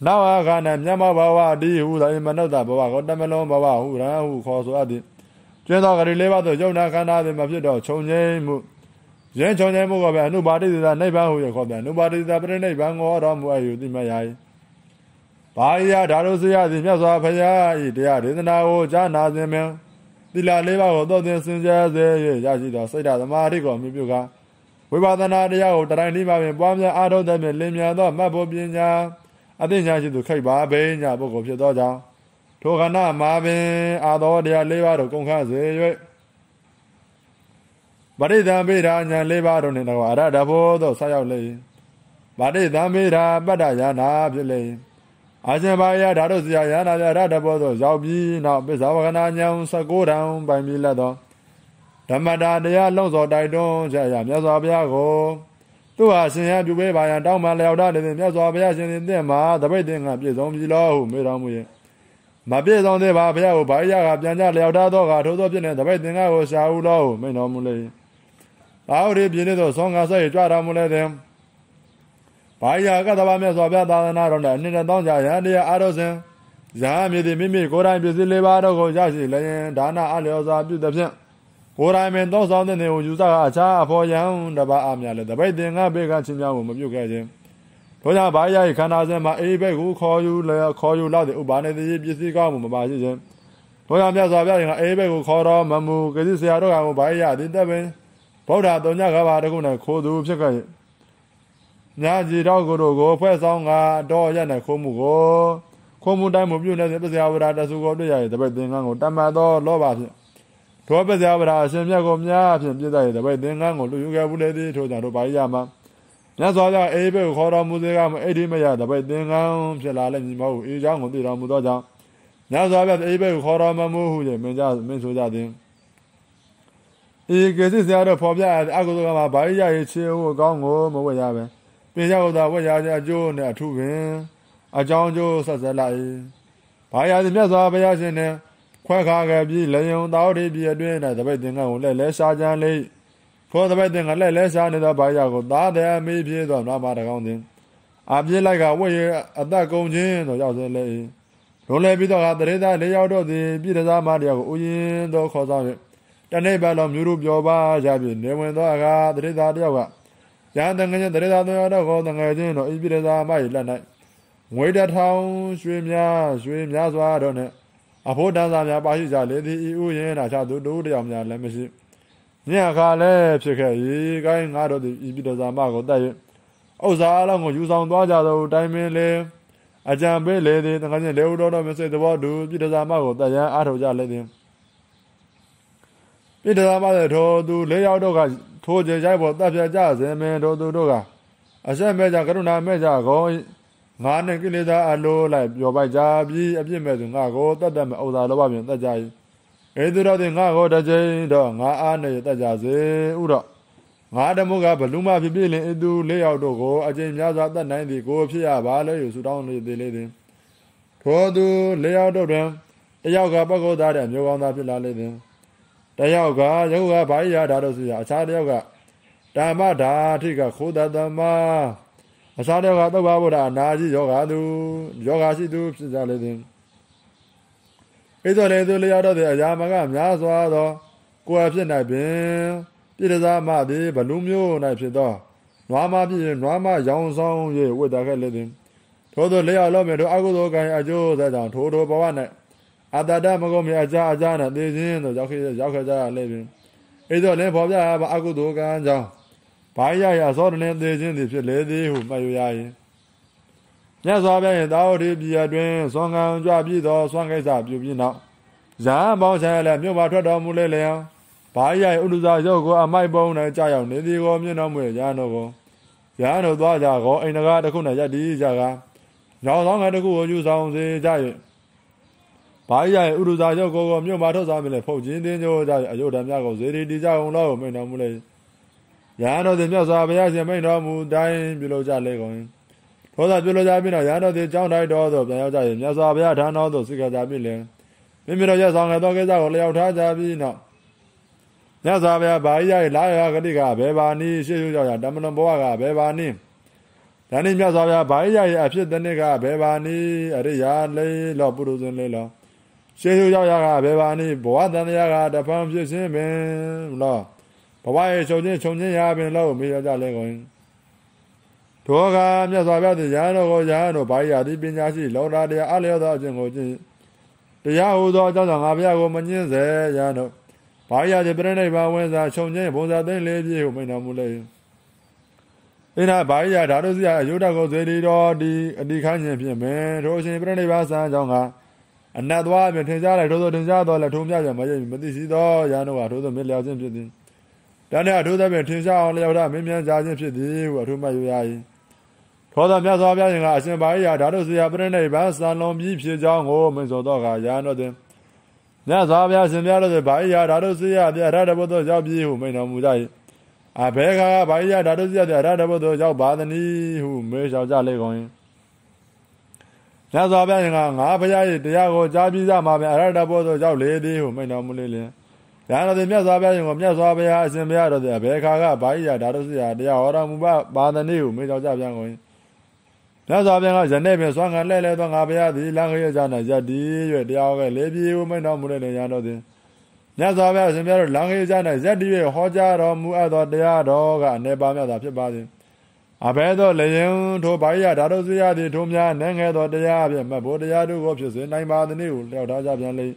နောက်အခါနဲ့မျက်မှောက်ဘဝဒီဟုသောအိမနုဿဘဝကိုတမလုံးဘဝဟုရန်ဟုခေါ်ဆိုအပ်သည်ကျွင်းသောဂရီလေးပါးသို့ယုံနာခန္ဓာသည်မဖြစ်တော့ခြုံငိမ့်မှုယင်းခြုံငိမ့်မှုကိုပဲအနုပါတိသနိဗ္ဗာန်ဟုရခေါ်ပြန်အနုပါတိသပြိနိဗ္ဗာန်ကိုတော်မူအပ်ယူသိမှတ်ရ၏ဘာယဓာတုစရသည်မြတ်စွာဘုရား၏တရားဒေသနာကိုကြားနာစဉ်ပင်သီလလေးပါးကိုသောသင်စင်ကြယ်စေ၍ရရှိသောစိတ်ဓာတ်သမာဓိကိုမြှုပ်ပြုကာဝိပဿနာတရားကိုတတိုင်းလေးပါပင်ပွားများအားထုတ်သည်ဖြင့်လင်းမြန်သောမှတ်ဖို့ပညာအသိဉာဏ်ရှိသူခိတ်ပါဘိညာပုဂ္ဂိုလ်ဖြစ်သောကြောင့်ထိုခဏမှာပင်အာသောတရားလေးပါးတို့ကုန်ခန်းစေ၍ပရိသံပိဓာဉာဏ်လေးပါးတို့နှင့်တော့အရဟတဘောသို့ဆက်ရောက်လေပရိသံပိဓာပတ္တယာနာဖြစ်လေအာရှင်ဘာယဓာတုစရာယာနာပြရဟတဘောသို့ရောက်ပြီးနောက်ပစ္ဆဝကနာဉာဏ်၁၉တန်ပိုင်ပြီးလက်သောဓမ္မတာတရားလုံးစောတိုက်တွန်းချက်ရမြတ်စွာဘုရားကိုသူဟာရှင်ရပြုပေးပါရန်တောင်းပန်လျောက်ထားတဲ့မြတ်စွာဘုရားရှင်သင်မှာတပိတ်သင်္ကပြည့်စုံပြီလို့ဟုမေးတော်မူ၏မပြည့်စုံသေးပါဘုရားကိုဘာရကပြန်ကြလျောက်ထားသောကထိုသောဖြစ်နေတပိတ်သင်္ကကိုရှာဟုလို့မိန်တော်မူလေဘာဝရိပြည့်နေသောဆောင်းကားဆက်ကြွတော်မူလေတဲ့ဘာရကသဘာမြတ်စွာဘုရားသာသနာတော်နဲ့အနှစ်တောင်းကြရန်တရားအားထုတ်စဉ်ဇာမြေသည်မိမိကိုယ်တိုင်ပြည့်စည်လေးပါတော့ကိုရရှိလျင်ဒါနအလျော်စွာပြုသည်ဖြင့်ကိုယ်တိုင်ပင်သောဆောင်တဲ့နေကိုယူဆကအခြားအဖို့ယံတပါအများလည်းတပိတ်သင်္ကဘေကချင်းများကိုမပြုတ်ခဲ့ခြင်းတို့ကြောင့်ဘာရ၏ခန္ဓာစဉ်မှာအေးဘက်ကိုခေါ်ယူလျော်ခေါ်ယူလောက်တဲ့ဥပါနေသည်ပစ္စည်းကောင်းမှုမပါရှိခြင်းတို့ကြောင့်မြတ်စွာဘုရားကအေးဘက်ကိုခေါ်တော်မမူကတိဆရာတို့ကဘာရသည်တပင်ဗုဒ္ဓတုံညကဘာတကုနဲ့ခိုးသူဖြစ်ခဲ့ညာကြည်တော်ကိုတို့ကိုဖွဲ့ဆောင်ကတော့ရတဲ့ခိုးမှုကိုခိုးမှုတိုင်းမှုပြုနေတဲ့ပစ္စယဝဒတဆူကိုတွေ့ရတဲ့တပိတ်သင်္ကန်းကိုတမတ်သောလောဘဖြင့်ထိုပစ္စယဝဒအရှင်မြတ်ကိုများဖြင့်ပြည့်တဲ့တပိတ်သင်္ကန်းကိုလူယူခဲ့ဘူးလေသည်ထိုကြောင့်တို့ဘာရမှာမြတ်စွာဘုရားအေးဘက်ကိုခေါ်တော်မူစေကမအိဋ္ဌိမယတပိတ်သင်္ကန်းဖြစ်လာလည်းညီမဟုတ်အေးချောင်းကိုသိတော်မူသောကြောင့်မြတ်စွာဘုရားအေးဘက်ကိုခေါ်တော်မမူဟု၍မင်းကြမင်းဆိုကြသည်ဤကိစ္စဆရာတို့ဖော်ပြအကုသိုလ်ကမှာဘာရရဲ့ခြေဟိုအကောင်းကိုမဝတ်ရပဲပင်ရောက်သောဝတ်ရခြင်းအကျိုးနဲ့အထုပင်အကြောင်းကျိုးဆက်ဆက်လိုက်ဘာရသည်မြတ်စွာဘုရားရှင်နှင့်ခွဲခါခဲ့ပြီးလေယုံတောတိပြည်အတွင်း၌တပိတ်သင်္ကန်းကိုလက်လဲရှားကြမ်းလေထိုတပိတ်သင်္ကန်းလက်လဲရှားနေသောဘာရကိုသားတဲ့အမိပြေသောနာမတကောင်းသည်အပြစ်လိုက်ကဝတ်ရအသက်ကုန်ခြင်းသို့ရောက်စေလေလုံးလဲပြီးတော့တရေသားလေးရောက်တော့သည်ပြည်သားမတရားကိုဥယင်သောခေါ်ဆောင်၍တနေ့ပတ်လုံးမြို့တို့ပြောပါရပြီးနေဝင်သောအခါတရေသားတယောက်ကရန်တငယ်ချင်းတရေသားတော်တော်ကိုတငယ်ချင်းတို့ဤပြည်သားမ၏လက်၌ငွေတထောင်ရွှေများရွှေများစွာတို့နှင့်အဖို့တန်းစားများပါရှိကြလေသည်ဤဥယင်နာချသူတို့တယောက်များလည်းမရှိညအခါလည်းဖြစ်ခဲ့၏ကိုင်းငါတို့သည်ဤပြည်သားမကိုတတ်၍ဥစ္စာအလုံးကိုယူဆောင်သွားကြသောတိုင်းမင်းလေအကြံပေးလေသည်တငယ်ချင်းလေဦးတော်တော်မစိတ်သဘောတူပြည်သားမကိုတတ်ရန်အားထုတ်ကြလေသည်ပြည်သားမတဲ့ထိုသူလေးယောက်တို့ကထိုးကြရိုက်ပေါ်တပ်ပြကြစဉ်မင်းတို့သူတို့ကအဆက်မဲ့ကြကရုဏာမဲ့ကြကောငါနဲ့ကိလေသာအလိုလိုက်ပြောပိုက်ကြပြီးအပြစ်မဲ့သူငါကိုတတ်တတ်မဲ့ဥစ္စာလောဘဖြင့်တတ်ကြ၏ဧသူတော်သည်ငါကိုတစ်ချိန်တော့ငါအားနဲ့တတ်ကြစေဥတော့ငါတမှုကဘလူးမဖြစ်ဖြစ်လင်ဧသူလေးယောက်တို့ကိုအကျဉ်းများစွာတတ်နိုင်သည်ကိုဖြစ်ရပါလေဟုဆုတောင်းလေသေးလေသည်ထိုသူလေးယောက်တို့တွင်တယောက်ကပုဂ္ဂိုလ်သားတဲ့မျိုးကောင်းသားဖြစ်လာလေသည်တယောက်ကယုတ်ကဘာရဓာတ်တို့စီအခြားတယောက်ကဓမ္မဓာထိကခိုးတသမအခြားတယောက်ကသုဘဗုဒ္ဓနာကြီးယောဂသူယောဂရှိသူဖြစ်ကြလေသည်ဣသောလေသူလျောက်တော့တဲ့အရာမကများစွာသောကိုယ်ဖြစ်၌ပင်ပြည်သားမသည်ဘလူးမျိုး၌ဖြစ်သောနွားမဖြစ်နွားမရောင်ဆောင်၍ဝိတ္တခဲ့လေသည်ထို့သောလျောက်လောမဲ့တို့အကုသိုလ်ကံအကျိုးသက်ကြောင့်ထိုထိုဘဝ၌အတ္တမကုန်မြအကြအကြနဲ့သိခြင်းတို့ရောက်ခဲ့ရောက်ခဲ့ကြရလေပင်ဣသောလည်းဖော်ပြပါအကုသိုလ်ကံကြောင့်ဘာရရသောတည်းသိခြင်းသည်ဖြစ်လေသည်ဟုမှတ်ရ၏မြတ်စွာဘုရား၏သာဝတိပြည်အတွင်းဆွမ်းခံကြွပြီးသောဆွမ်းကိစ္စပြုပြီးနောက်ဇာပေါင်းဆိုင်လည်းမြို့မှာထွက်တော်မူလေလျံဘာရ၏ဥဒ္ဒဇာရုပ်ကိုအမိုက်ပုံ၌ကြာရောက်နေသည်ကိုမြင်တော်မူရန်တော်ကိုရန်တော်သွားကြကောအိန္ဒကာတစ်ခု၌ယက်တည်ကြကညောင်ဆောင်ကတစ်ခုကိုယူဆောင်စေကြ၍ဘာရ၏ဥဒ္ဒဇာရုပ်ကိုမြို့မှာထုတ်ဆောင်ပြီးလေဖုတ်ခြင်းတင်းကြိုးကြ၍အယုဒ္ဓမြတ်ကိုဇေဒီတည်ကြအောင်လို့မိန်တော်မူလေရဟန်းတော်သည်မြတ်စွာဘုရားရှင်မိန့်တော်မူတိုင်းပြုလုပ်ကြလေကုန်၏ထိုသာပြုလုပ်ကြပြီးနောက်ရဟန်းတော်သည်ကြောင်းတိုက်တော်သို့ပြန်ရောက်ကြ၏မြတ်စွာဘုရားထံတော်သို့စိတ်ကြကြပြီးလျှင်မိမိတို့ရဆောင်ခဲ့သောကိစ္စကိုလျောက်ထားကြပြီးနောက်မြတ်စွာဘုရားဘာရိယ၏လာရဂတိကဘယ်ပါနည်းရှေ့ရှုကြောင့်တမန်တော်ဘဝကဘယ်ပါနည်းမြဒါနိမြတ်စွာဘုရားဘာရရဲ့အဖြစ်တနည်းကဘယ်ပါနည်းအရိယာလေးလောပုရုဇဉ်လေးလောရှေးရှုရောက်ရကဘယ်ပါနည်းဘဝတန်တရားကတဖန်ဖြစ်ခြင်းပင်လောဘဝရဲ့ချုပ်ချင်းခြုံချင်းရပင်လို့မေးရကြလဲကုန်ထိုကမြတ်စွာဘုရားသည်ယဟန်တော်ကိုယဟန်တို့ဘာရသည်ပညာရှိလောတာတရားအလျော်သောအခြင်းကိုကျင့်တရားဟူသောအကြောင်းကြောင့်ငါဘုရားကိုမညှင်းစေယဟန်တို့ဘာရသည်ပြိဋိဘံဝင်စားခြုံချင်းဘုံစားသိလေးပြည့်ဟုမိန့်တော်မူလေအိနာဘာရဓာတုစရာအယုဒကိုသေရီတော်ဒီအတိခန်းခြင်းဖြင့်ပင်ထိုအရှင်ပြိဋိဘံဆံအကြောင်းကအနတ်သွားဖြင့်ထင်ရှားလိုက်ထို့သောထင်ရှားသောလည်းထုံမြကြမရမသိရှိသောယဟန်တို့ကထို့သောမြစ်လျောက်ခြင်းဖြစ်သည်တဏှာထို့သောဖြင့်ထင်ရှားအောင်လျောက်တာမင်းမြန်ကြခြင်းဖြစ်သည်ဟုအထုမှတ်ရ၏သောသောမြတ်စွာဘုရားရှင်ကအရှင်ဘာရဓာတုစရာပြိဋိဘံဆံလုံးပြီးဖြစ်ကြောင်းကိုမိန့်ဆိုသောအခါယဟန်တို့သည်မြတ်စွာဘုရားရှင်များတို့သည်ဘာရဓာတုစရာပြရတ္တဘုဒ္ဓရောက်ပြီးဟုမိန့်တော်မူကြ၏အဘေခါကဘာရဓာတုစရာပြရတ္တဘုဒ္ဓရောက်ပါသနည်းဟုမေးလျှောက်ကြလေကုန်၏မြတ်စွာဘုရားရှင်ကငါဘုရား၏တရားကိုကြားပြီးသားမှာပြန်အရတ္တဘုဒ္ဓရောက်လေသည်ဟုမိန့်တော်မူလေလျင်ယဟန်တို့သည်မြတ်စွာဘုရားရှင်ကိုမြတ်စွာဘုရားအရှင်ဘုရားတို့သည်အဘေခါကဘာရဓာတုစရာတရားဟောတော်မူပါသနည်းဟုမေးလျှောက်ကြပြန်ကုန်၏မြတ်စွာဘုရားကယနေ့ပင်စွမ်းခံလဲလဲသောငါဘုရားသည်လမ်းခရီးကြ၌ယက်တည်၍တရားဟောခဲ့လေပြီဟုမိန့်တော်မူလေလျင်ယဟန်တို့သည်မြတ်စွာဘုရားအရှင်ဘုရားတို့လမ်းခရီးကြ၌ယက်တည်၍ဟောကြားတော်မူအပ်သောတရားတော်ကအနေပါမြတ်သာဖြစ်ပါသည်အဘဲသောလျင်ထိုဘာရဓာတုစရာသည်ထိုများနည်းငယ်သောတရားဖြင့်မတ်ဖို့တရားတို့ကိုဖြစ်စေနိုင်ပါသည်ဟုလျှောက်ထားကြပြန်လေ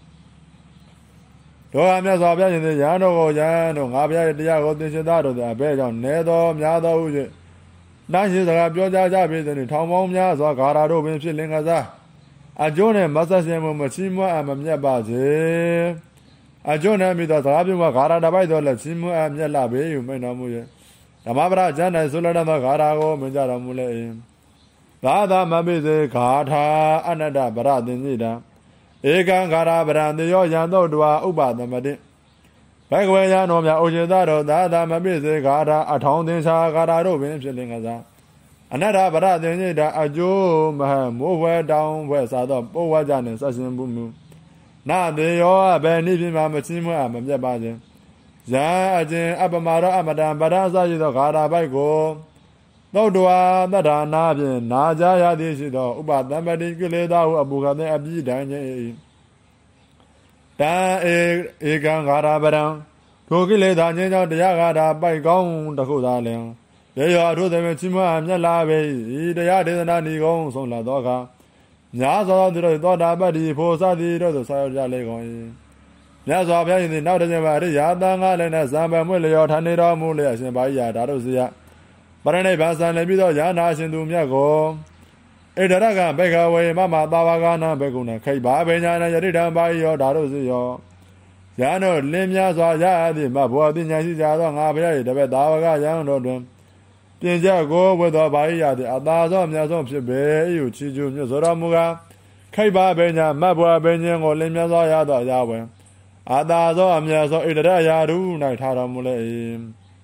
တို့အမြတ်စွာဘုရားရှင်သည်ယဟန်တို့ကိုယဟန်တို့ငါဘုရား၏တရားကိုသင်္ချသားတို့သည်အဘဲကြောင့်နည်းသောများသောဟု၍နှိုင်းရှိစကားပြောကြားကြပြီသည်ထောင်ပေါင်းများစွာဂါရာတို့ပင်ဖြစ်လင်ကစားအကျိုးနှင့်မဆက်စင်မှုမချီးမွမ်းအပ်မမြတ်ပါစေအကျိုးနှင့်မိသောစကားပြောမှာဂါရာတစ်ပိုက်သောလက်ချီးမွမ်းအပ်မြတ်လာပေဟုမိန့်တော်မူ၍ဓမ္မပဒကျမ်း၌ဆိုလတတ်သောဂါရာကိုမိန့်ကြတော်မူလေ၏သာသာမပိစေဂါထာအနတ္တပရသင်္စိတံဧကံဂါရာပရံတေယောယံသောတဝါဥပသမတိဘဂဝေယံတော်မြတ်အိုချေသားတော်သာသာမပိစေဂါထာအထောင်းသင်္ချာဂါရာတို့ပင်ဖြစ်လင်ကစားအနတ္တပရသင်္စိတံအကျိုးမဟမိုးဝဲတောင်းဝဲစားသောပိုးဝါကြနှင့်ဆက်ရှင်မှုမူနာတေယောအဘယ်နည်းဖြင့်မှမချီးမွမ်းအမမြတ်ပါခြင်းယံအကျင်အပမာရောအမတံပရအစရှိသောဂါရာပိုက်ကိုသုတ်တော်တထာနာဖြင့်နာကြရသည်ရှိသောဥပတံပတိကိလေသာဟုအပူခသည်အပြီးတိုင်းခြင်း၏တံဧကံဂါရာပရံထိုကိလေသာခြင်းကြောင့်တရားဂါရာပိုက်ကောင်းတစ်ခုသာလျှင်ရေရောထိုသည်ချီးမွမ်းမြတ်လာပေ၏တရားဒေသနာဤကုန်းဆုံးလာသောအခါများစွာသောသူတို့သောတာပတ္တိဖို့စသည်တို့သို့ဆောက်ကြလေကုန်၏မြတ်စွာဘုရားရှင်နောက်တစ်ချိန်မှာအရိယာသံဃာလည်းနဲ့ဇံပံမွေလျောထာနေတော်မူလျက်အရှင်ဘာယဓာတုစရပရဏိဗ္ဗာန်ဆံလည်းပြီးသောယာနာရှင်သူမြတ်ကိုဣဒရကဘေခဝေမမသာဝကနာဘေကုဏခိဗ္ဗဗေညာနယတိတံဘာယောဓာတုစယောယံတို့လင်းများစွာရအသည်မဘောပညာရှိကြသောငါဘုရား၏တပည့်သာဝကယံတို့တွင်ပြင်ကြကိုဝတ်သောဘာယသည်အသာဆုံးအမြတ်ဆုံးဖြစ်ပေ၏ဟုချီးကျူးမြတ်စွာတော်မူကားခိဗ္ဗဗေညာမဘောပညာကိုလင်းများစွာရသောအရာဝင်အသာသောအမြတ်ဆုံးဣဒရယာရု၌ထားတော်မူလေ၏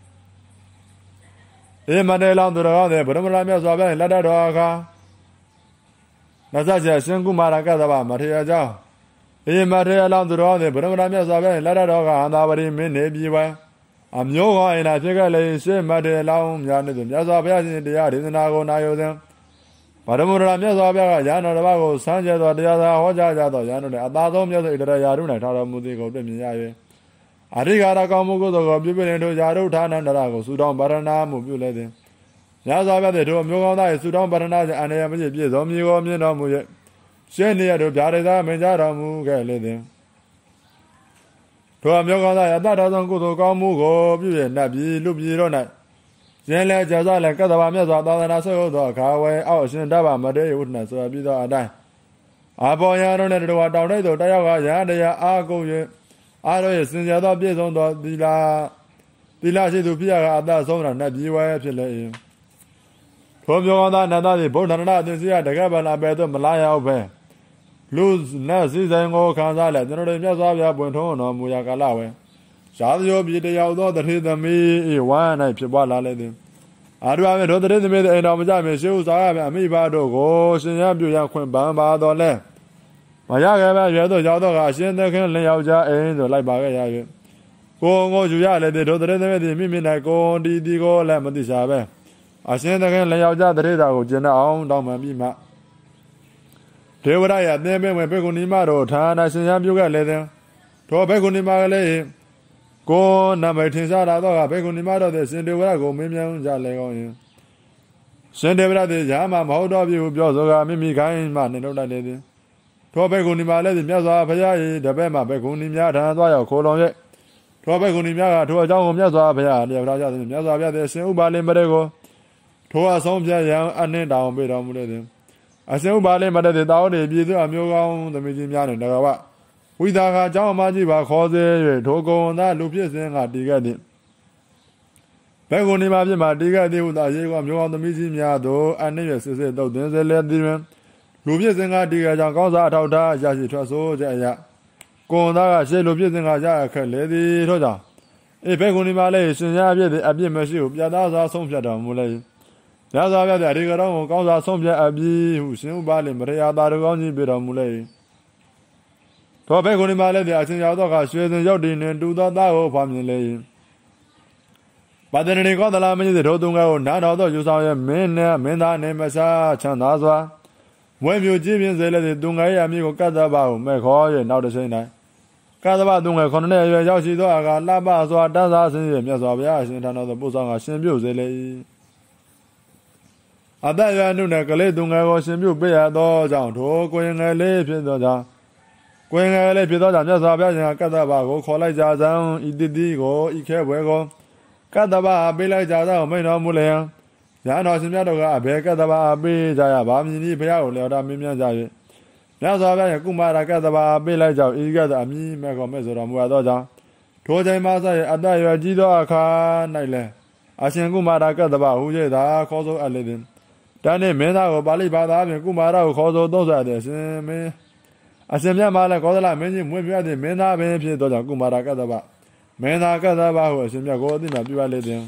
ဧမတေလောင်သူတော်သည်ဗုဒ္ဓမလာမြတ်စွာဘုရားလက်ထတော်အခါနတ်ဆက်ရှင်ကုမာရကသဗ္ဗမထေရကြောင့်ဧမတေလောင်သူတော်သည်ဗုဒ္ဓမလာမြတ်စွာဘုရားလက်ထတော်ကအန္တာပရိမင်းနေပြီဝဲအမျိုးကောအိနာဖြစ်ခဲ့လေရှေမတေလောင်များနေသူမြတ်စွာဘုရားရှင်တရားဒေသနာကိုနာယူစဉ်ဗုဒ္ဓမလာမြတ်စွာဘုရားကယန္တော်တစ်ပါးကိုစမ်းကြသောတရားသာဟောကြားကြသောယန္တော်နဲ့အသာဆုံးမြတ်စွာဣဒရယာရု၌ထားတော်မူသည်ကိုတွေ့မြင်ရ၍အရိကာရကောင်းမှုကိုသောပြုပြနေတို့ယာရုဌာနန္တရာကိုသုတောင်းဗရဏာမှုပြုလေသည်မြတ်စွာဘုရားတို့မျိုးကောင်းသား၏သုတောင်းဗရဏာခြင်းအန္တရာယ်မရှိပြည့်စုံမြေကိုမြင်တော်မူ၍ရှင်းနေရတို့ဗျာဒိသာမင်ကြတော်မူခဲ့လေသည်တို့မျိုးကောင်းသား၏အတ္တတော်ဆုံးကုသိုလ်ကောင်းမှုကိုပြုရနတ်ပြည်လူပြည်တို့၌ရင်းလဲကြာစားလဲကသဗ္ဗမြတ်စွာသာသနာဆွေဟုတ်သောအခါဝဲအောက်အရှင်တဗ္ဗမတေယဝုဒ္ဓနာဆိုပြီးသောအတိုင်းအပေါ်ရတို့နဲ့တို့ဟာတောင်ထိပ်သို့တက်ရောက်ကရဟန်းတရားအားကုန်၍အားတို့ရဲ့စင်ကြယ်သောပြည့်စုံသောသီလသီလရှိသူဖြစ်ရကအတ္တဆုံးတာနတ်ပြည်ဝဲဖြစ်လေ၏ထိုမျိုးကောင်းသားနတ်သားသည်ဗုဒ္ဓနာအသင်စီရတကပ္ပလာပဲသို့မလာရောက်ပဲလူနတ်စည်းစိမ်ကိုခံစားလဲကျွန်တော်တို့မြတ်စွာဘုရားပွင့်ထုံးတော်မူရာကာလဝဲရှားသောပြည်တယောက်သောတထေသမီးဤဝမ်း၌ဖြစ်ပွားလာလေသည်အာရုံအမေတို့တထေသမီးအိမ်တော်မကြမီရှေးဥစွာအမိဘတို့ကိုရှင်ရပြုရခွင့်ပန်းပါတော်လဲမရခဲ့ပဲရွယ်တို့ရောက်တော့ကအရှင်သခင်လင်ယောက်ျားအိမ်သို့လိုက်ပါခဲ့ရ၍ကိုယ်ကိုယူရလေသည်တို့တထေသမီးသည်မိမိ၌ကိုယ်ဒီဒီကိုလည်းမသိစားပဲအရှင်သခင်လျောက်ကြတရေတာကိုကျင့်အောင်တောင်းပန်ပြီးမှဒေဝရယသင်ပင်ဝင်ဘေကုဏီမတို့ဌာနရှင်ရန်ပြုခဲ့လေသည်ထိုဘေကုဏီမကလေးကိုနမိတ်ထင်ရှားလာတော့ကဘေကုဏီမတို့သည်ရှင်ဒေဝရကိုမင်းမြန်ကြလေကောင်းရင်ရှင်ဒေဝရသည်ရာမမဟုတ်တော်ပြီဟုပြောဆိုကမိမိခိုင်းမှနှင်ထုတ်လိုက်လေသည်ထိုဘေကုဏီမလည်းမြတ်စွာဘုရား၏တပည့်မှဘေကုဏီများထံသွားရောက်ခိုးလုံရဲ့ထိုဘေကုဏီများကထိုအကြောင်းကိုမြတ်စွာဘုရားလျောက်ထားကြသည်မြတ်စွာဘုရားသည်ရှင်ဥပါလိမရေကိုထိုအဆုံးဖြတ်ရန်အနှင်းတောင်ပေးတော်မူလေသည်အရှင်ဥပါလိမရေသည်တာဝတိပြည်သူအမျိုးကောင်းသမီးကြီးများနှင့်တကဝဝိသကာเจ้าအမကြီးပါခေါ်စေ၍ထိုကုံသာလူဖြစ်စဉ်ကတည်ခဲ့သည်ဘေကုဏီမဖြစ်မှတည်ခဲ့သည်ဟုသာရေကမျိုးကောင်းသမီးကြီးများတို့အနှင်းရစစ်စစ်တုတ်သွင်းစေလေသည်တွင်လူဖြစ်စဉ်ကတည်ခဲ့ကြောင်းကောင်းစားအထောက်ထားရရှိထွက်ဆိုကြအရာကုံသားကရှေ့လူဖြစ်စဉ်ကရအခက်လေသည်ထို့ကြောင့်အေဘေကုဏီမလည်းရှင်ရအပြည့်သည်အပြည့်မရှိဟုပြတ်သားစွာဆုံးဖြတ်တော်မူလေရသော်ပြတဲ့ဒီကတော့ကောင်းစွာဆုံးဖြတ်အပြီးဟုရှင်ဥပါလိမရေယာတာတော်ကောင်းကြီးပြတော်မူလေသောဘေကုဏီမလည်းအရှင်ရောက်တော့ကရွှေစင်ရောက်တည်နှင့်တူသောသားကိုဖွားမြင်လေပါဒနေကောသလာမင်းသည်ထိုသူငယ်ကိုနားတော်သောယူဆောင်ရဲ့မင်းနဲ့မင်းသားနဲ့မစားချမ်းသာစွာဝဲမျိုးကြည်ပြင်းစေလေသည်သူငယ်ရဲ့အမိကိုကတ္တဗကိုမဲ့ခေါ်၍နောက်တစ်ချိန်၌ကတ္တဗသူငယ်ခုနှစ်နှစ်အရွယ်ရောက်ရှိသောအခါလှပစွာတန်းစားဆင်းရဲမြတ်စွာဘုရားအရှင်ထံတော်သို့ပို့ဆောင်ကရှင်ပြုစေလေ၏အတ္တရနုနဲ့ကလေးသူငယ်ကိုရှင်ပြုပေးရသောကြောင့်ထိုကိုရင်ငယ်လေးဖြစ်သောကြောင့်ကိုရင်ငယ်လေးဖြစ်သောကြောင့်မြတ်စွာဘုရားရှင်ကတ္တဗကိုခေါ်လိုက်ကြစံဤတိတိကိုဤခဲဘွယ်ကိုကတ္တဗပေးလိုက်ကြသောမိန်တော်မူလျင်ရဟန်းတော်ရှင်မြတ်တို့ကအဘေကတ္တဗပေးကြရပါမည်နည်းဘုရားကိုလျော်တာမင်းများကြ၍မြတ်စွာဘုရားရဲ့ကုမာရကတ္တဗပေးလိုက်ကြောင့်ဤကတ္တအမည်မဲ့ခေါ်မဲ့ဆိုတော်မူသောကြောင့်ထိုချိန်မှစ၍အတ္တရကြီးသောအခါ၌လည်းအရှင်ကုမာရကတ္တဗဟူ၍သာခေါ်ဆိုအပ်လေသည်တန်းနှင့်မင်းသားကိုပါဠိဘာသာဖြင့်ကုမာရကိုခေါ်ဆိုသုံးဆွတဲ့ရှင်မင်းအရှင်မြတ်မှလည်းကောသလမင်းကြီးမွေးမြတ်သည့်မင်းသားပင်ဖြစ်သောကြောင့်ကုမာရကတ္တဗမင်းသားကတ္တဗဟုအရှင်မြတ်ကိုအသိမှပြုအပ်လေသည်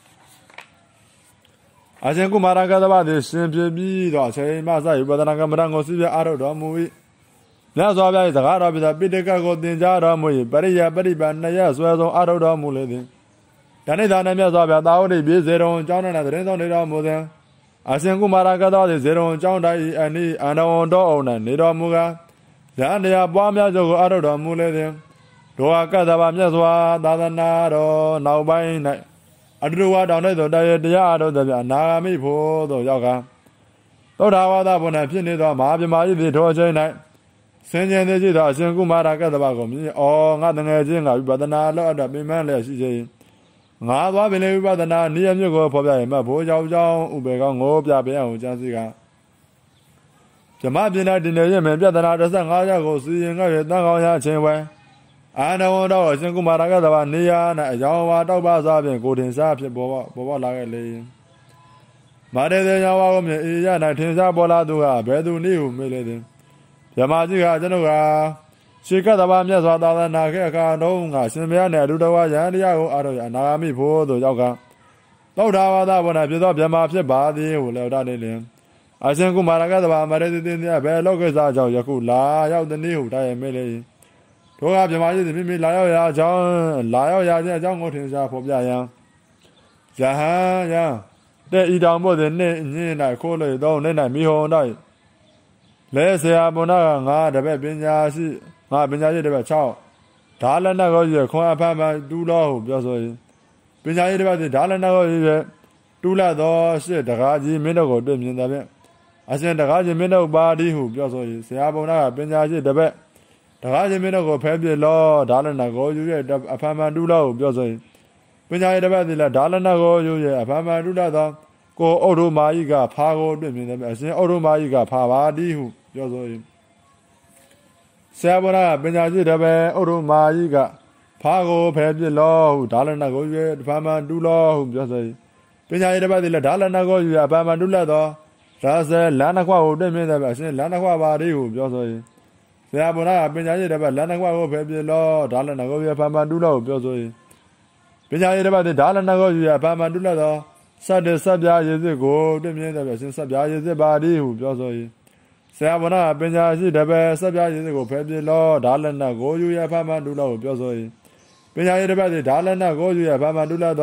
အရှင်ကုမာရကတ္တဗသည်ရှင်ဖြစ်ပြီးသောအချိန်မှစ၍ပဒနာကမ္မဋ္ဌာန်းကိုစီးပြအားထုတ်တော်မူ၏မြတ်စွာဘုရား၏စကားတော်ပြသောပိဋကကိုသင်ကြားတော်မူ၏ပရိယပရိပဏယဆွဲဆုံးအားထုတ်တော်မူလေသည်တဏိသာနှင့်မြတ်စွာဘုရားသာဝတိပြည်စေတော်ကျောင်း၌သတင်းဆောင်နေတော်မူသည်အရှင်ကုမာရကတ္တဗသည်စေတော်ကျောင်းတိုင်းအနိအန္တဝံတော်အောင်၌နေတော်မူကားရဟန်းတရားပွားများစွာကိုအားထုတ်တော်မူလေသည်ဒုဝကတ္တဗမြတ်စွာသာသနာတော်နောက်ပိုင်း၌အတူတူဝါတောင်၌သို့တရားတရားအားထုတ်သည်ဖြင့်အနာဂမိဖို့သို့ရောက်ကာသုဒ္ဓဝါဒဘုံ၌ဖြစ်နေသောမဟာပြမကြီးသည်ထိုအချိန်၌ဆင်ခြင်သည်ရှိသောအရှင်ကုမာရကတ္တဗကိုမြင်အော်ငါတငယ်ချင်းကဝိပဿနာလောအပ်ပင်ပန်းလျက်ရှိစေငါသွားပင်လေဝိပဿနာနိယမြို့ကိုဖော်ပြရမှဘိုးကြောင်ကြောင်ဥပေကောင်းငိုးပြပေးအောင်ကြံစည်ကဓမ္မပညာတင်နေရင်ပြဿနာတစ်ဆယ့်ငါးချက်ကိုစီရင်ခဲ့၍တန်ကောင်းရခြင်းဝဲအာနဝတော်အရှင်ကုမာရကတ္တဗနေရာ၌အယောင်ဝါတောက်ပါစားဖြင့်ကိုတင်စားဖြစ်ပေါ်ပေါ်ပေါ်လာခဲ့လေမာတေသေယောဝါကိုမြင်အေရ၌ထင်ရှားပေါ်လာသူကဘယ်သူနည်းဟုမေးလေသည်မြမကြီးကကျွန်ုပ်ကရှေကတ္တဗမြတ်စွာသာသနာခဲ့အခါတုန်းကရှင်ဘုရားနှင့်အတူတကွယဟန်တရားကိုအားထုတ်ရအနာဂမိဖို့သို့ရောက်ကသုဒ္ဓဝါဒဘုံ၌ဖြစ်သောမြမဖြစ်ပါသည်ဟုလျောက်တာနေလျင်အရှင်ကုမာရကတ္တဗမရေတိတင်ဘယ်လောကိစ္စကြောင့်ယခုလာရောက်သည်နည်းဟုတားရမေးလေတို့ကမြမကြီးသည်မိမိလာရောက်ရာအကြောင်းလာရောက်ရာခြင်းအကြောင်းကိုထင်ရှားဖော်ပြရန်ယဟန်ယံတဲ့ဤတောင်ဖို့သည်နှင့်ညင်း၌ခိုးလေသောနေ၌မိဟုံ၌လဲဆရာဘုံနာကငါတပည့်ပညာရှိငါပညာရှိတပည့်၆ဓာလနကောရခွန်အဖမ်းမှတူတော်ဟုပြောဆိုရင်ပညာရှိတပည့်သည်ဓာလနကောရတူလာသောရှစ်တကားကြီးမင်းတို့ကိုတွေ့မြင်တဲ့ဖြင့်အရှင်တကားကြီးမင်းတို့ပါသည်ဟုပြောဆိုရင်ဆရာဘုံနာကပညာရှိတပည့်တကားကြီးမင်းတို့ကိုဖဲပြလောဓာလနကောယူရဲ့အဖမ်းမှတူတော်ဟုပြောဆိုရင်ပညာရှိတပည့်သည်လည်းဓာလနကောယူရဲ့အဖမ်းမှတူလာသောကိုဩရုမာကြီးကဖာကိုတွေ့မြင်တယ်အရှင်ဩရုမာကြီးကဖာပါသည်ဟုပြောဆိုရင်ဆရာဘုရားပညာရှိတပည့်ဩရုမာကြီးကဖာကိုဖယ်ပြစ်လောဟုဓာလနကိုရွေဖာမန်တူလောဟုပြောဆိုရင်ပညာရှိတပည့်သည်လည်းဓာလနကိုရွေအဖာမန်တူလက်သောရာဇလန္နခွကိုတွေ့မြင်တယ်အရှင်လန္နခွပါသည်ဟုပြောဆိုရင်ဆရာဘုရားပညာရှိတပည့်လန္နခွကိုဖယ်ပြစ်လောဓာလနကိုရွေဖာမန်တူလောဟုပြောဆိုရင်ပညာရှိတပည့်သည်ဓာလနကိုရွေအဖာမန်တူလက်သောစတဲ့စပြားရည်စစ်ကိုတွေ့မြင်တယ်အရှင်စပြားရည်စစ်ပါသည်ဟုပြောဆိုရင်ဆရာဘုရားပညာရှိတပည့်စပြားရည်စစ်ကိုဖယ်ပြလောဓာလနကိုယူရဖမှန်တူလောကိုပြောဆိုရင်ပညာရှိတပည့်သည်ဓာလနကိုယူရဖမှန်တူလောသော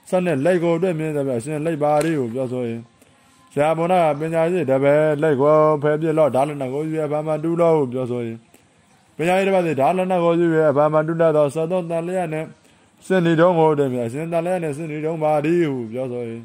စနဲ့လက်ကိုတွေ့မြင်တယ်ဗျအရှင်လက်ပါရီကိုပြောဆိုရင်ဆရာဘုန်းကပညာရှိတပည့်လက်ကိုဖယ်ပြလို့ဓာလနကိုရွေဘာမှတူလို့ပြောဆိုရင်ပညာရှိတပည့်ဓာလနကိုရွေဘာမှတူတတ်သောသတ်သောတန်လျက်နဲ့စင်ဒီတုံးကိုတွေ့မြင်အရှင်တန်လျက်နဲ့စင်ဒီတုံးပါရီကိုပြောဆိုရင်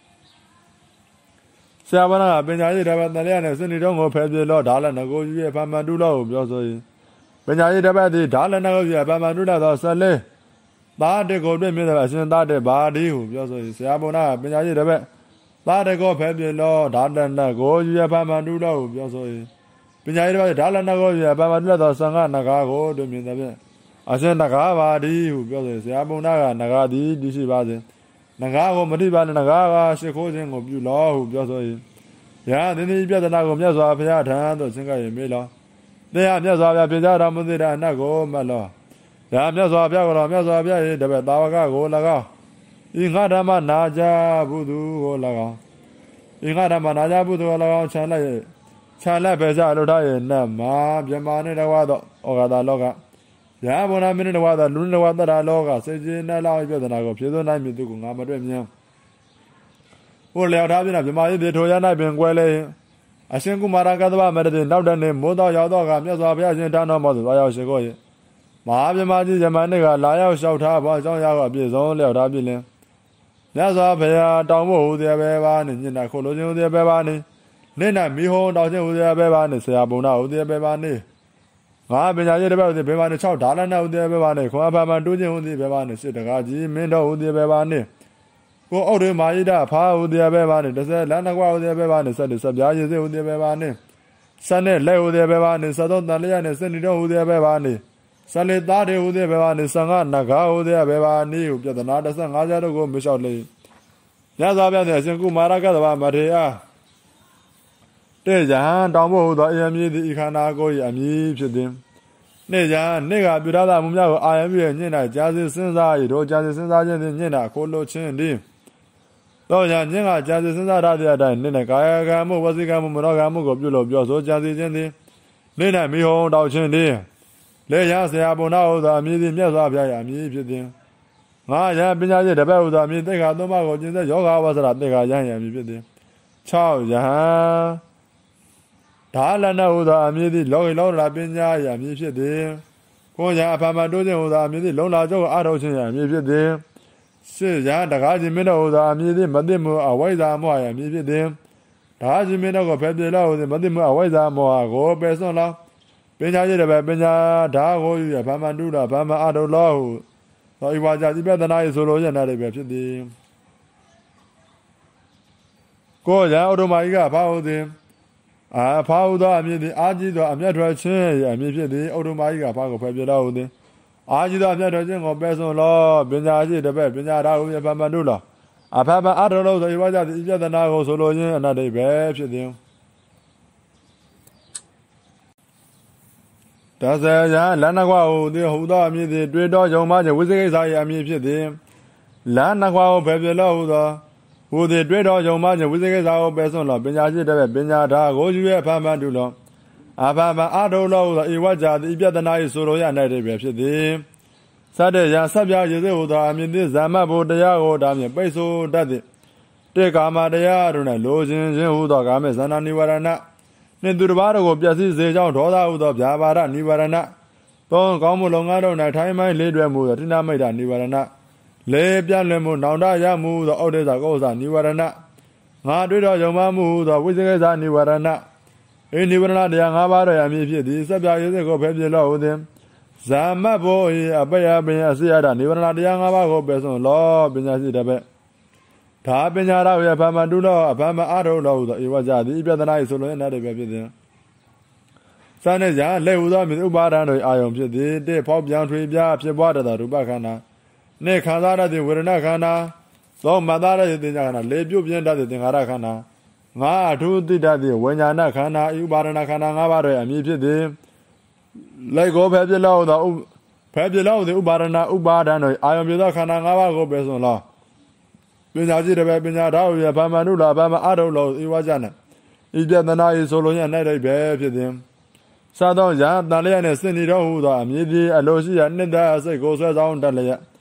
ဆရာဘုန်းကပညာရှိတပည့်တန်လျက်နဲ့စင်ဒီတုံးကိုဖယ်ပြလို့ဓာလနကိုရွေဘာမှတူလို့ပြောဆိုရင်ပညာရှိတပည့်သည်ဓာလနကိုရွေဘာမှတူတတ်သောဆက်လေးသားတကိုတွေ့မြင်တယ်အရှင်သားတဲ့ဘာဒီဟုပြောဆိုရင်ဆရာဘုန်းကပညာရှိတပည့်သားတကိုဖယ်ပြလို့ဓာလနကိုရွေဘာမှတူလို့ပြောဆိုရင်ပညာရှိတပည့်ဓာလနကိုရွေဘာမှတူလို့ဆံဃနဂါကိုတွေ့မြင်တယ်အရှင်နဂါဘာဒီဟုပြောဆိုရင်ဆရာဘုန်းကနဂါဒီတရှိပါစေနဂါကိုမတိပါနဲ့နဂါကရှိခိုးခြင်းကိုပြုလို့ဟုပြောဆိုရင်ရာသင်္တိပြဒနာကိုမြတ်စွာဘုရားထံသို့ဆင်းကရင်မေးလို့တရားမြတ်စွာဘုရားပြကြတော်မူသည့်အနတ်ကိုမှတ်လို့ရာမြတ်စွာဘုရားကိုမြတ်စွာဘုရား၏တပည့်သာဝကကို၎င်းဤငါဓမ္မနာကြဘူးသူကို၎င်းဤငါဓမ္မနာကြဘူးသူကို၎င်းခြံလိုက်ခြံလိုက်ပဲစားလို့ထားရဲ့နတ်မှာမြမနဲ့တဝါတော့ဩဃာတာလောကရာဘုံနာမင်းတဝါတော့လူတဝါတတာလောကစေခြင်းနဲ့လောက်ပြဿနာကိုဖြေသွင်းနိုင်မြည်သူကိုငါမတွေ့မြင်ဟိုလျောက်ထားပြနာမြမ၏ပြေထိုရ၌ပင်ကွယ်လေအရှင်ကုမာရကသဗ္ဗမရတိနောက်တနေ့မိုးတော်ရောက်တော့ကမြတ်စွာဘုရားရှင်တန်းတော်မောသူသွားရောက်ရှိခိုးရဲ့မဟာမြမကြီးဇမန်နေ့ကလာရောက်လျှောက်ထားပါအကြောင်းရကအပြည့်စုံလျောက်ထားပြီလင်မြတ်စွာဘုရားတောင်းဖို့ဟူသည်ပဲပါနေညင်နာခိုလိုခြင်းဟူသည်ပဲပါနေနေ့၌မိဟုံတောင်းခြင်းဟူသည်ပဲပါနေဆရာဘုံနာဟူသည်ပဲပါနေငါပညာရေးတပည့်ဟူသည်ပဲပါနေ၆ဓာလနာဟူသည်ပဲပါနေခွန်အဖာမတူးခြင်းဟူသည်ပဲပါနေစစ်တကားကြီးမင်းတော်ဟူသည်ပဲပါနေကိုအောက်တွင်မာယိဒဖာဟူသည်ပဲပါနေတစ်ဆက်လမ်းတစ်ကွာဟူသည်ပဲပါနေဆက်ဆက်ပြားရည်စေဟူသည်ပဲပါနေဆက်နဲ့လက်ဟူသည်ပဲပါနေဆက်သောတန်လျက်နဲ့စင်တီတော်ဟူသည်ပဲပါနေဆလေသားတွေဟူသည်ပဲပါနေဆံဃနဂါဟူသည်ပဲပါနေဟုပြဒနာတစ်ဆက်ငါးချက်တို့ကိုမလျှောက်လေညဇာပြတဲ့အရှင်ကုမာရကသဗ္ဗမထေယတဲ့ရဟန်းတောင်းဖို့ဟူသောအယံမြည်သည့်ဤခန္ဓာကိုယ်၏အမည်ဖြစ်သည်နေ့ရန်နေ့ကပြုထားသောမှုများကိုအာယံပြုညင်၌ကြာစီစဉ်းစား၏တို့ကြာစီစဉ်းစားခြင်းသည်ညင်၌ခိုးလို့ခြင်းသည်တော့ညာညင်ကကြာစီစဉ်းစားထားတဲ့အတိုင်းနေ့၌ကာယကံမှုဝစီကံမှုမနောကံမှုကိုပြုလို့ပြောဆိုကြာစီခြင်းသည်နေ့၌မိဟုံတောက်ခြင်းသည်လေရဆရာဘုံနာဟူသောအမည်သည်မြတ်စွာဘုရား၏အမည်ဖြစ်သည်ငါရပညာရှိတပည့်ဟူသောအမည်သိက္ခာသုံးပါးကိုကျင့်တဲ့ယောဂဝါစရသိက္ခာရဟန်း၏အမည်ဖြစ်သည်၆ယဟန်ဓာလနဟူသောအမည်သည်လောကီလောလာပညာ၏အမည်ဖြစ်သည်ကိုရအဖာမတိုးခြင်းဟူသောအမည်သည်လုံလာကျုပ်အားထုတ်ခြင်း၏အမည်ဖြစ်သည်ရှေ့ရတကားခြင်းမင်းတော်ဟူသောအမည်သည်မသိမှုအဝိဇ္ဇာမောဟ၏အမည်ဖြစ်သည်တကားခြင်းမင်းတော်ကိုဖယ်ပြေလောက်ဟူသည်မသိမှုအဝိဇ္ဇာမောဟကိုပယ်စွန့်လောပညာရှိတဲ့ပညာဓာကိုယူရဘာမှတူတာဘာမှအထုတ်လို့သောဤဝါကြတိပဒနာ၏ဆိုလိုရတဲ့ပဲဖြစ်သည်ကိုရအော်တိုမိုက်ကဘာဟုတ်သည်အာဖာဟုသောအမည်သည်အာကြီးသောအမျက်ထွက်ခြင်း၏အမည်ဖြစ်သည်အော်တိုမိုက်ကဘာကိုဖယ်ပြတော့ဟုတ်သည်အာကြီးသောအမျက်ထွက်ခြင်းကိုပယ်စွန့်လောပညာရှိတဲ့ပညာဓာကိုယူဘာမှတူလောအဖာမအထုတ်လို့သောဤဝါကြတိပဒနာကိုဆိုလိုရင်းအနတ္တိပဲဖြစ်သည်ဒါဇယလန္နကွာဟူသည်ဟူသောအမည်သည်တွေ့တော်ယုံမှခြင်းဝိသေကိစ္စ၏အမည်ဖြစ်သည်လန္နကွာဟူဖယ်ပြလို့ဟူသောဟူသည်တွေ့တော်ယုံမှခြင်းဝိသေကိစ္စကိုပယ်စွန့်လောပညာရှိတဲ့ပညာဓာကိုယူရဲ့ဖမ်းမှန်တူလောအဖမအထုလို့ဟူသောဤဝကြသည်ပြဒနာ၏ဆိုလိုရနိုင်တဲ့ပဲဖြစ်သည်စတဲ့ရာဆက်ပြရေစေဟူသောအမည်သည်ဇာမတ်ဘုတရားကိုဒါဖြင့်ပိတ်ဆို့တတ်သည်တေကာမတရားတို့၌လိုခြင်းခြင်းဟူသောကာမေဇန္နာနိဝရဏနှင့်သူတစ်ပါးတို့ကိုပြည့်စည်စေကြောင်းဒေါသဟုသောဗျာပါဒနိဝရဏသုံးကောင်းမှုလုပ်ငန်းတို့၌ထိုင်းမိုင်းလေးတွဲမှုသောတိနာမိတ်တာနိဝရဏလေးပြန့်လွင်မှုနောင်တရမှုသောအောက်ဒေသကောဥစ္စာနိဝရဏငါတွေ့တော်ယုံမှမှုသောဝိသေကိစ္စနိဝရဏအေနိဝရဏတရား၅ပါးတို့အမည်ဖြစ်သည်စပ်ပြရေးစကိုဖယ်ပြလို့ဟူသည်ဇာမတ်ဘော၏အပယပင်အစရဒနိဝရဏတရား၅ပါးကိုပယ်စွန့်လောပညာရှိတဲ့ပဲဒါပညာရရဲ့ဘာမှတူတော့အဘာမှအထုလို့ဟူသောဧဝကြသည်ပြဒနာ၏ဆိုလိုရတဲ့ပဲဖြစ်သည်စနဲ့ရလက်ဟူသောမြေဥပါဒံတို့အာယုံဖြစ်သည်တဲ့ဖောက်ပြန်ထွေပြဖြစ်ပွားတတ်သောရူပခန္ဓာနှင့်ခံစားရသည့်ဝေဒနာခန္ဓာသောမသားရသည့်သင်္ခါခန္ဓာလေပြုတ်ပြင်းတတ်သည့်သင်္ခါရခန္ဓာငါအထူးသိတတ်သည့်ဝိညာဏခန္ဓာဤဥပါဒနာခန္ဓာ၅ပါးတို့အမည်ဖြစ်သည်လက်ကိုဖယ်ပြလို့သောဖယ်ပြလို့သည့်ဥပါဒနာဥပါဒံတို့အာယုံပြသောခန္ဓာ၅ပါးကိုပယ်စွန့်လောပညာရှိတဲ့ပညာဓာတ်ရဘာမှနုလာဘာမှအထုလို့ဤဝါကြနဲ့ဤပြဒနာ၏ဆိုလိုရနိုင်တဲ့ပဲဖြစ်သည်သာသောရာတန်လျက်နဲ့စင်တီတော်ဟူသောအမည်သည်အလိုရှိရာနှစ်သက်အစိတ်ကိုဆွဲဆောင်တတ်လျက်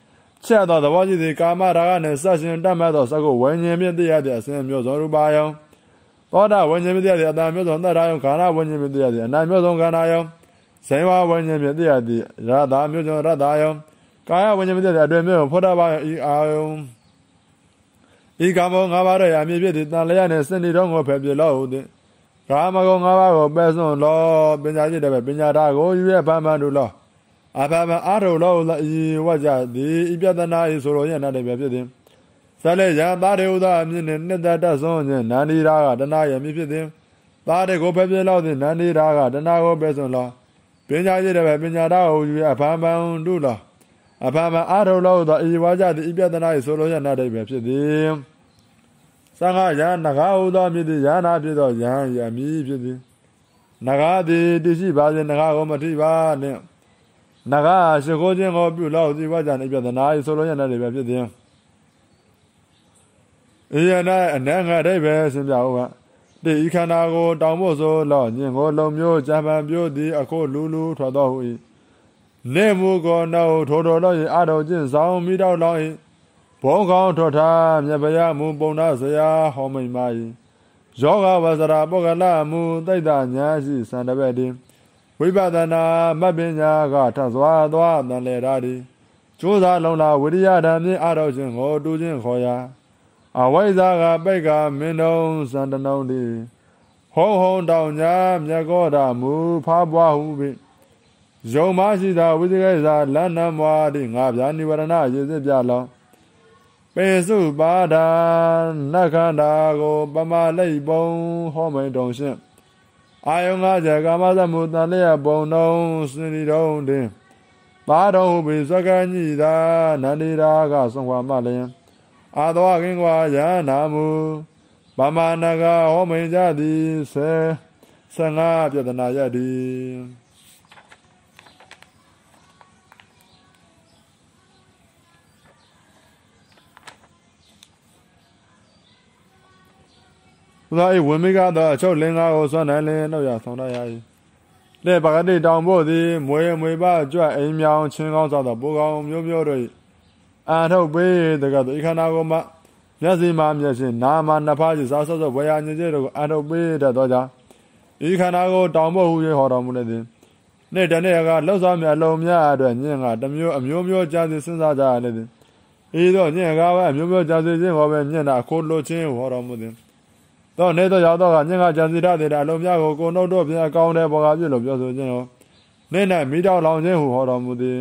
ချက်သောသဘောရှိသည်ကာမရာဂနှင့်ဆက်ရှင်တတ်မဲ့သောစကုဝိညာဉ်ဖြင့်သိရသည့်အစဉ်မျိုးစုံရူပါယံသောတာဝိညာဉ်ဖြင့်သိရသည့်အတန်မျိုးစုံသတ္တယံခန္ဓာဝိညာဉ်ဖြင့်သိရသည့်အနတ်မျိုးစုံခန္ဓာယံဇေဝဝိညာဉ်ဖြင့်သိရသည့်ရတာမျိုးစုံရတယံကာယဝိညာဉ်ဖြင့်သိရသည့်အတွင်မျိုးစုံဖောဓဘာယံဤအာယံဤကမောငါးပါးရအမည်ဖြစ်သည့်တန်လျက်နှင့်စင်တီတော်ကိုဖယ်ပြလောဟုသည်ကာမဂုဏ်ငါးပါးကိုပယ်စွန့်လောပညာရှိတဲ့ပညာဓာတ်ကိုယူရဖန်ဖန်တို့လောအဖန်ဖန်အာထုလောဤဝကြသည်ဤပြဒနာဤဆိုလိုရတဲ့ပဲဖြစ်သည်ဇလေယသားတေဥသာအမြင့်နှင့်နှစ်သက်တတ်ဆုံးခြင်းနန္ဒီရာကတဏှာရမည်ဖြစ်သည်သားတေကိုဖယ်ပြလောသည်နန္ဒီရာကတဏှာကိုပယ်စွန့်လောပညာရှိတဲ့ပညာဓာတ်ကိုယူရဖန်ဖန်တို့လောအဖန်ဖန်အာထုလောသောဤဝကြသည်ဤပြဒနာဤဆိုလိုရတဲ့ပဲဖြစ်သည်သံဃာယနဂါဟုသောမြစ်သည်ယနာဖြစ်သောယံယမီဖြစ်သည်နဂါသည်တရှိပါစေနဂါကိုမထိပါနှင့်နဂါရှိခိုးခြင်းကိုပြုလို့ဒီဝါကြနေပြဒနာဤဆိုလိုရတဲ့ပဲဖြစ်သည်ဤယနာအနံငါတိပဲဆင်ပြဟုတ်ပါဒီဤခန္ဓာကိုတောင်ဖို့ဆိုလောညင်ကိုလုံမျိုးကြံပံပြို့သည်အခုလူလူထွက်တော်ဟူ၏နေမှုကိုနောထိုတော်လို့အာတော်ချင်းဆောင်မိတော့လော၏ဘုံကောင်းထောထားမြတ်ဗျာမူပုံနာဆရာဟောမိန်မာ၏ယောဂဝဇရာပုဂ္ဂလမူသိတ္တညာရှိစံတပည့်တိဝိပဿနာမပညာကထစွာသွားတန်လေရာသည်ကျိုးစားလုံးလာဝိရိယဓာမြင့်အာတော်ခြင်းကိုတူခြင်းခေါ်ရာအဝိဇ္ဇာကပိတ်ကမင်းတုံးစံတနှုံးသည်ဟုံဟုံတောင်ညာမြတ်ကောဓာမူဖားပွားဟုပြီယုံမရှိသာဝိသေကိစ္စလန္နမွားသည်ငါဗျာနိဝရဏရေစစ်ပြလောပေစုပါဒာနခန္ဓာကိုပမာလိတ်ပုံဟောမိန်တုံရှင်းအာယုံငါးချက်ကာမသမှုတန်လျက်ပုံတုံစင်ဒီတုံတင်ပါတော်ဟုပြီစကညိသာနန္ဒီရာကဆုံးခွာမလျင်အာသောကင်းကွာယနာမူပမာနကဟောမိန်ကြသည်ဆေဆငါပြဒနာရသည်သာဤဝိမိကတော့အချုပ်လင်္ကာကိုစွန့်နိုင်လင်းတော့ရဆောင်ရ၏လက်ပကတိတောင်ဖို့သည်မွေမွေပကြွအိမ်မြောင်ချင်းကောင်းသောပူကောင်းမျိုးမျိုးတို့အာထုတ်ပေးတကသိခန္ဓာကိုမှမျက်စိမှမျက်စိနာမနှစ်ဖားစီစားဆော့ဆော့ဝေယညင်ကျတို့ကိုအာထုတ်ပေးတတ်သောကြောင့်ဤခန္ဓာကိုတောင်ဖို့ဟူ၍ဟောတော်မူလေသည်နေ့တနေ့ကလှုပ်ဆောင်မြတ်လုံးများအတွက်ညင်ကတမျိုးအမျိုးမျိုးကြားစီစဉ်းစားကြရလေသည်ဤသို့ညင်ကပဲအမျိုးမျိုးကြားစီခြင်းဟောပဲညင်တာခိုးလို့ချင်းဟောတော်မူသည်တော့နေတော့ရောက်တော့ကညင်ကကြံစီရတဲ့အလုံးများကိုကိုနှုတ်တို့ဖြင့်အကောင်းတဲ့ဘောကပြည့်လို့ပြောဆိုခြင်းဟောနေ့နဲ့မိတော်လောင်ခြင်းဟူဟောတော်မူသည်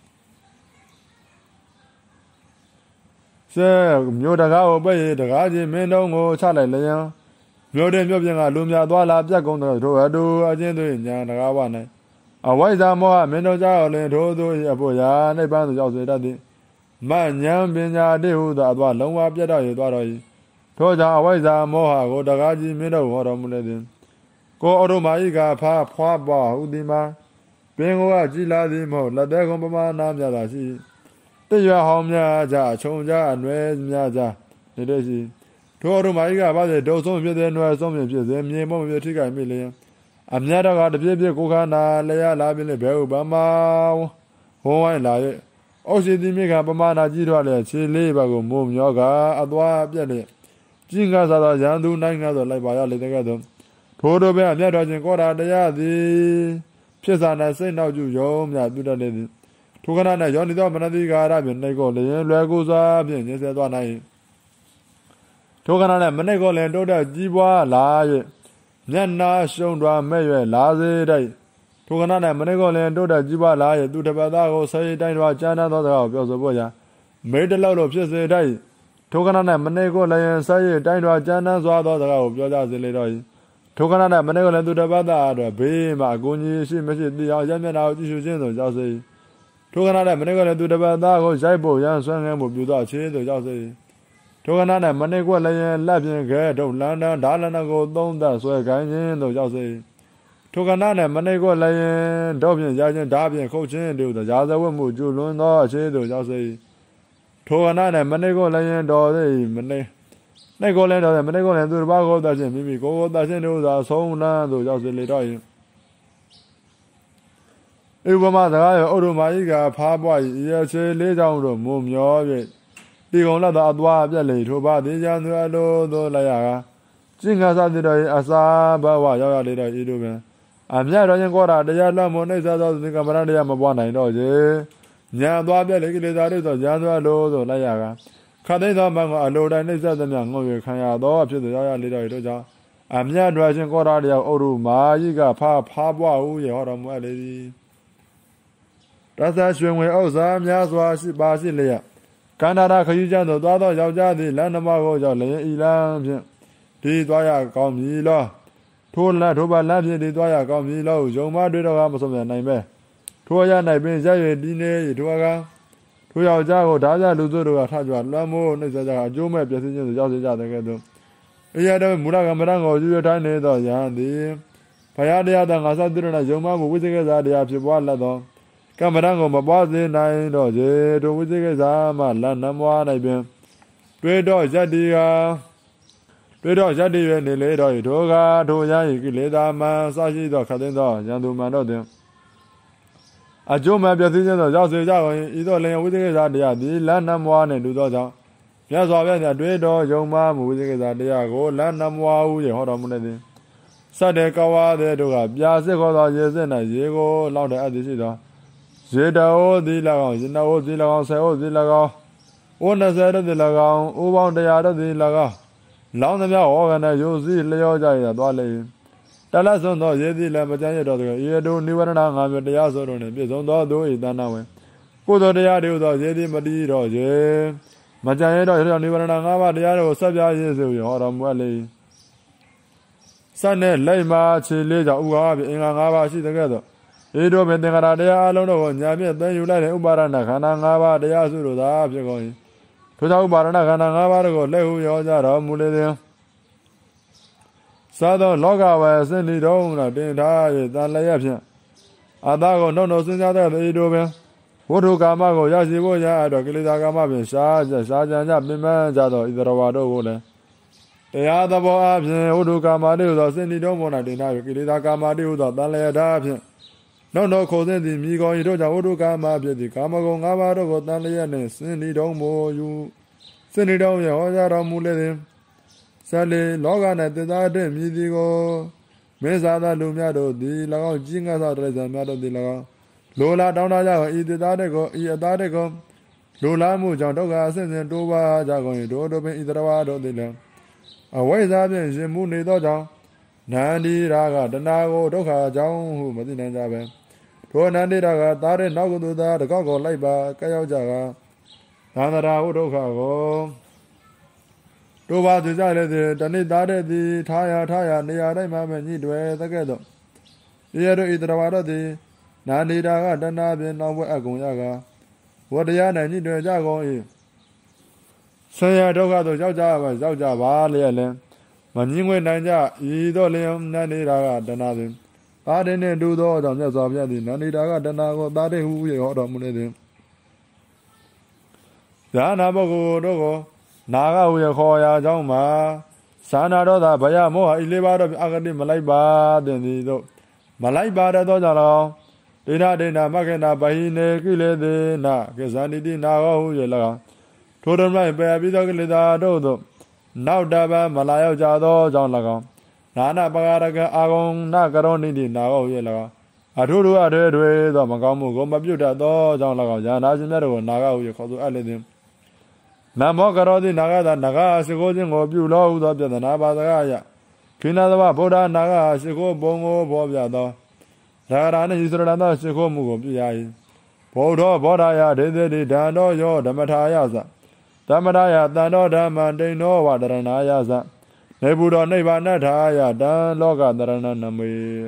ဆဲမြို့တကားကိုပဲ့ရတကားချင်းမင်းတုံးကိုချလိုက်လျင်မြို့တဲ့မြို့ပြင်ကလူများသွားလာပြတ်ကုန်တဲ့တို့အတူအချင်းတို့ညာတကားဝ၌အဝိဇ္ဇာမောဟမင်းတို့ကြောင့်လည်းတို့တို့အဖို့ရာနိဗ္ဗာန်သို့ရောက်စေတတ်သည်မဉ္ဇဉ်ပညာတိဟုသာအသွားလုံးဝပြတ်တော့ရသွားတော်၏ထို့ကြောင့်အဝိဇ္ဇာမောဟကိုတကားကြီးမင်းတို့ဟောတော်မူလေသည်ကိုအရုမာဤကဖားဖွားပွားဟုသည်မှာပင်ကိုကကြည်လာသည်မဟုတ်လက်သေးကုန်ပမာဏများသာရှိတရွဟောင်းများကြအချုံကြအနွယ်များကြနေတဲ့ရှိထိုအရုမာဤကဘာစေဒုံဆုံးဖြစ်တဲ့နွယ်ဆုံးဖြစ်စေမြေမုံဖြစ်ထိခိုက်မိလျင်အမြတ်တော်ကတပြည့်ပြည့်ကိုခန္ဓာလျာလာပြီးလေဘဲဥပမာဝုံဝိုင်းလာရဲ့အောက်ရှိသည်မိကပမာဏကြီးထွားလေခြေလေးဘက်ကိုမုံမျောကအသွားပြက်လေကြီးငါသာသောရန်သူနိုင်ငံသောလိုက်ပါရလေတဲ့ကဲ့သို့ထိုတို့ပဲအမြတ်တော်ချင်းကောတာတရားသည်ဖြစ်စာ၌စိတ်နောက်ကျယုံမြပြုတတ်လေသည်ထိုခဏ၌ယောနိသောမနတိကာရဖြင့်နှိတ်ကိုလျင်လွယ်ကူစွာဖြင့်ညှင်းဆဲသွားနိုင်ထိုခဏ၌မနှိတ်ကိုလျင်တိုးတက်ကြီးပွားလာ၍မျက်နာရှုံးတွားမဲ့၍လာစေတိုက်ထိုခဏ၌မနှိတ်ကိုလျင်တိုးတက်ကြီးပွားလာ၍သူတစ်ပတ်သားကိုဆေးတိုင်းတွားကြမ်းတမ်းသောစကားကိုပြောဆိုဖို့ရာမေတ္တလောက်လို့ဖြစ်စေတိုက်ထိုခဏ၌မနှိတ်ကိုလျင်ဆေးတိုင်းတွားကြမ်းတမ်းစွာသောစကားကိုပြောကြစေလေတော့၏ထိုခဏ၌မနှိတ်ကိုလျင်သူတစ်ပတ်သားအတွက်ဘေးမှအကူကြီးရှိမရှိသိအောင်ရမျက်နာကိုကြည့်ရှုခြင်းသို့ရောက်စေထိုခဏ၌မနှိတ်ကိုလျင်သူတစ်ပတ်သားကိုရိုက်ဖို့ရန်ဆွမ်းငဲမှုပြုသောအခြေသို့ရောက်စေထိုခဏ၌မနှိတ်ကိုလျင်လက်ဖြင့်ခဲထုတ်လန်းတန်းဓာလနကိုသုံးသက်ဆွဲခိုင်းခြင်းသို့ရောက်စေထိုခဏ၌မနှိတ်ကိုလျင်တော့ဖြင့်ရခြင်းဓာဖြင့်ခုတ်ခြင်းတို့သောရာဇဝတ်မှုကျူးလွန်သောအခြေသို့ရောက်စေထိုခဏ၌မနှိတ်ကိုလျင်တော်သည်မနှိတ်နှိတ်ကိုလျင်တော်သည်မနှိတ်ကိုလျင်သူတစ်ပါးကိုသတ်ခြင်းမိမိကိုယ်ကိုသတ်ခြင်းတို့သာဆုံးလန်းသို့ရောက်စေလေတော့၏ဧဝမစကားရောဩရမာဤကဖားပွား၏ရချေလေးကြောင့်တို့မုံမျော၍ဒီကုံလတ်သောအသွားပြက်လေထိုပါသေးချံသူအလိုသောလိုက်ရကကျင့်ငါစသည်တော်၏အစာဘဝရောက်ရလေတော်ဤတို့ပင်အမြတ်တော်ရင်ကောတာတရားလွတ်မနှိမ့်ဆက်သောသင်္ကမ္မရတရားမပွားနိုင်တော့စေညာသွားပြက်လေကိလေသာတို့သောညာသွားလိုသောလိုက်ရကခတ်သိသောမံကိုအလိုတိုင်းနှိမ့်ဆက်သမျှငုံ၍ခံရသောအဖြစ်သို့ရောက်ရလေတော်ဤတို့ကြောင့်အမြတ်တော်ရှင်ကောတာတရားဩရမာဤကဖားဖားပွားဟုရဟောတော်မူအပ်လေသည်တသရွှင်ဝင်ဥစ္စာများစွာရှိပါရှိလျက်ကန္တာရခယူကျမ်းသို့သွားသောယောက်ျားသည်လမ်းနှမကိုရောက်လျင်ဤလမ်းဖြင့်ဒီသွားရကောင်းမည်လောထိုလမ်းထိုပါလမ်းဖြင့်ဒီသွားရကောင်းမည်လောယုံမတွေ့တော့ကမဆုံးပြန်နိုင်ပဲထိုရ၌ပင်ရက်၍ဒီနေထိုကထိုယောက်ျားကိုဓာကြလူတို့ကထကြွလွမ်းမိုးနှိမ့်ဆက်ကြအကျိုးမဲ့ပြည့်စည်ခြင်းသို့ရောက်စေကြတဲ့ကဲ့သို့အရာတော်မူရကမရံကိုယူရတိုင်းနေသောယဟန်သည်ဘုရားတရားတန်ငါစသရဏယုံမမှုဝိသေကစားတရားဖြစ်ပွားလက်သောကမ္မရံကိုမပွားစေနိုင်တော့စေတို့ဝိသေကစားမှလမ်းနမွား၌ပင်တွေ့တော့ယတ္တိကတွေ့တော့ယတ္တိရဲ့နေလေတော့ထိုကထိုရန်ဤကိလေသာမှစရှိသောခတ်သိမ်းသောယံသူမှန်တော့သည်အကျိုးမဲ့ပြည့်စည်ခြင်းသောရောက်စေကြကုန်၏ဤသို့လျင်ဝိသေကစားတရားသည်လမ်းနမွားနှင့်တူသောကြောင့်မြတ်စွာဘုရားတွေ့တော့ယုံမမှုဝိသေကစားတရားကိုလမ်းနမွားဟုဟောတော်မူနေသည်စတဲ့ကဝါတဲ့တို့ကပြာစစ်ခေါ်သောရေစစ်၌ရေကိုလောက်တဲ့အပ်သည်ရှိသောရေတော်သည်၎င်းရေနောသည်၎င်းဆေဟသည်၎င်းအိုနှစ်ဆယ်သည်၎င်းအိုပေါင်းတရားသည်၎င်းလောင်းသမျှဟောကနဲ့ယိုစီလျောကြရသွားလေတလဆွန်သောရေသည်လည်းမကြမ်းရတော့သောရေတို့နိဝရဏငါးမျိုးတရားဆိုတို့နှင့်ပြည့်စုံသောသူ၏တဏ္ဍဝင်ကိုယ်တော်တရားတို့သောရေသည်မတည်တော့ရေမကြမ်းရတော့နိဝရဏငါးပါးတရားတို့ဆက်ပြရည်ဆိုဟောတော်မူလေစနဲ့လက်မှာခြေလေးကြောင့်ဥဟာဖြင့်အင်္ဂါငါးပါးရှိတဲ့ကဲ့သို့ဤတို့ပင်သင်္ခါရတရားအလုံးတို့ကိုညာဖြင့်သိယူလိုက်တဲ့ဥပါဒနာခန္ဓာငါးပါးတရားစုတို့သာဖြစ်ကုန်၏ထိုကြောင့်ဥပါဒနာခန္ဓာငါးပါးတို့ကိုလက်ဟုရောကြတော်မူလေသည်သာသောလောကဝယ်စင်လီတော်၌တင်ထား၍တန်လျက်ဖြင့်အသာကိုနှုတ်နှုတ်စဉ်းစားတဲ့ဤတို့ပင်ဝိထုကာမကိုရရှိဖို့ရအပ်တော့ကိလေသာကာမဖြင့်ရှားကြရှားကြံကြပင်ပန်းကြသောဤတော်ဝါတို့ကိုလည်းတရားသဘောအပြင်ဝိထုကာမတိဟုသောစင်လီတော်ပေါ်၌တင်ထား၍ကိလေသာကာမတိဟုသောတန်လျက်ထားဖြင့်နောက်တော့ခေါ်တဲ့သည်မိကောင်းဤတို့ကြောင့်ဝိတုကာမဖြစ်သည်ကာမဂုဏ်၅ပါးတို့ကိုတန်လျက်နှင့်စင်လီတော်မူယူစင်လီတော်ရဟောကြားတော်မူလေသည်ဇလေလောက၌တည်သားတဲ့မြည်သည်ကိုမေဇာသာလူများတို့သည်၎င်းကြီးငါသောတရိစ္ဆာန်များတို့သည်၎င်းလိုလားတောင်းတကြကုန်ဤတည်သားတဲ့ကိုဤအသားတဲ့ကိုလိုလားမှုကြောင့်ဒုက္ခအစဉ်စဉ်တိုးပါကြကုန်၏တို့တို့ပင်ဤတော်တို့သည်လည်းအဝိဇ္ဇာဖြင့်ရှင်မှုနေသောကြောင့်နန္ဒီရာဂတဏှာကိုဒုက္ခကြောင့်ဟုမသိနိုင်ကြပဲထိုနန္တိရာကသားတဲ့နောက်ကသူသားတကောက်ကိုလိုက်ပါကဲရောက်ကြကသန္တရာဟုဒုက္ခကိုတို့ပါသူကြလည်းသည်တဏိသားတဲ့သည်ထားရထားရနေရာတိုင်းမှာပဲညှိတွယ်သကဲ့သို့ဤရတို့ဤတရဝတို့သည်နန္ဒီရာကတဏှာဖြင့်နောက်ဘက်အကုန်ရကဝတ္တရား၌ညှိတွယ်ကြကုန်၏ဆင်းရဲဒုက္ခသို့ရောက်ကြပါရောက်ကြပါလျက်လည်းမငြင်းငွေနိုင်ကြဤသို့လျင်နန္ဒီရာကတဏှာဖြင့်သာတဲ့နှင့်တူသောကြောင့်မြတ်စွာဘုရားသည်နန္ဒီတာကတဏှာကိုသာတဲ့ဟုဟောတော်မူနေသည်ဇာနာပုဂ္ဂိုလ်တို့ကိုနာဂဟုခေါ်ရာကြောင့်မှာသာနာတော်သာဘယမောဟဤလေးပါးတို့အဂတိမလိုက်ပါတဲ့သည်တို့မလိုက်ပါတဲ့သောကြောင့်၎င်းဒိဋ္ဌဒိဋ္ဌမခေနာဘဟိနေကိလေသေနာကိဇာနိတိနာဂဟု၍၎င်းထိုတော်၌ပယ်ပြီးသောကိလေသာတို့သို့နောက်တပံမလာရောက်ကြသောကြောင့်၎င်းနာနာပဂရကအာဂုံနာကရောနိတိနာဂဟု၍၎င်းအထုထုအထွေထွေသောမကောင်းမှုကိုမပြုတ်တတ်သောကြောင့်၎င်းယာနာရှင်များတို့ကိုနာဂဟု၍ခေါ်ဆိုအပ်လေသည်နမောကရောတိနာဂသာနာဂရှိခိုးခြင်းကိုပြုလောဟုသောပြဒနာပါဒကယခိနာသဝဗုဒ္ဓနာဂရှိခိုးဘုံကိုဘောပြသောရာဂရာနှင့်ဤစရဏသောရှိခိုးမှုကိုပြုရ၏ဗုဒ္ဓဘောဓာယဒေသေတိဓာတောယောဓမ္မထာယသဓမ္မထာယတန်တော်ဓမ္မတိန်သောဝဒရဏာယသနေဘူးတော်နိဗ္ဗာန်ထာယတံလောကတရဏနမေ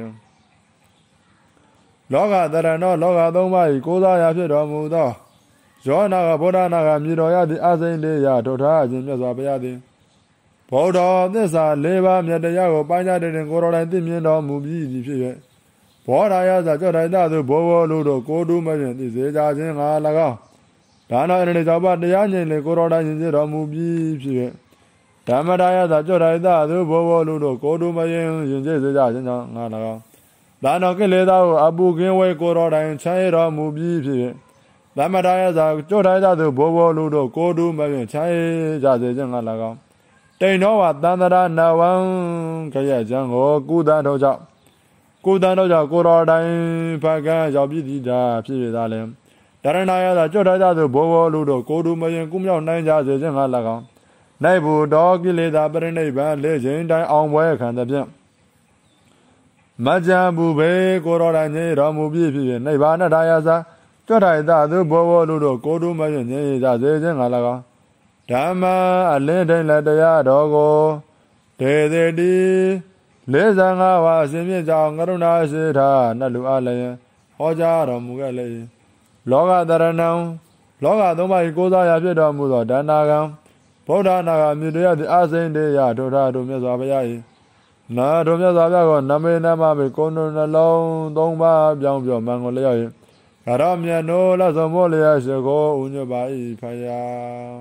လောကတရဏောလောကသုံးပါး၏ကိုးစားရာဖြစ်တော်မူသောယောနာကဗုဒ္ဓနာကမြေတော်ရသည်အစိမ့်လေးရာထုတ်ထားခြင်းမြတ်စွာဘုရားသည်ဗုဒ္ဓသစ္စာလေးပါးမြတ်တရားကိုပိုင်းခြားတဲ့ကိုယ်တော်တိုင်သိမြင်တော်မူပြီးသည်ဖြစ်၍ဘောဓာယသကြောင့်တိုင်သာသူဘောဘောလူတို့ကိုတူးမဖြင့်သိစေကြခြင်းငါ၎င်းဒါနာအရဏိသောပါတရားငြိမ်လေကိုယ်တော်တိုင်ရှင်စေတော်မူပြီးဖြစ်၍ဓမ္မဒါယသကြောင့်တိုင်သာသူဘောဘောလူတို့ကိုတူးမဖြင့်ရှင်စေကြခြင်းကြောင့်ငါ၎င်းဒါနောကိလေသာကိုအပူကင်းဝဲကိုတော်တိုင်ချမ်းရတော်မူပြီးဖြစ်သမထရသာကြွထိုင်သောသူဘောဘောလူတို့ကိုတူးမဖြင့်ချမ်းရကြစေခြင်းငါ၎င်းတိန်တော်ဝသန္တရာနဝံခရကျမ်းကိုကုသတော်ကြောင့်ကုသတော်ကြောင့်ကိုတော်တိုင်ဖကံရောက်ပြီးသည်သာဖြစ်ရသာလဲတရဏရသာကြွထိုင်သောသူဘောဘောလူတို့ကိုတူးမဖြင့်ကုမြောက်နိုင်ကြစေခြင်းငါ၎င်းနိုင်ဘူးတော်ကိလေသာပရိနိဗ္ဗာန်လေးခြင်းတိုင်းအောင်ပွဲခံသည်ဖြင့်မကြံဘူးပဲကိုတော်တိုင်ညေတော်မူပြီးဖြစ်နိဗ္ဗာန်တရာသာကြွထိုင်သောသူဘောဘောလူတို့ကိုတူးမဖြင့်ညေကြစေခြင်းငါ၎င်းဓမ္မအလင်းတိုင်းလက်တရားတော်ကိုဒေသေတိလေးဆန်းငါးပါးအစဉ်မြင့်ကြောင့်ကရုဏာရှိထာနတ်လူအလည်းဟောကြားတော်မူခဲ့လေလောကတရဏံလောကသုံးပါးကိုးစားရာဖြစ်တော်မူသောဒါနာကံဗုဒ္ဓနာဂမြတ်တရားသည်အစိမ့်တေယဒုဒ္ဓတို့မြတ်စွာဘုရား၏နာတို့မြတ်စွာဘုရားကိုနမေနမမေကိုယ်နှလုံးသုံးပါးပြောင်းပြောင်းမှန်ကိုလျော့၏ခရမြတ်နိုးလက်ဆုံးမို့လျက်ရှိကိုဥညွတ်ပါ၏ဖယား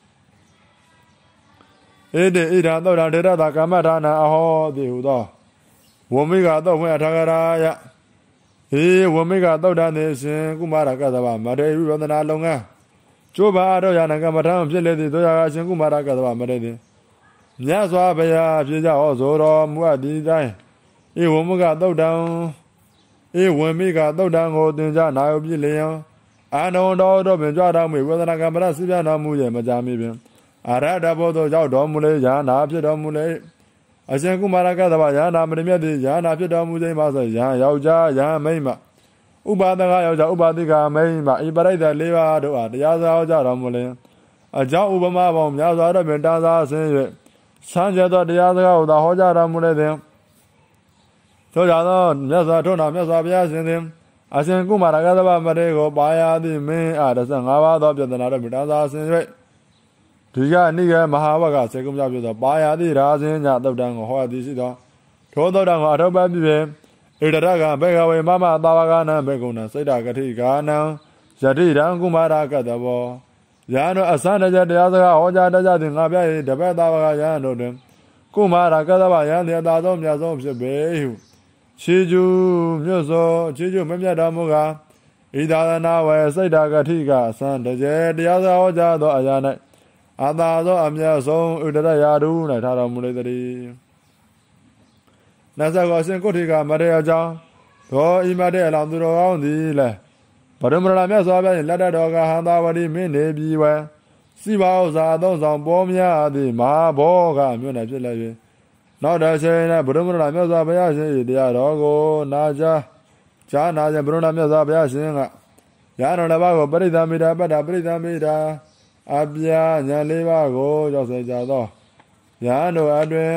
ဧတေဣဒံသောတာဒေရတာကမ္မထာနာအဟောတိဟုသောဝမိကတော့ဖွင့်အထာဂရာယဟေဝမိကသောတာနေရှင်ကုမာရကသဗ္ဗမတေဝိဝန္ဒနာလုံငန်းကျိုးပါတော့ရနကမ္မထာဖြစ်လေသည်တို့ရအရှင်ကုမာရကသဗ္ဗမတေသည်မြတ်စွာဘုရားဖြစ်ကြဟောဆိုတော်မူအပ်သည်တိုင်းဧဝမိကသောတံဧဝမိကသောတံကိုသင်္ကြနာယုပြည့်လျံအာနုံတော်တို့ပင်ကြွတော်မူဝေဒနာကမ္မရစိပြတော်မူရဲ့မကြမီပင်အာရတဘောတို့ရောက်တော်မူလေယာနာဖြစ်တော်မူလေအရှင်ကုမာရကသဗ္ဗယာနာမရမြတ်သည်ယာနာဖြစ်တော်မူခြင်းပါဆိုယာယောက်ျားယာမိမ့်မဥပါဒကယောက်ျားဥပါတိကမိမ့်မဤပရိသတ်လေးပါးတို့အားတရားစာဟောကြားတော်မူလေအကြောင်းဥပမာပေါင်းများစွာတို့ပင်တာသာဆင်း၍ဆန်းကျက်သောတရားစကားကိုသာဟောကြားတော်မူလေသည်ထို့ကြောင့်သောမြတ်စွာထုံးတော်မြတ်စွာဘုရားရှင်သည်အရှင်ကုမာရကသဗ္ဗမတေကိုပါရသည်မင်းအားတစ်ဆယ့်ငါးပါးသောပြဿနာတို့ပင်တာသာဆင်း၍ဒီကနိကေမဟာဝကစေကုမြောက်ပြသောပါရတိရာဇင်းညသုတ်တံကိုဟောသည်ရှိသောထိုသုတ်တံကိုအထောက်ပံ့ပြု၍ဣတရကဘေကဝေမမသာဝကနံဘေကုဏစိတ်တကတိကာနံယတိရံကုမာရကတဘောယံတို့အစန္ဒကြတရားစကားဟောကြားတတ်ကြသည်ငါပြ၏တပတ်သာဝကယံတို့တွင်ကုမာရကတဘယံသည်အသာဆုံးမြတ်ဆုံးဖြစ်ပေဟုခြေကျူးမြတ်သောခြေကျူးမမြတ်တော်မူကားဣသာသနာဝေစိတ်တကတိကအစန္ဒကြတရားစကားဟောကြားသောအရာ၌အသာသောအမြတ်ဆုံးဥဒရယာဓု၌ထားတော်မူလေသည်နတ်သောအရှင်ကုဋ္ဌိကမရေအကြောင်းသောဤမတဲ့အလောင်းသူတော်ကောင်းသည်လည်းဗဒုမရမြတ်စွာဘုရားလက်တော်ကဟန္တာဝတိမင်းနေပြီးဝဲစီပါဥစ္စာအသုံးဆောင်ပေါ်များသည်မဟာဘောကမြို့နယ်ဖြစ်လည်း၍နောက်တစ်ချိန်၌ဗဒုမရမြတ်စွာဘုရားရှင်၏တရားတော်ကိုနာကြားကြားနာခြင်းဗဒုမရမြတ်စွာဘုရားရှင်ကယာတော်တစ်ပါးကိုပရိသမိတာပတ္တပရိသမိတာအပြာညာလေးပါးကိုရောက်စေကြသောယာတို့အတွင်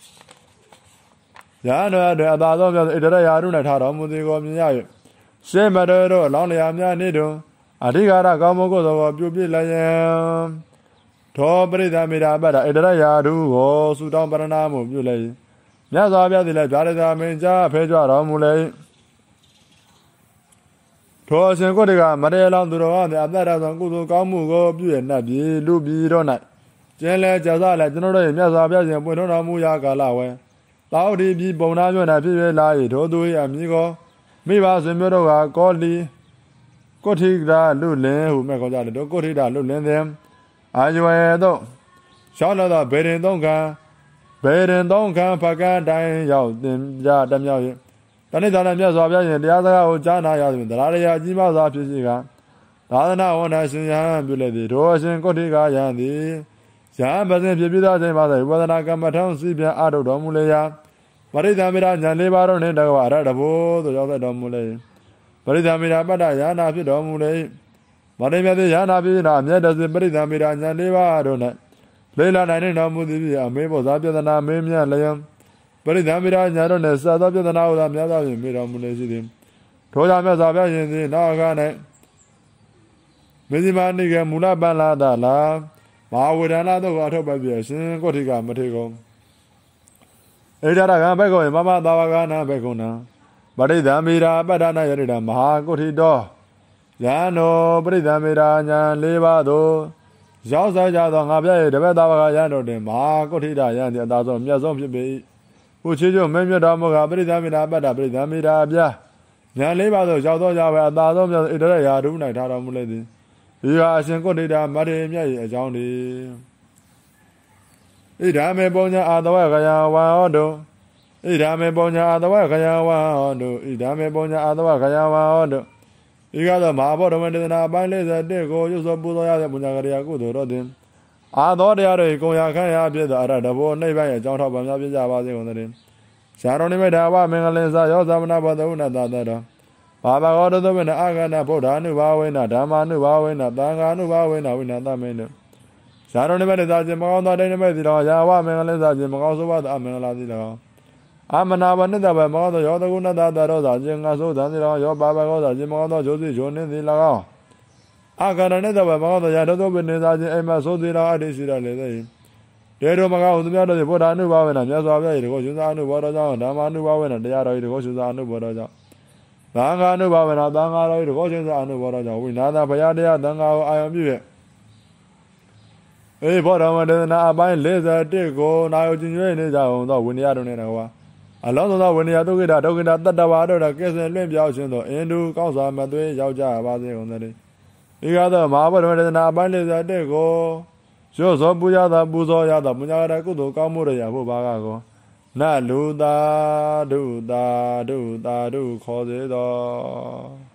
ယာတို့အတွင်အသာဆုံးမြတ်ဣတရယာရု၌ထားတော်မူသည်ကိုမြင်ရ၍ရှေးမတော်တို့လောင်းလျာများနေတွင်အဓိကာရကောင်းမှုကိုသောပြုပြလျင်သောပရိသမိတာပတ္တဣတရယာရုကိုသုတောင်းပရဏမှုပြုလေမြတ်စွာဘုရားသည်လည်းဗျာဒိတာမင်းကြားဖဲကြွတော်မူလေထိုအရှင်ကိုတေကမရေလောင်းသူတော်သည်အသက်ရသောကုသိုလ်ကောင်းမှုကိုပြုရနှပ်ပြီးလူပြီးတော့၌ကျင်းလဲကြစားလဲကျွန်တော်တို့ရဲ့မြတ်စွာဘုရားရှင်ပွင့်ထွန်းတော်မူရာကာလဝဲတောတိပြီးပုံနာမြို့၌ဖြစ်ဖြစ်လာ၏ထိုသူ၏အမည်ကိုမိဘဆွေမျိုးတို့ကကောလီကိုထိတာလူလင်းဟုမဲ့ခေါ်ကြတယ်တို့ကိုထိတာလူလင်းသည်အာရွယ်တို့ရှောင်းလာသောဘေရင်သုံးခံဘေရင်သုံးခံဖကန်းတိုင်းရောက်တင်ကြတမြောက်၏တဏိဌာနမြတ်စွာဘုရားရှင်တရားစကားကိုကြားနာရသည်တရားရည်အကြီးမားစွာဖြစ်စီကသာသနာဝန်ထမ်းရှင်ယဟန်ပြုလေသည်ထိုအရှင်ကိုထိကယဟန်သည်ယဟန်ပစဉ်ဖြစ်ပြီးသောအချိန်မှာဝေဒနာကမ္မထောင်းစီပြန်အထုတ်တော်မူလေရာပရိသမီရာညာလေးပါးတို့နှင့်တကွာအရတဘောသို့ရောက်တော်မူလေပရိသမီရာပတ္တယဟနာဖြစ်တော်မူလေမရိမြတ်သည်ယဟနာဖြစ်နာအမြတ်တစေပရိသမီရာညာလေးပါးတို့၌လေလာနိုင်တော်မူသည်အမေဘောဇာပြဒနာမေးမြတ်လျံပရိသမီရာညာတို့နှင့်သာသောပြဒနာဟုသာမြတ်စွာဘုရားမေးတော်မူလေရှိသည်ထိုကြောင့်မြတ်စွာဘုရားရှင်သည်နောက်အခါ၌မေဇိမာနိကေမူလပန္လာတလာမဟာဝေဒနာတို့အထောက်ပံ့ပြရှင်ကိုဋ္ဌိကမထေကုံဣဒရကံဘေကောမမသာဝကနာဘေကုဏံပရိသမီရာပတ္ထနာယရိတမဟာကိုဋ္ဌိတောယံနောပရိသမီရာညာလေးပါးသို့ရောက်စားကြသောငါပြည့်တပည့်သာဝကယံတို့တွင်မဟာကိုဋ္ဌိတယံသည်အသာဆုံးမြတ်ဆုံးဖြစ်ပေ၏ကိုချေကျုံမင်းမြတ်တော်မူကပရိသမီနာပတ္တပရိသမီရာပြညာလေးပါသောရောက်သောကြောင့်ပဲအသာဆုံးမြတ်ဣတရရာဒု၌ထားတော်မူလေသည်ဒီဟာအရှင်ကိုဋ္ဌိတာမထေရမြတ်၏အကြောင်းတည်းဣဒာမေပုံညာအာတဝခယဝါဟောတုဣဒာမေပုံညာအာတဝခယဝါဟောတုဣဒာမေပုံညာအာတဝခယဝါဟောတုဤကားသောမဟာဗောဓမတေသနာအပိုင်းလေးဆယ်တစ်ကိုရွတ်ဆိုပူဇော်ရတဲ့ပုညကရိယာကုသိုလ်တော်တင်အာသောတရားတို့ကိုရာခန့်ရာဖြစ်သောအရတဘောနှိဗ္ဗာန်ရဲ့အကြောင်းထောက်ပံ့များပြကြပါစေကုန်သတည်းရှားတော်နိမိတ်တာဝမင်္ဂလင်္စရောသမဏဘောဓုဏတတတော်ဘာဘဂောတသောဝိနအာဂဏဗုဒ္ဓ ानु ဘာဝေနဓမ္မာ ानु ဘာဝေနသံဃာ ानु ဘာဝေနဝိနသမေနရှားတော်နိမိတ်တာခြင်းမကောင်းသောတိနိမိတ်သည်တော်ယာဝမင်္ဂလင်္စခြင်းမကောင်းဆိုပါသောအမင်္ဂလာသည်တော်အာမနာဘနိတဘမကောင်းသောယောတကုဏတတရောသာခြင်းငါဆိုးသံသည်တော်ယောဘာဘဂောသာခြင်းမကောင်းသောဂျိုစီဂျိုနှင်းသည်၎င်းအာဂဏနိတဘမကောင်းသောယာတသောဝိနေသာခြင်းအိမ်မဆိုးသည်တော်အတ္တိရှိတော်လေသည်တေတော်မကောင်းသူများတို့သည်ဗုဒ္ဓ ानु ဘာဝေနမြတ်စွာဘုရား၏တကုရှင်သာ ानु ဘောတော်ကြောင့်ဓမ္မာ ानु ဘာဝေနတရားတော်၏တကုရှင်သာ ानु ဘောတော်ကြောင့်သံဃာ ानु ဘာဝေနသံဃာတော်၏တကုရှင်သာ ानु ဘောတော်ကြောင့်ဝိနာသဘုရားတရားသံဃာကိုအာရုံပြု၍အေဘောဓမတေသနာအပိုင်းလေးဆယ်တစ်ကိုနာယုကျင်၍နေကြအောင်သောဝိနည်းတော်နှင့်တကွာအလုံးစုံသောဝိနည်းဒုက္ခိတဒုက္ခိတတတ္တဝါတို့ကဲ့စင်လွင့်ပြောင်းခြင်းသောအင်ဒုကောင်းစွာမသွေးရောက်ကြပါစေကုန်သတည်းဤကားသောမဟာဗုဒ္ဓတေသနာအပိုင်းလေးဆယ်တစ်ကိုရွတ်ဆိုပူဇော်သောပူဇော်ရသောပုညကရကုသိုလ်ကောင်းမှုတွေရဖို့ပါကကိုနလူသာဒုသာဒုသာဒုခေါ်စေသော